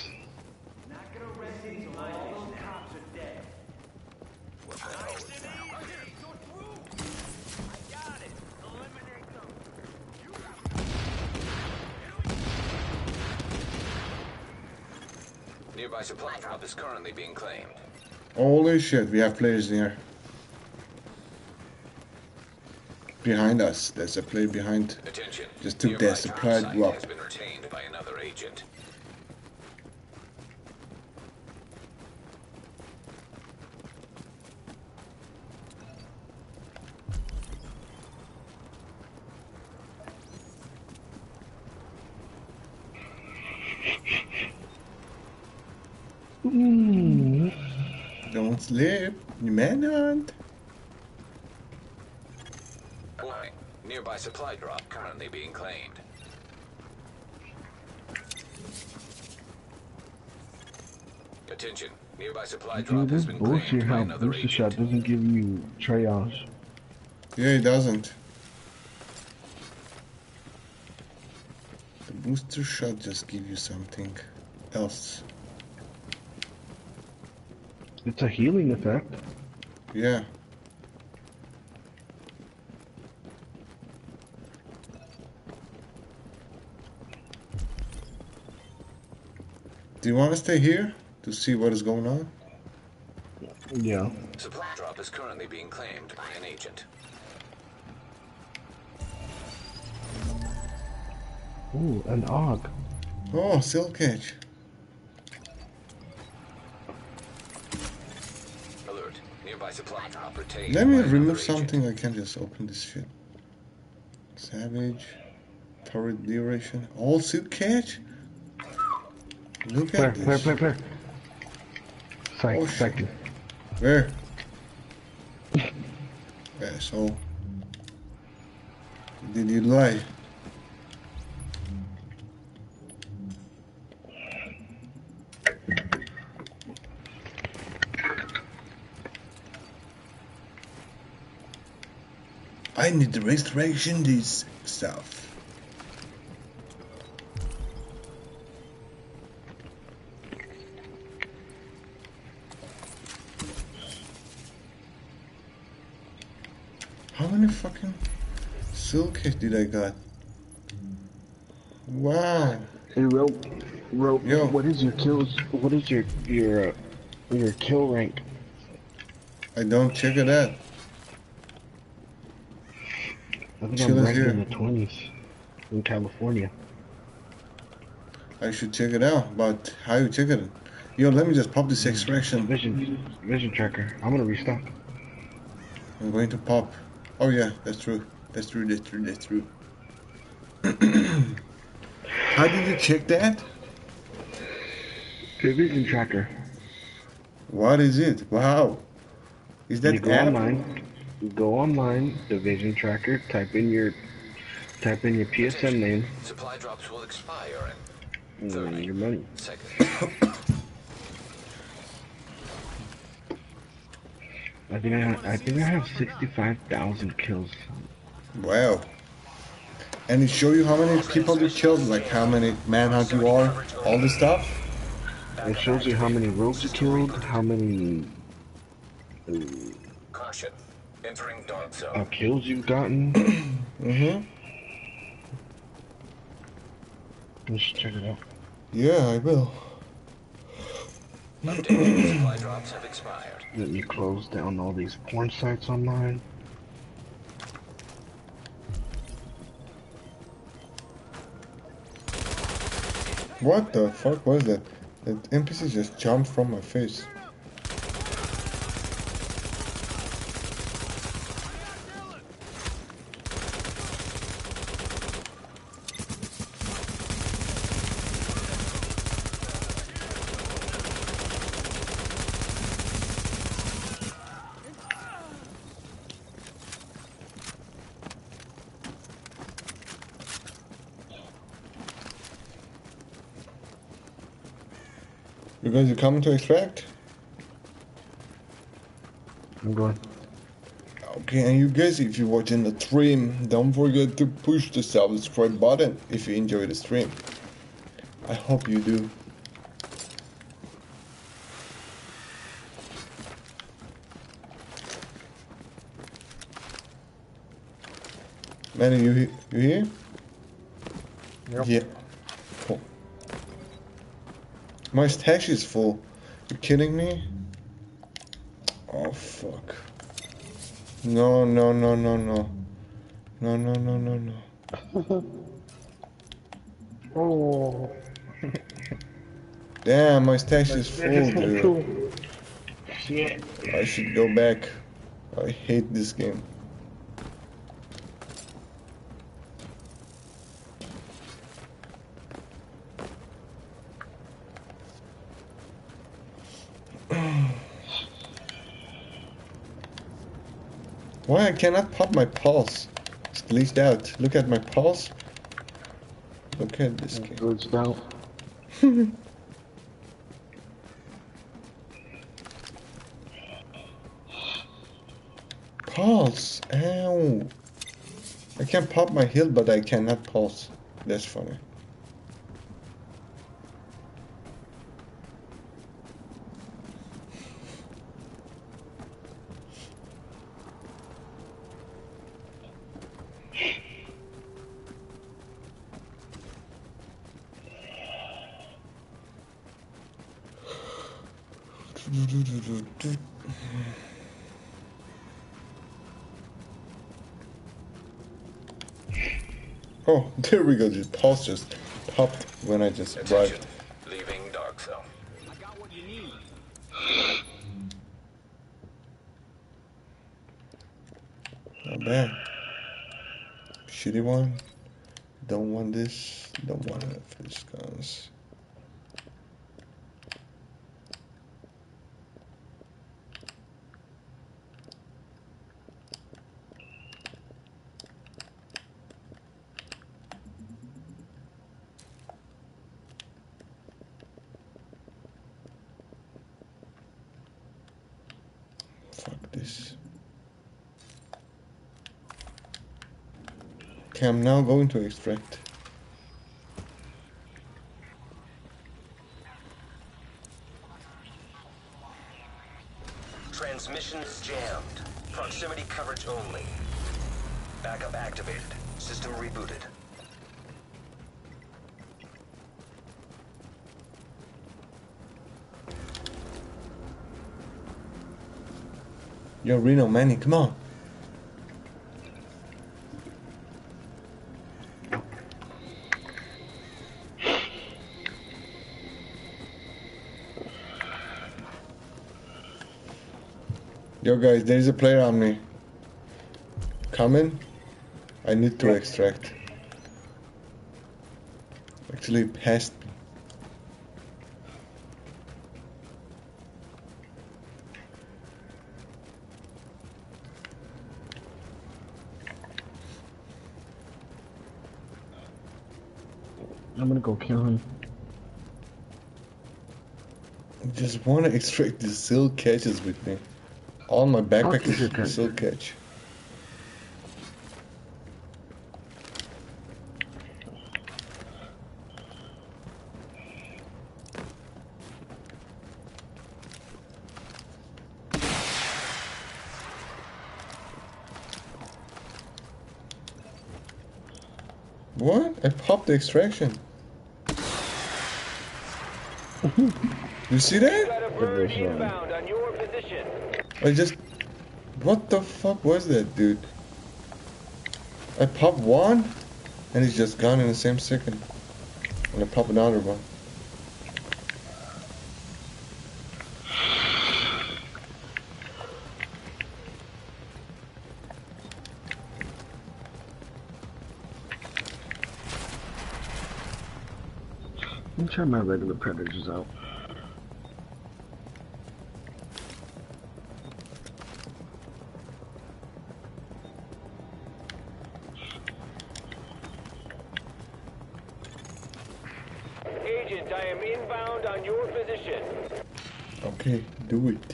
Nearby supply drop is currently being claimed. Holy shit, we have players near. Behind us, there's a player behind. Attention. Just took their supply drop. Has been retained by another agent. Don't sleep, you manhunt. Warning. Nearby supply drop currently being claimed. Attention. Nearby supply drop Dude, has this been bullshit claimed by how another booster agent. shot doesn't give you triage. Yeah, it doesn't. The booster shot just give you something else. It's a healing effect. Yeah. Do you want to stay here to see what is going on? Yeah. Supply drop is currently being claimed by an agent. Ooh, an AUG. Oh, silk cage. Alert. Nearby supply drop retained Let me by another remove agent. something. I can just open this shit. Savage. Turret duration. All silk cage? Look at this. Player. Psych, Oh, shit. second. Where? Asshole. Did you lie? I need to restoration this stuff. How many fucking silk did I got? Wow. Hey, Ro, Yo. what is your kills? What is your kill rank? I don't check it out. I think Chill I'm is ranked here. in the 20s in California. I should check it out, but how you check it? Yo, let me just pop this extraction. Vision tracker. I'm gonna restock. I'm going to pop. Oh yeah, that's true. That's true. How did you check that? The vision tracker. What is it? Wow. Is that You go app? online. You go online. The vision tracker. Type in your PSN name. Supply drops will expire in 30 your money. seconds. I think I have 65,000 kills. Wow. And it show you how many people you killed, like how many manhunt you are, all this stuff? It shows you how many rogues you killed, how many Caution. Entering dark zone. kills you've gotten. Mm-hmm. Let's check it out. Yeah, I will. Updated supply drops have expired. Let me close down all these porn sites online. What the fuck was that? That NPC just jumped from my face. You guys are coming to extract? I'm going. Okay, and you guys, if you're watching the stream, don't forget to push the subscribe button if you enjoy the stream. I hope you do. Manny, you here? Yep. Yeah. Cool. My stash is full. You kidding me? Oh fuck. No, no, no, no, no. No, no, no, no, no. Oh. Damn, my stash My is stash is full, full dude. too. Shit. I should go back. I hate this game. Why I cannot pop my pulse? It's glitched out. Look at my pulse. Look at this game. Glitched out. Pulse. Ow. I can pop my heal, but I cannot pulse. That's funny. Oh, there we go. The pulse just popped when I just arrived. Leaving dark zone. I got what you need. Not bad. Shitty one. Don't want this. Don't want it for these guns. Fuck this. Okay, I'm now going to extract. Transmissions jammed. Proximity coverage only. Backup activated. System rebooted. Yo, Reno, Manny, come on. Yo, guys, there is a player on me. Coming? I need to extract. Actually, past me. I'm gonna go kill him. I just want to extract the silk catches with me. All my backpack Fuck is it, is silk catch. What? I popped the extraction. You see that? Got a bird inbound on your position. I just... What the fuck was that, dude? I popped one, and it's just gone in the same second. And I pop another one. Let me try my regular predators out. Agent, I am inbound on your position. Okay, do it.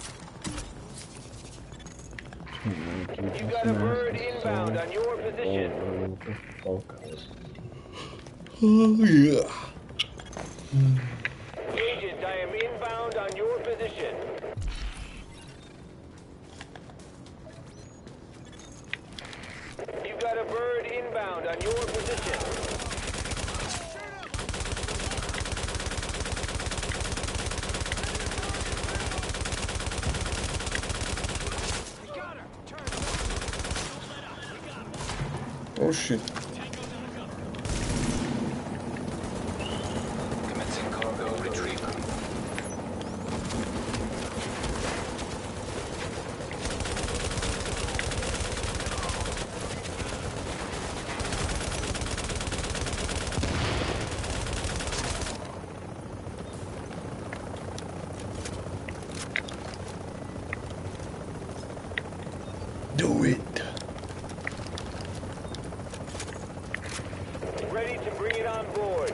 You got a bird inbound on your position. Oh yeah. Agent, I am inbound on your position. You got a bird inbound on your position. Oh shit. Commencing cargo retrieval. Do it. Ready to bring it on board.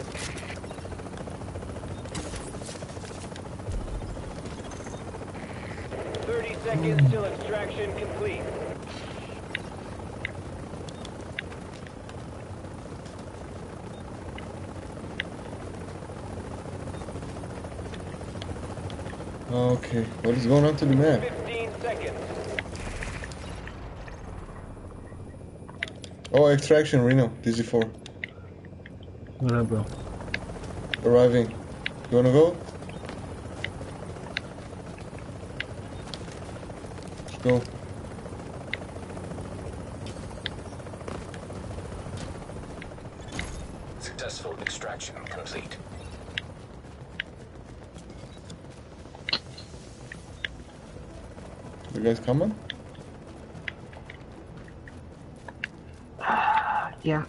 Seconds till extraction complete. Okay, what is going on to the map? 15 seconds. Oh, extraction, Reno, DZ4. What up, bro? Arriving. You wanna go? Let's go. Successful extraction complete. You guys coming? Yeah.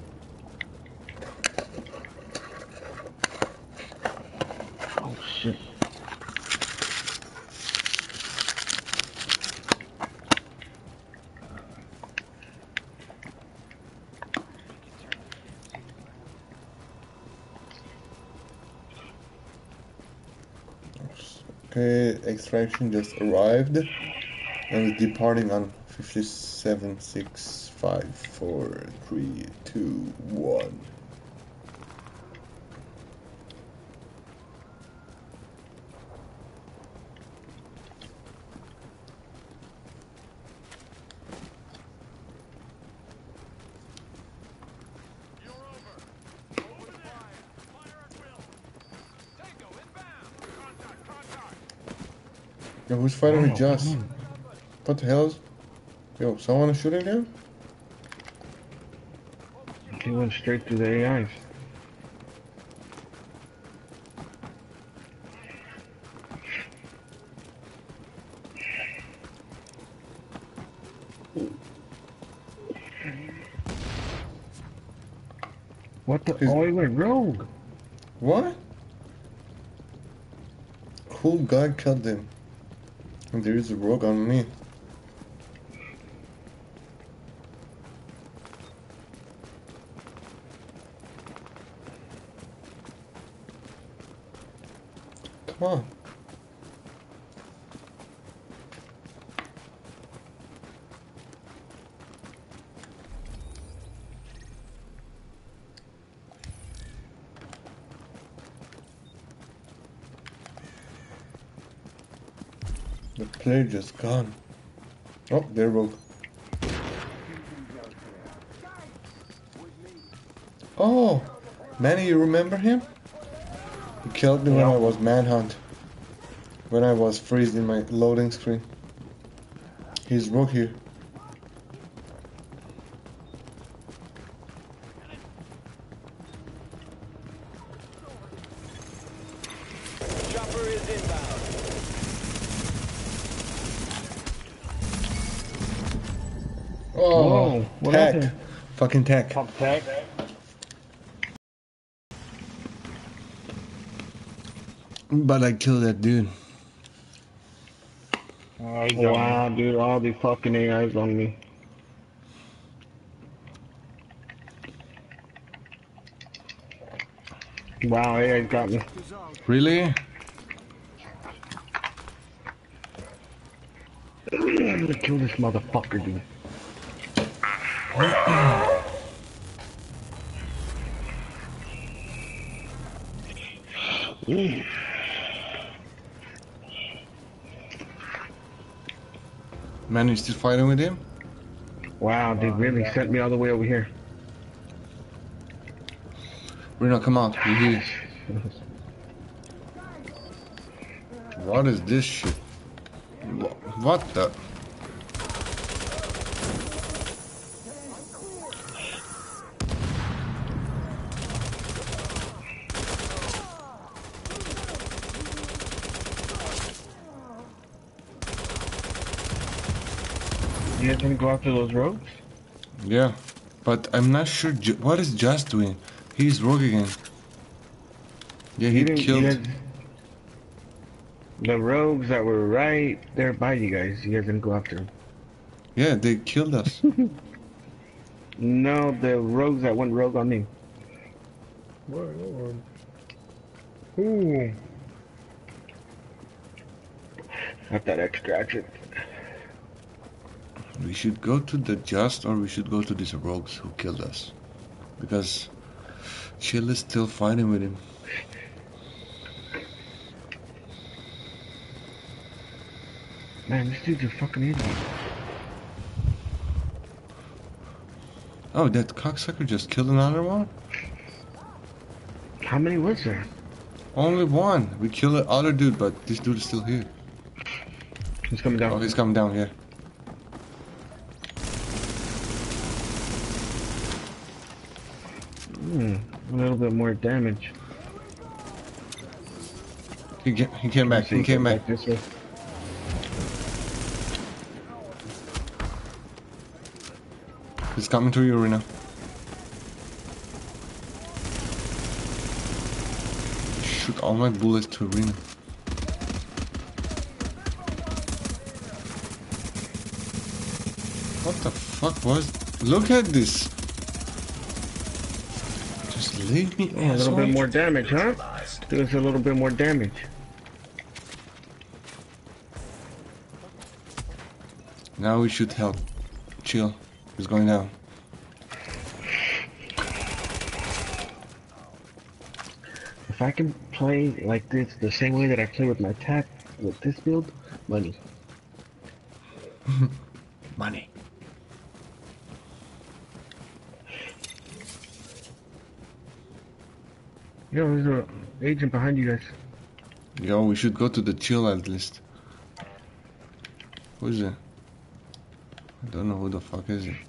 Oh shit. Okay, extraction just arrived and is departing on 57, 6, 5, 4, 3, 2, 1. Yo, who's fighting with Joss? What the hell? Yo, someone is shooting there? He went straight through the AIs. What the? Oh, he went rogue. What? Cool guy killed him. And there is a rogue on me. Come on. The player just gone. Oh, they're rogue. Oh, Manny, you remember him? He killed me when I was manhunt. When I was freezed in my loading screen. He's rogue here. Chopper is inbound. Oh, Whoa, what tech. happened? Fucking tech. Pump tag. But I killed that dude. Oh, he's got Wow, me. dude, all these fucking AIs on me. Wow, AI got me. Really? I'm gonna kill this motherfucker, dude. Man, you still fighting with him? Wow, they really sent me all the way over here. Reno, come out. We're here. What is this shit? What the? You guys gonna go after those rogues? Yeah, but I'm not sure. What is Just doing? He's rogue again. Yeah, he killed. The rogues that were right there by you guys gonna go after them? Yeah, they killed us. No, the rogues that went rogue on me. What? Ooh. Got that extraction. We should go to the Just, or we should go to these rogues who killed us, because Chill is still fighting with him. Man, this dude's a fucking idiot. Oh, that cocksucker just killed another one? How many was there? Only one. We killed the other dude, but this dude is still here. He's coming down. Oh, he's coming down here. A little bit more damage. He came back. He came back. This way. He's coming to you, Rena. Shoot all my bullets to Rena. What the fuck was? Look at this. Just leave me a little bit more damage, huh? Do us a little bit more damage. Now we should help. Chill. He's going down. If I can play like this the same way that I play with my tac with this build, money. Money. Yo, there's an agent behind you guys. Yo, we should go to the chill at least. Who is it? I don't know who the fuck is it.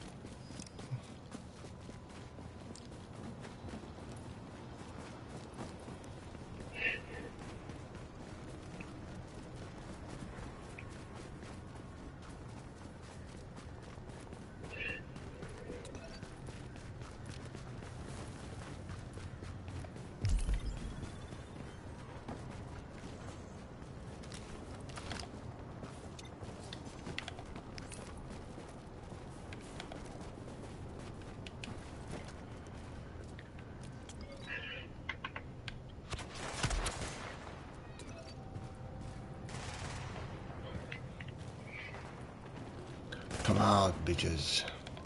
Come out, bitches.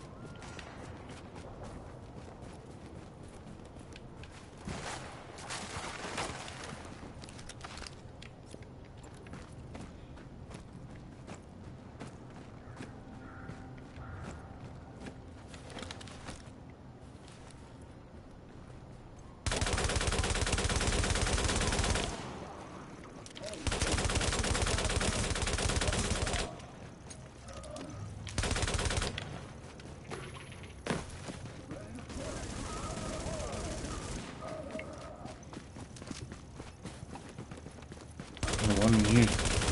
One here.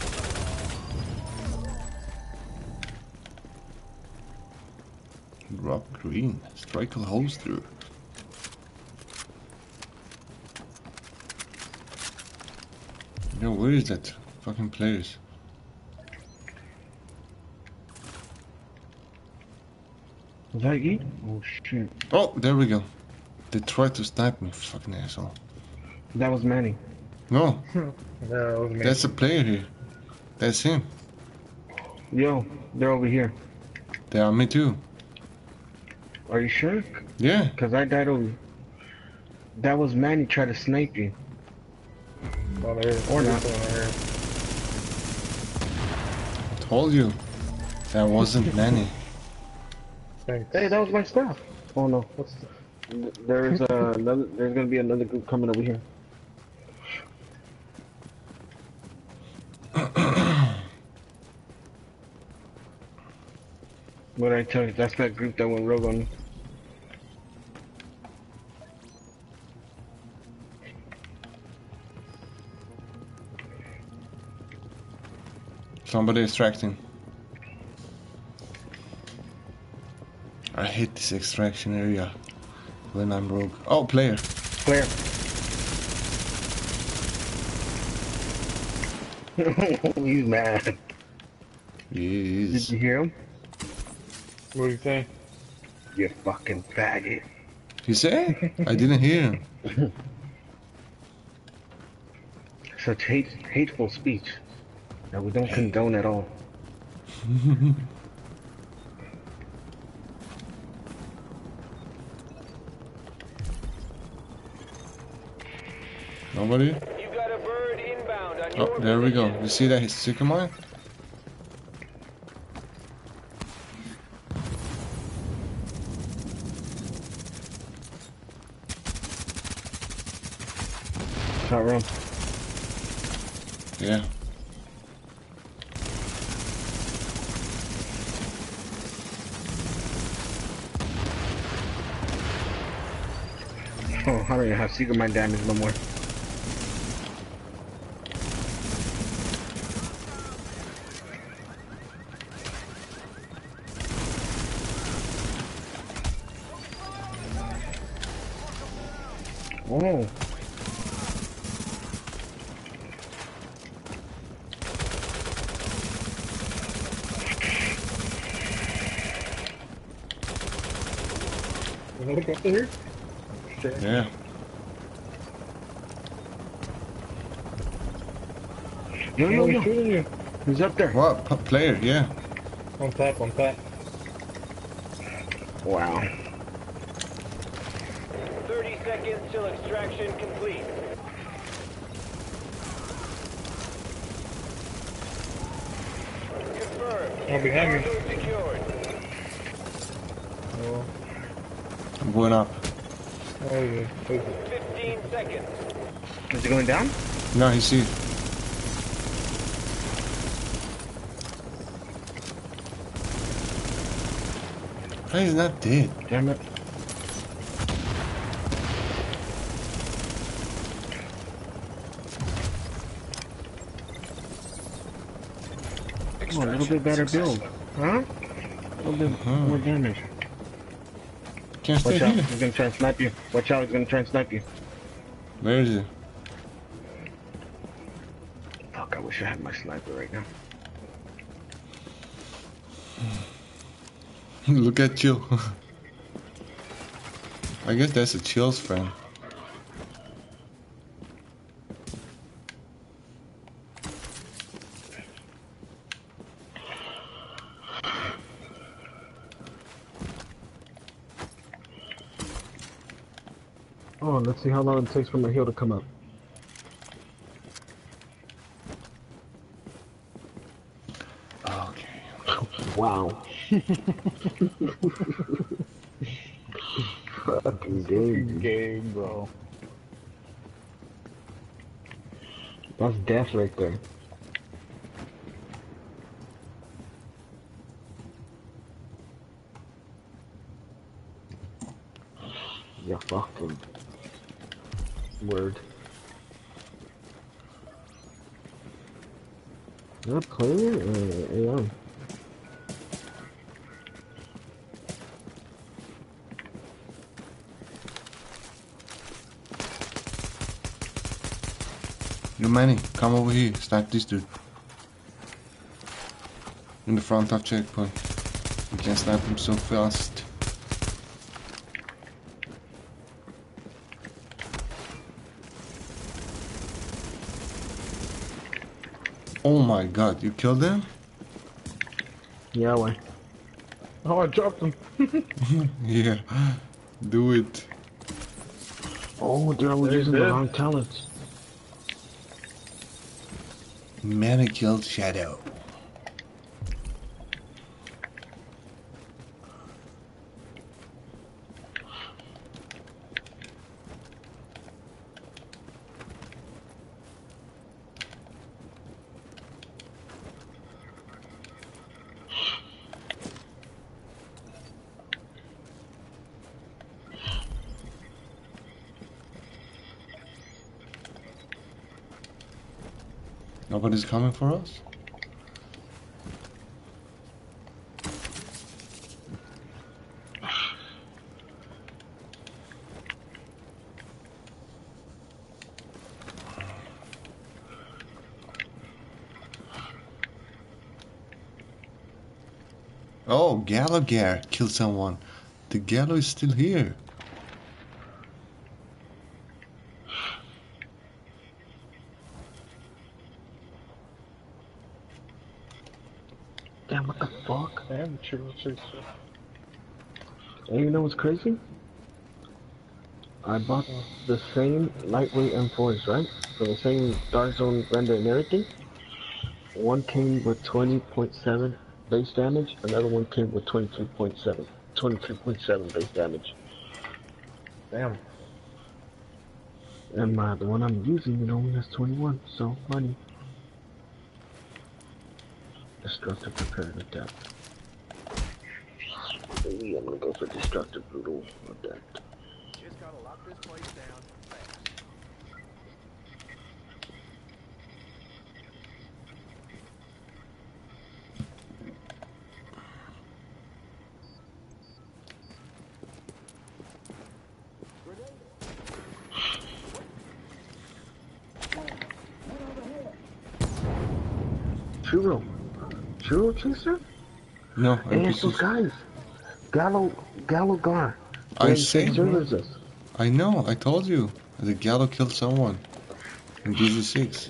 Drop green. Strike a holes through. Yo, where is that fucking players? Was that you? Oh shit. Oh, there we go. They tried to snipe me, fucking asshole. That was Manny. No, Yeah, that was me. that's a player here. That's him. Yo, they're over here. They are me too. Are you sure? Yeah. Cause I died over. That was Manny trying to snipe you. Oh, there's Or not. Told you. That wasn't Manny. Thanks. Hey, that was my stuff. Oh no. There's another. There's gonna be another group coming over here. What did I tell you? That's that group that went rogue on me. Somebody extracting. I hate this extraction area when I'm rogue. Oh, player. Player. He's mad. He Did is. you hear him? What do you say? You fucking faggot. You say? I didn't hear him. Such hateful speech that we don't condone at all. Nobody? You got a bird inbound on Oh, your there we go. position. You see that sycamore? Shot room. Yeah. Oh, I don't even have secret mine damage no more. Oh. Look up here. Yeah. Yo. Shooting you. He's up there. What? Player, yeah. On top. Wow. 30 seconds till extraction complete. Confirmed. Oh, behind me. Cargo secured. Oh, I'm going up. oh yeah. 15 seconds. Is he going down? No, he's here. Why is not dead? Damn it. Oh, a little bit better build. Huh? A little bit more damage. Can't stay Watch out, here. he's gonna try and snipe you. Watch out, he's gonna try and snipe you. Where is it? Fuck, I wish I had my sniper right now. Look at Chill. I guess that's a Chill's friend. Oh, let's see how long it takes for my heal to come up. Okay. Wow. Fucking game. Game, bro. That's death right there. Yeah, fucking word. Is that player or AI? You Manny, come over here. Snipe this dude. In the front of checkpoint. You can snipe him so fast. Oh my god, you killed him? Yeah, why? Oh, I dropped him. Yeah, do it. Oh, dude, I was They using the did. wrong talents. Man, I killed Shadow. Nobody's coming for us? Oh, Gallo Gear killed someone. The Gallo is still here. Damn, what the fuck? Damn, triple chaser. And you know what's crazy? I bought the same lightweight M4s, right? For the same dark zone render and everything. One came with 20.7 base damage, another one came with 23.7 base damage. Damn. And the one I'm using, it only has 21, so money. Destructive Preparative Depth. Maybe I'm gonna go for Destructive Brutal Depth. Just gotta lock this place down fast. Churro Chaser? No, And so NPCs. guys, Gallo Gar. I Yeah, say, servers us. I know, I told you. The Gallo killed someone in BZ6.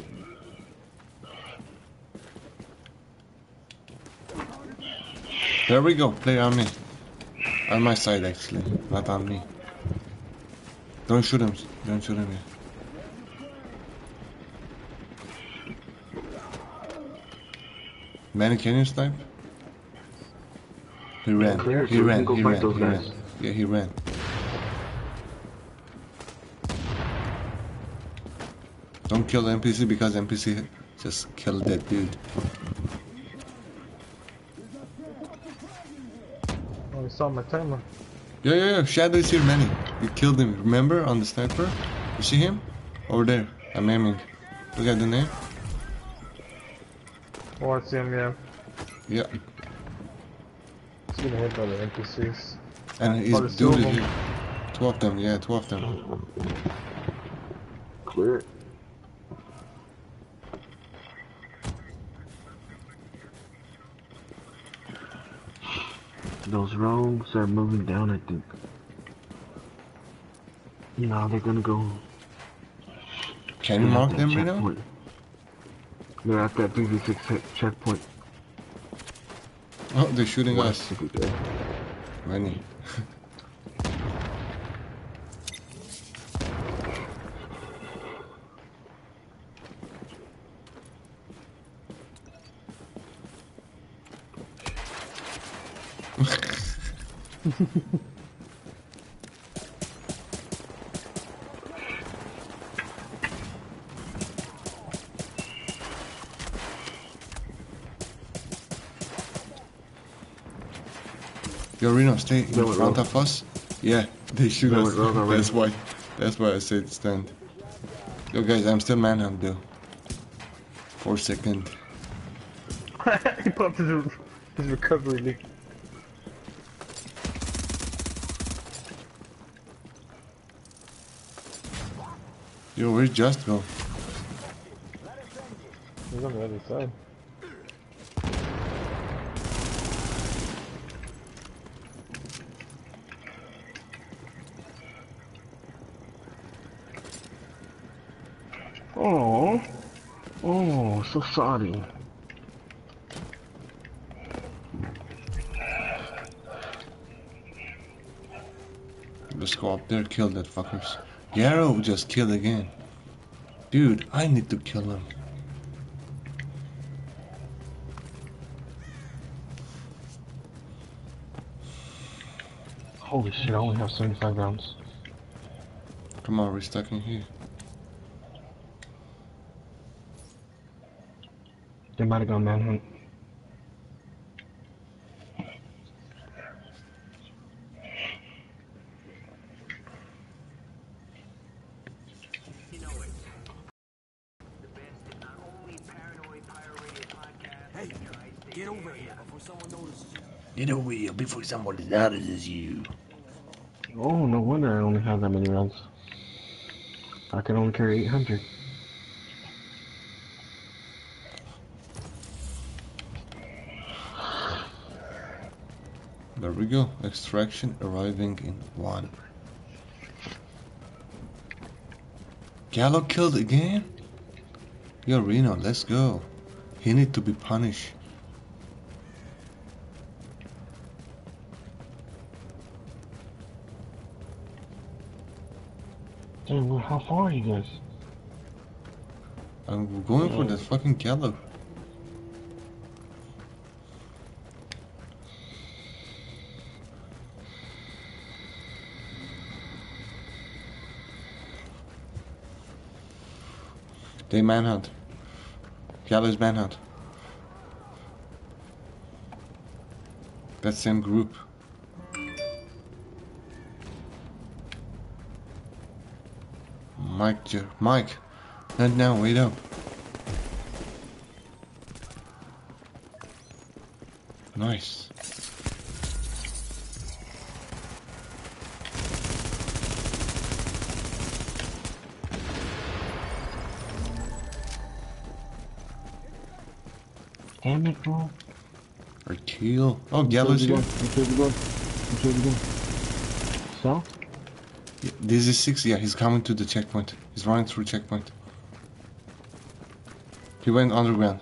There we go, play on me. On my side, actually, not on me. Don't shoot him, don't shoot him yet. Manny, can you snipe? He ran, Clear, he so we ran, can go he fight ran, those he guys. ran. Yeah, he ran. Don't kill NPC because NPC just killed that dude. Oh, I saw my timer. Yeah, Shadow is here, Manny. You killed him, remember, on the sniper? You see him? Over there, I'm aiming. Look at the name. Oh, I see him, yeah. Yeah, He's getting hit by the NPCs. and his Oh, there's two dude of is them. here. Two of them, yeah, two of them. Clear. Those rogues are moving down, I think. No, they're gonna go. Can you They're at mark that them right now? checkpoint. They're at that BB6 checkpoint. Oh, they're shooting West us. to be good. Manny. Yo, Reno, stay in front of us. Yeah, they shoot us. That's why I said stand. Yo, guys, I'm still manhunt though. 4 seconds. He popped his recovery leak. Yo, where's Just go? He's on the other side. Oh. Oh, so sorry. Let's go up there, kill that fuckers. Yarrow just killed again. Dude, I need to kill him. Holy shit, I only have 75 rounds. Come on, we're stuck in here. They might have gone manhunt. Hey, get over here before someone notices you. Get over here before somebody notices you. Oh, no wonder I only have that many rounds. I can only carry 800. There we go. Extraction arriving in 1. Gallo killed again? Yo, Reno, let's go. He need to be punished. Damn, well, how far are you guys? I'm going for that fucking Gallo. They manhunt. Gallo's manhunt. That same group. Mike, not now, wait up. Nice. Damn it, bro. Or kill. Oh, Gallo's here. So? This is 6, yeah, he's coming to the checkpoint. He's running through checkpoint. He went underground.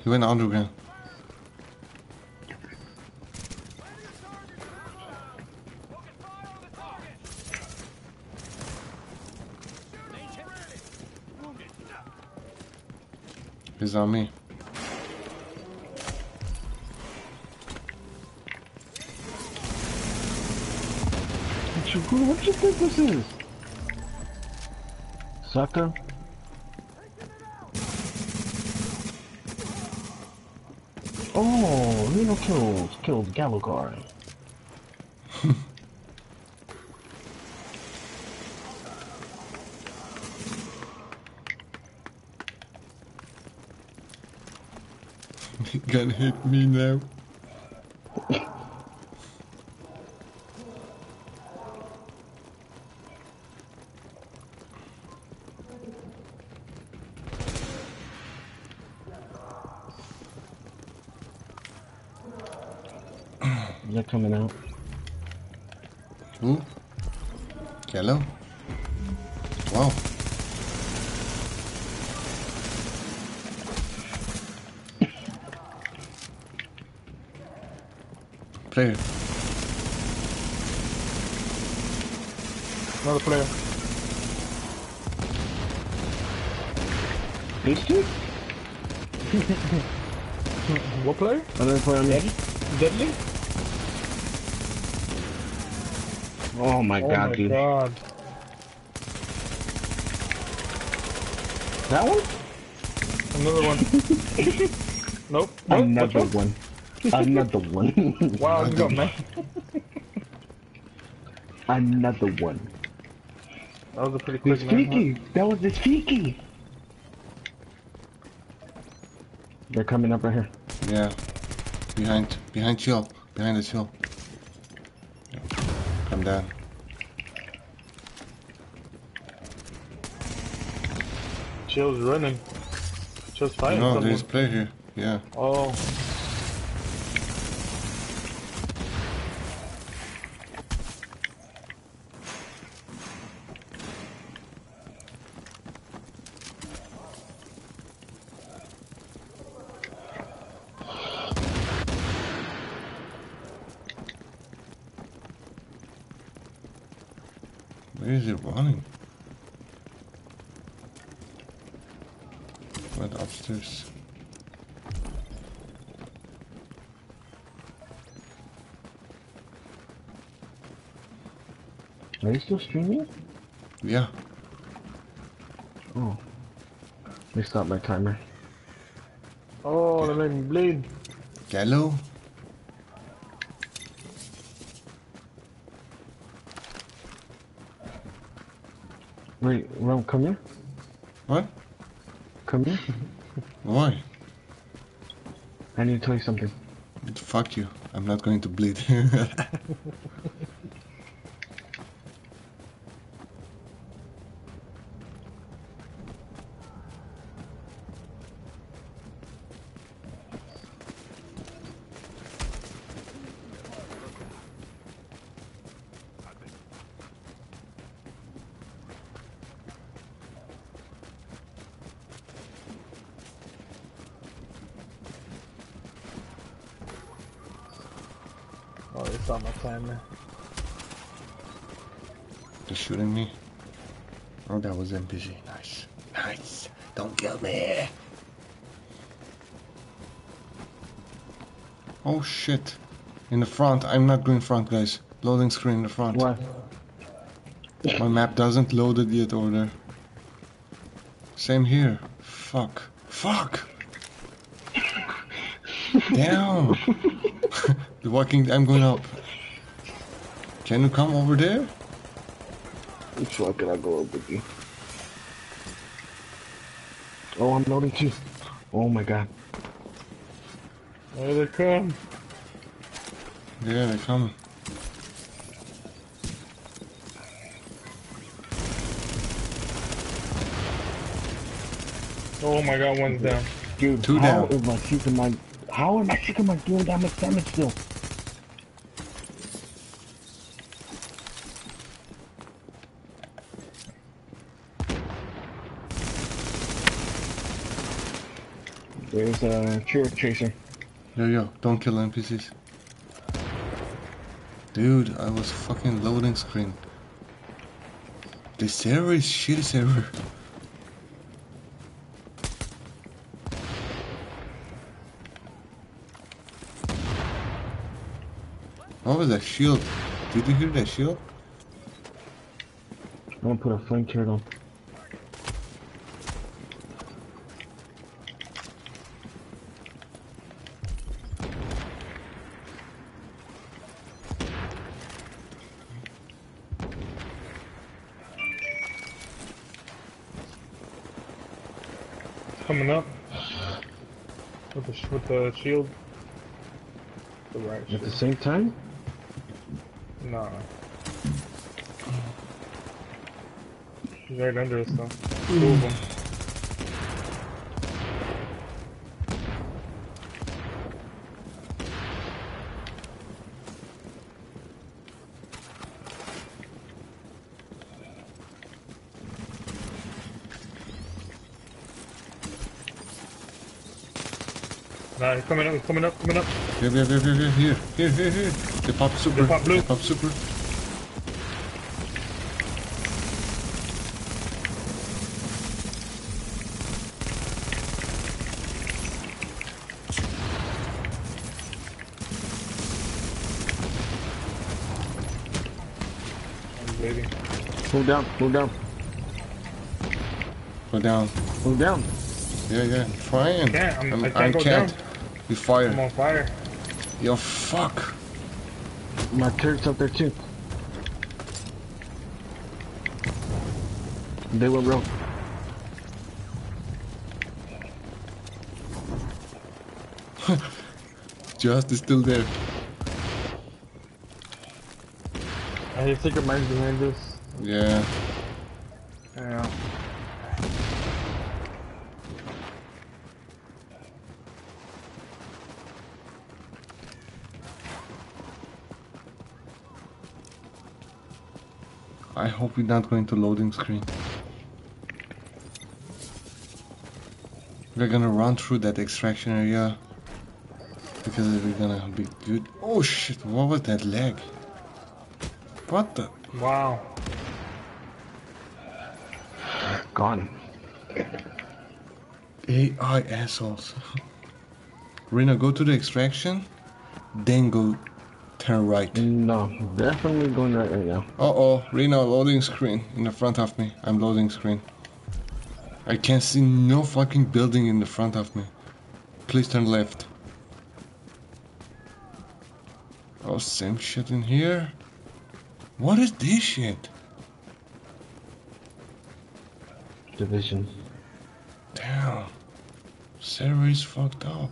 He's on me. What you think this is? Sucker? Oh, Reno killed Gallo guard. He can hit me now. They're coming out. Who? Gallo? Wow. Player. Another player. These two? What player? Another player on me. Deadly? Oh my god, dude. God. That one? Another one. Nope. Another one. Another one. Wow, you got man. Another one. That was a pretty quick This man. Fiki. That was this Fiki. They're coming up right here. Yeah. Behind chill. Behind the chill. Come down. Chill's running. Chill's fighting No, someone. there's a player here. Yeah. Oh. Where is it running? Went upstairs. Are you still streaming? Yeah. Oh. Let me stop my timer. Oh, that made me bleed. Yellow? Wait, Rom, come here. What? Come here. Why? I need to tell you something. Fuck you. I'm not going to bleed. Oh, it's on my timer. They're shooting me. Oh, that was NPC. Nice. Nice. Don't kill me. Oh shit. In the front. I'm not going front, guys. Loading screen in the front. What? My map doesn't load it yet over there. Same here. Fuck. Fuck! Damn! The walking. I'm going up. Can you come over there? Which one can I go up with you? Oh, I'm loading too. Oh my god. There they come. Yeah, they're coming. Oh my god, one's down. Dude, Two how down. am I shooting my... How am I shooting my doing that much damage still? There's a turret chaser. Yo, don't kill NPCs. Dude, I was fucking loading screen. The server is shitty server. What was that shield? Did you hear that shield? I'm gonna put a flame turret on. Coming up. With the shield. The right At shield. the same time? Nah. He's right under us though. Two of them. Nah, he's coming up, he's coming up, coming up. Here. They pop super. They pop blue. They pop super. I'm waiting. Move down, move down, Go down. move down. Yeah, trying. I can't go down. You fire. I'm on fire. Yo, fuck. My turret's up there too. They went rogue. Just is still there. I hear secret mines behind us. Yeah. Yeah. I hope we're not going to loading screen. We're gonna run through that extraction area because we're gonna be good. Oh shit, what was that lag? What the? Wow. Gone. AI assholes. Rena, go to the extraction, then go turn right. No, definitely going right now. Uh-oh, Rena, loading screen in the front of me. I'm loading screen. I can't see no fucking building in the front of me. Please turn left. Oh, same shit in here? What is this shit? Division. Damn. Server is fucked up.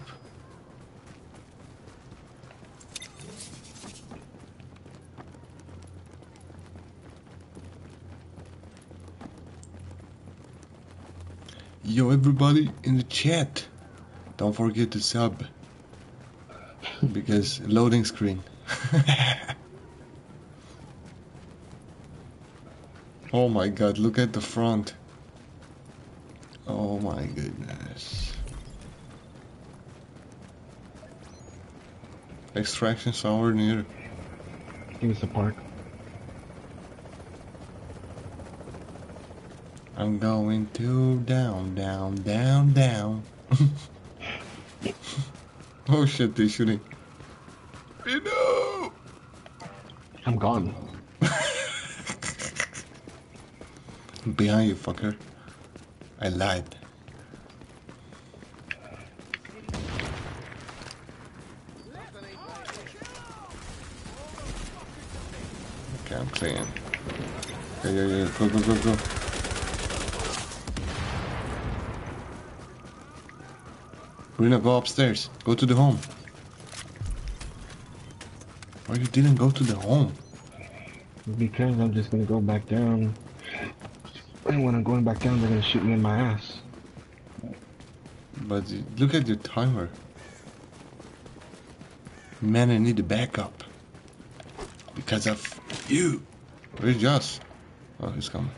Yo, everybody in the chat, don't forget to sub. Because loading screen. Oh my god, look at the front. Oh my goodness. Extraction somewhere near. Give us a park. I'm going to down, down, down, down. Oh shit, they're shooting. No! I'm gone. Behind you, fucker. I lied. Okay, I'm clean. Yeah. Go. Rena, go upstairs. Go to the home. Why you didn't go to the home? Because I'm just gonna go back down. And when I'm going back down, they're gonna shoot me in my ass. But look at your timer. Man, I need a backup. Because of you. Where's Josh? Oh, he's coming.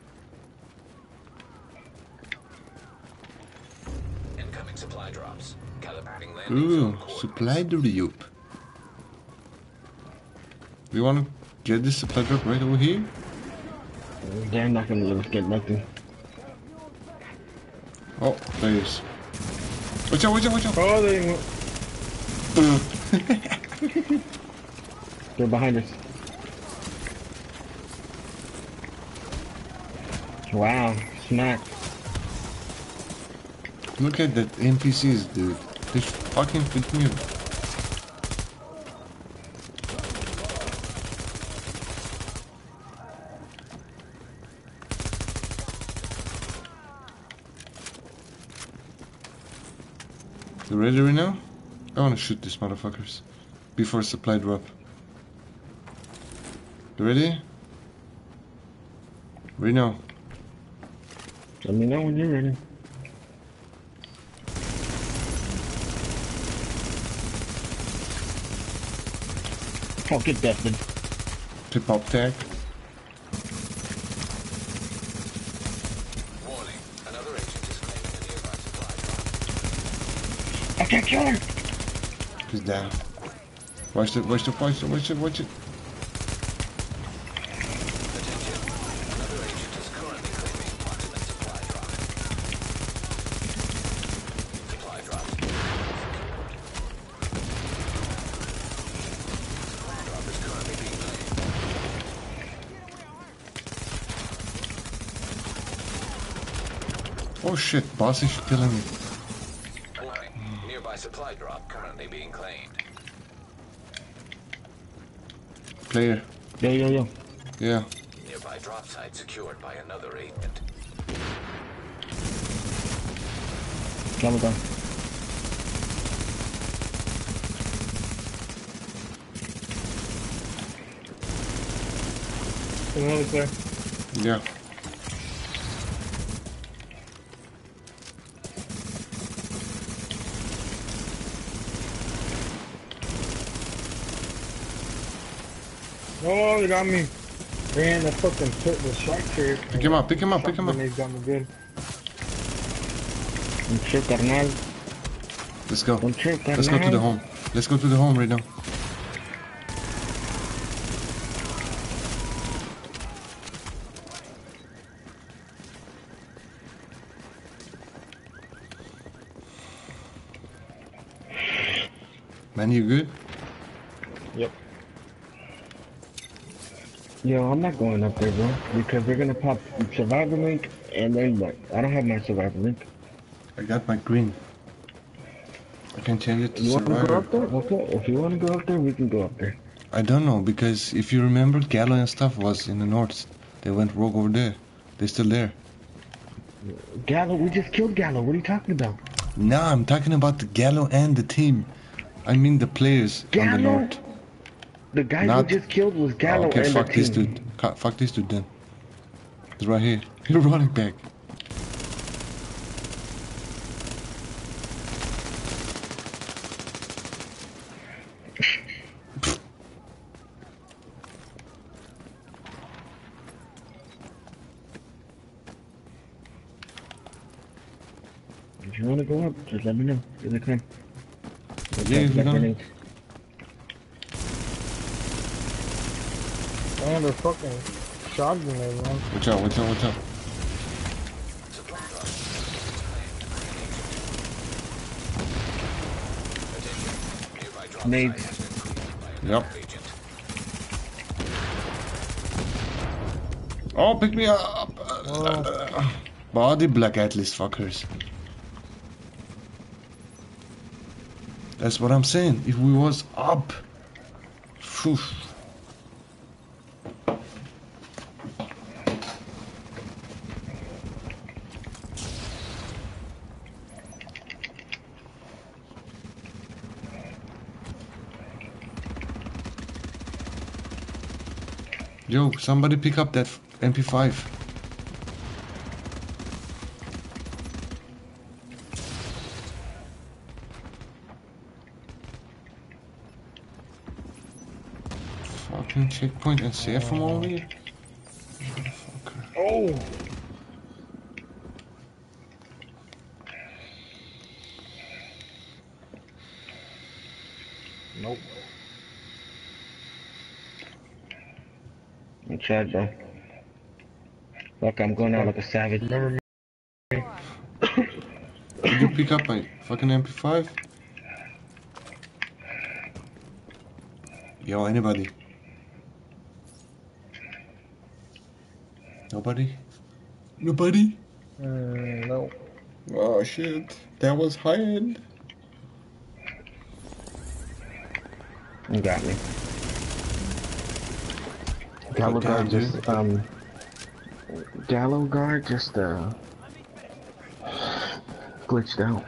Incoming supply drops. Calibrating landing Ooh, zone coordinates. supply drop. You wanna get this supply drop right over here? They're not gonna let us get nothing. Oh, there he is. Watch out! Oh, they... They're behind us. Wow, smack. Look at that NPCs, dude. They fucking fit me. You ready right now? I wanna shoot these motherfuckers before supply drop. You ready? Right now. Let me know when you're ready. Oh, get dusted. Tip up tag. Warning. Another agent is claiming a nearby supply drop. I can't kill her! He's down. Watch it. Attention. Another agent is currently claiming proximate supply drop. Supply drop. Supply drop is currently being claimed. Oh shit, boss is killing me. Warning. Nearby supply drop currently being claimed. Player. Yo. Yeah. Nearby drop site secured by another agent. Come on. Another player. Yeah. Oh, they got me. Ran the fucking the shark turret. Pick him up. Grenades got me good. Don't trip, carnal. Let's go. Don't trip, carnal. Let's go to the home. Let's go to the home right now. Man, you good? Yep. Yo, I'm not going up there, bro, because they're gonna pop survivor link, and then what? I don't have my survivor link. I got my green. I can change it to You want to go survivor. up there? Okay, if you want to go up there, we can go up there. I don't know, because if you remember, Gallo and stuff was in the north. They went rogue over there. They're still there. Gallo, we just killed Gallo. What are you talking about? Nah, I'm talking about the Gallo and the team. I mean the players on the Gallo? north. The guy Not... we just killed was Gallo Okay, and fuck the this team. dude. Fuck this dude then. He's right here. He's running back. If you want to go up, just let me know. Here they come. Yeah, we're gonna... Man, they're fucking shotgun there, man. Watch out, watch out, watch out. Nades. Yep. Oh, pick me up! Body Black Atlas fuckers. That's what I'm saying. If we was up... Phew. Yo, somebody pick up that MP5. Fucking checkpoint and save from over here. Oh! Nope. I'm tried, bro. Fuck, I'm going out like a savage. Remember me? Did you pick up my fucking MP5? Yo, anybody? Nobody? Nobody? No. Oh shit, that was high end. You got me. Gallo guard just, Gallo guard just, glitched out.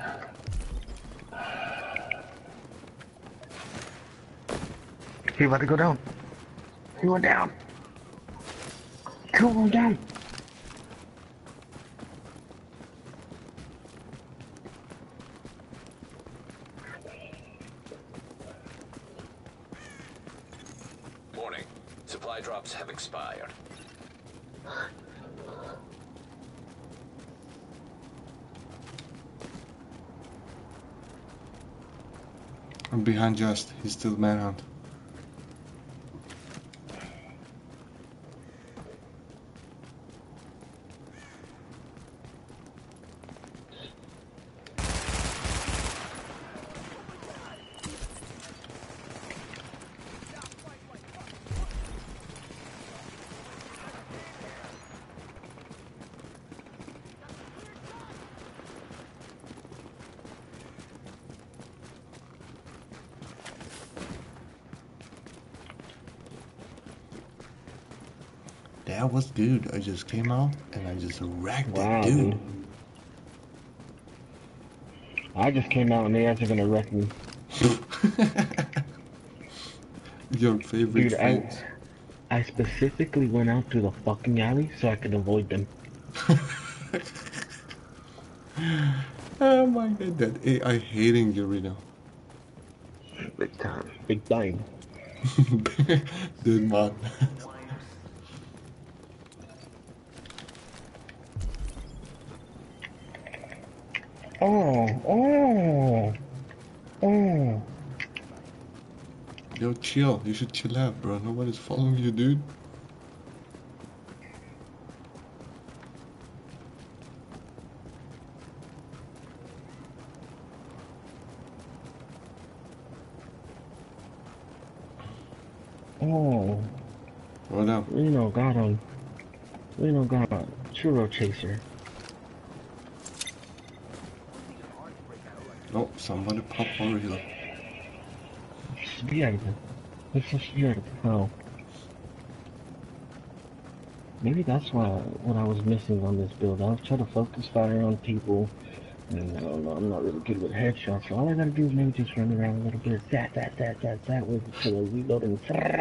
He about to go down. He went down. Two of them down. Warning. Supply drops have expired. I'm behind Just. He's still manhunt. That was good. I just came out and I just wrecked that dude. I just came out and they actually gonna wreck me. Your favorite Dude, friends. I specifically went out to the fucking alley so I could avoid them. Oh my god, that AI hating you right now. Big time. Big time. Dude, man. Oh. Yo, chill. You should chill out, bro. Nobody's following you, dude. Oh, What up? Reno got him. Reno got a churro chaser. Oh, somebody pop over here. Śmierdzę. It's so weird. How? Maybe that's what I was missing on this build. I was trying to focus fire on people, and I don't know, I'm not really good with headshots. So all I gotta do is maybe just run around a little bit, zat, wait until I reload and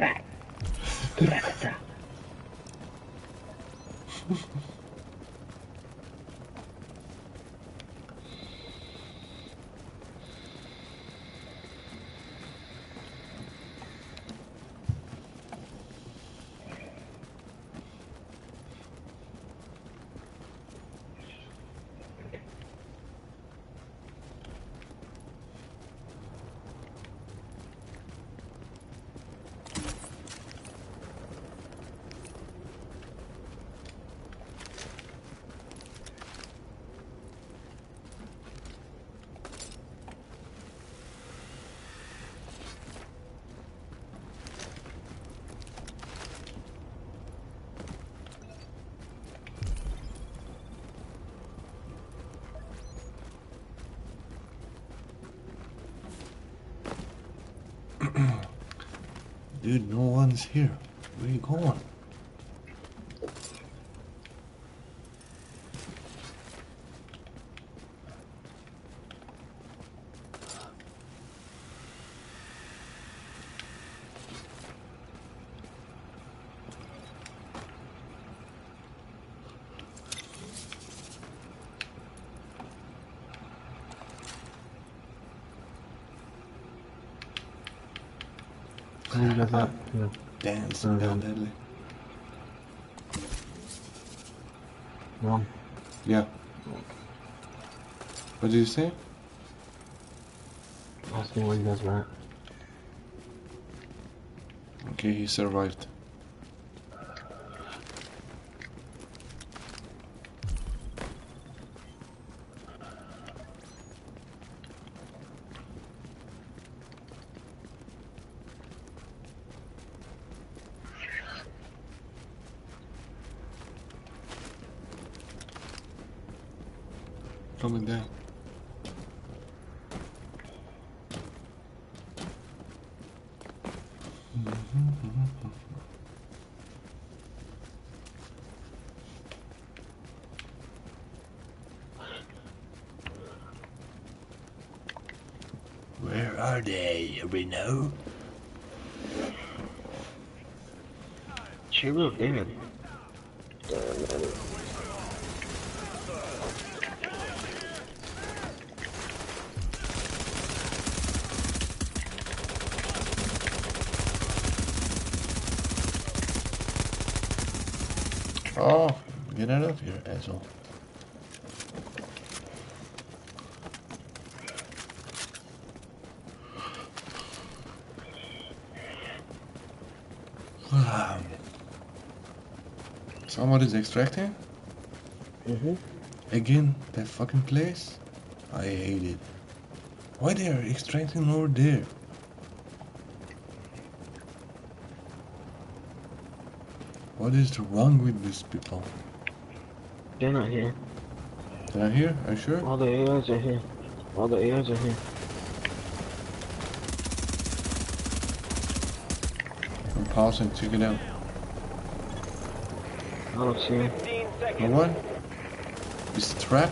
Dude, no one's here. Where you going? Where you guys at? Yeah. Dancing down deadly. Wrong. Yeah. What did you say? Asking where you guys were at. Okay, he survived. Coming down. Where are they, Reno? Churro dead. Oh, get out of here, asshole. Somebody's extracting? Again, that fucking place? I hate it. Why they are extracting over there? What is wrong with these people? They're not here. They're not here? Are you sure? All the AIs are here. All the AIs are here. I'm pausing, check it out. I don't see him. 15 You seconds. know what? It's a trap.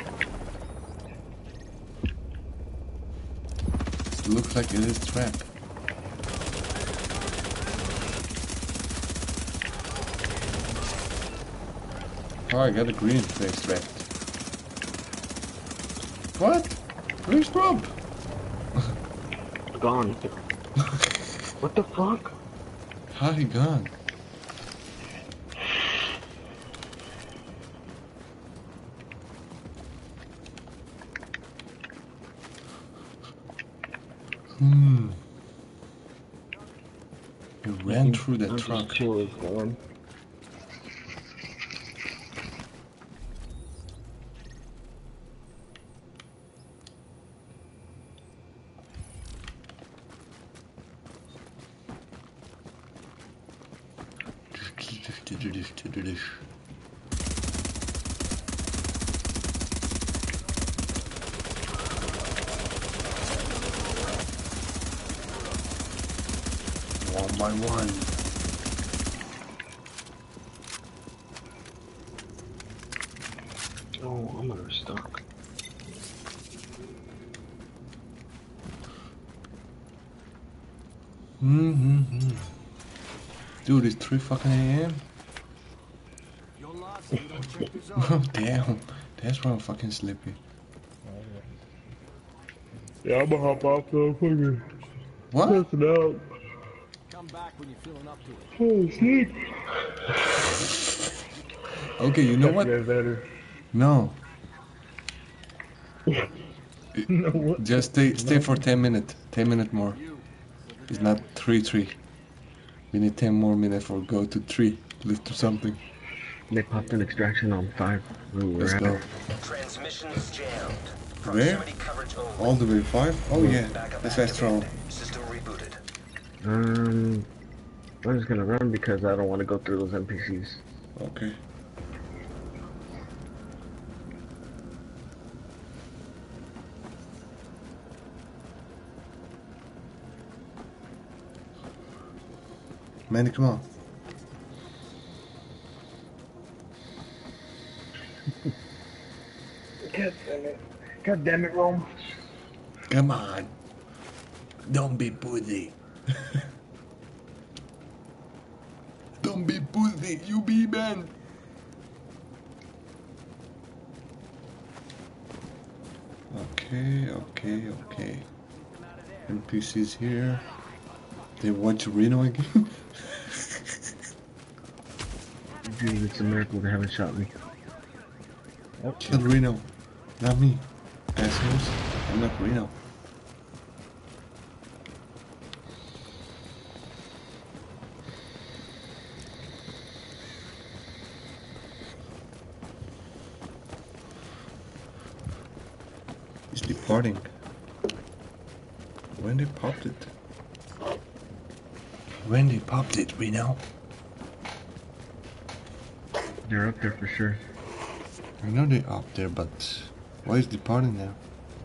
It looks like it is a trap. Oh, I got a green to extract. What? Where's Rob? Gone. What the fuck? How he gone? He ran through the truck. Chill is gone. One by one. Oh, I'm under stock. Dude, it's 3 fucking a.m. You're lost if you don't check this out. Oh, damn. That's why I'm fucking sleepy. Yeah, I'm gonna hop off though. Fucking What? passing out. Come back when you're feeling up to it. Oh, sleep. Okay, you know what? Better. No. No what? Just stay for 10 minutes. 10 minutes more. It's not 3-3. We need 10 more minutes for go to 3. Let's do something. They popped an extraction on 5. Let's go. Transmissions jammed. Where? Proximity coverage only. All the way 5? Oh yeah. Backup That's fast throw. activated. System rebooted. I'm just gonna run because I don't want to go through those NPCs. Okay. Manny, come on. God damn it. God damn it, Rome. Come on. Don't be pussy. Don't be pussy, you be man. Okay. NPCs here. They want to Reno again? Dude, it's a miracle they haven't shot me. Kill Reno. Not me. Assholes. I'm not Reno. He's departing. When they popped it? When they popped it, Reno. They're up there for sure. I know they're up there, but why is departing now?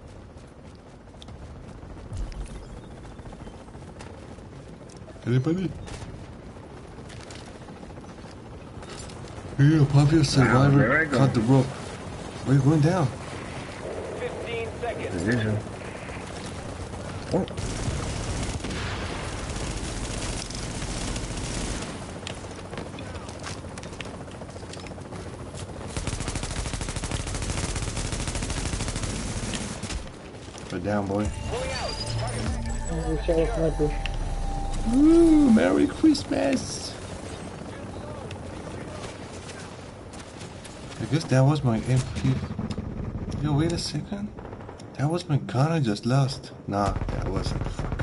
Anybody? Here, Pavia survivor cut the rope. Where are you going down? 15 seconds. Division. Oh. Put down, boy. Sniper. Woo! Merry Christmas! I guess that was my MP. Yo, wait a second. That was my gun I just lost. Nah, that wasn't. Fuck.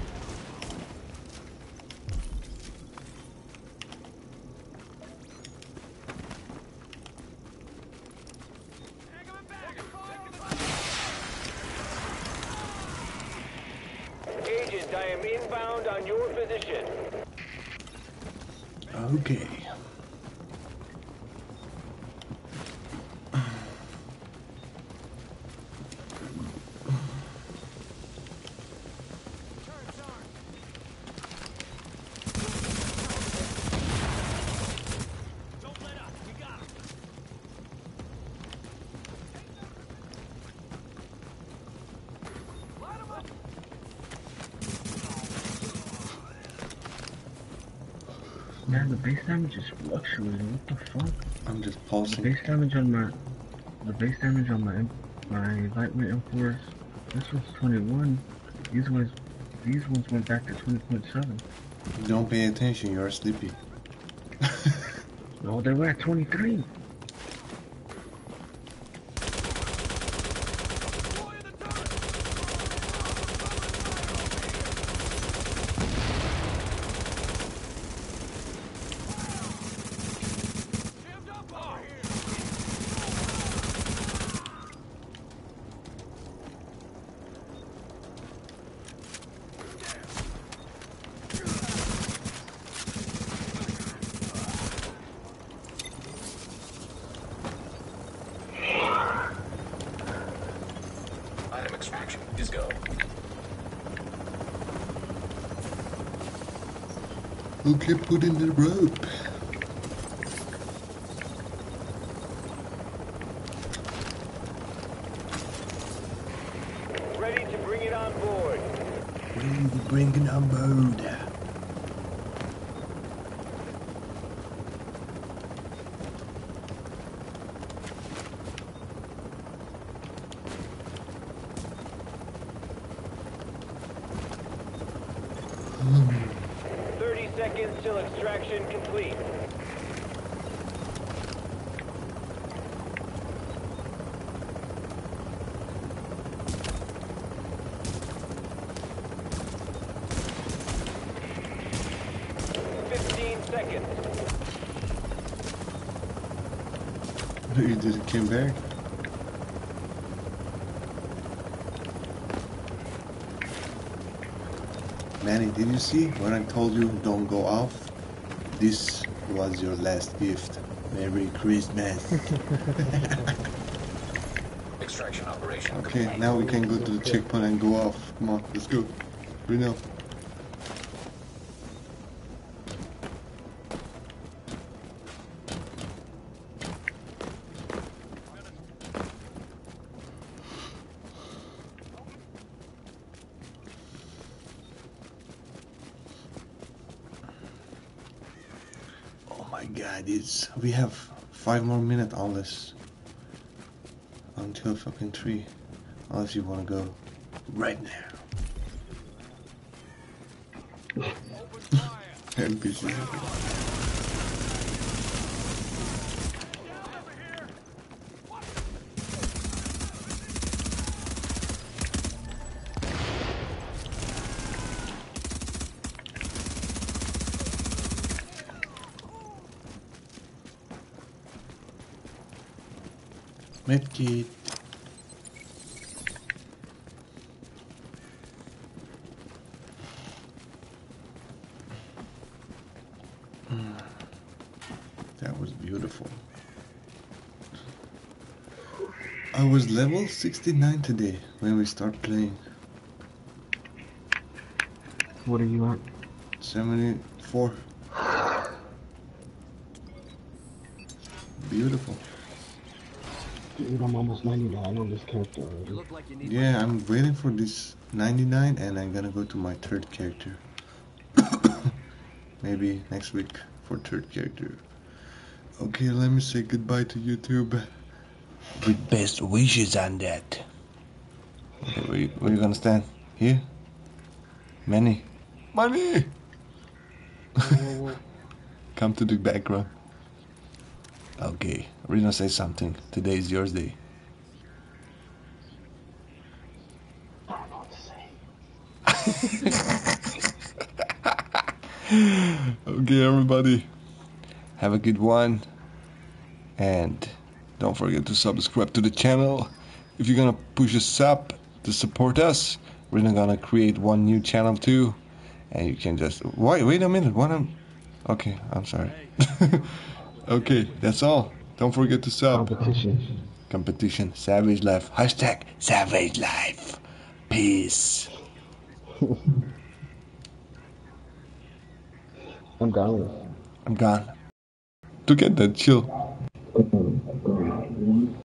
Agent, I am inbound on your position. Okay. Man, the base damage is fluctuating. What the fuck? I'm just The pulsing. base damage on my lightweight M4s. This one's 21. These ones went back to 20.7. Don't pay attention, you're sleepy. No, they were at 23. Item extraction is go. Okay, put in the rope. Ready to bring it on board. Ready to bring it on board. Hmm. 30 seconds till extraction complete. Seconds. You just came back. Manny, did you see when I told you don't go off? This was your last gift. Merry Christmas. Extraction operation Okay, complete. now we can go to the checkpoint and go off. Come on, let's go. Right now. Oh my god, we have 5 more minutes unless until fucking 3. Unless you wanna go right now. NPC. Medkit. That was beautiful. I was level 69 today when we start playing. What are you at? 74. Beautiful. Dude, I'm almost 99 on this character already. You look like you need Yeah, I'm waiting for this 99 and I'm gonna go to my 3rd character. Maybe next week for 3rd character. Okay, let me say goodbye to YouTube. With best wishes on that. Okay, where you gonna stand? Here? Manny. Money! Come to the background. Okay, Reno say something. Today is yours day. I don't know what to say. Okay, everybody. Have a good one. And don't forget to subscribe to the channel. If you're gonna push us up to support us, we're gonna create one new channel too. And you can just wait a minute. Okay, I'm sorry. Okay, that's all. Don't forget to sub. Competition. Savage life. Hashtag savage life. Peace. I'm gone. I'm gone. To get that chill.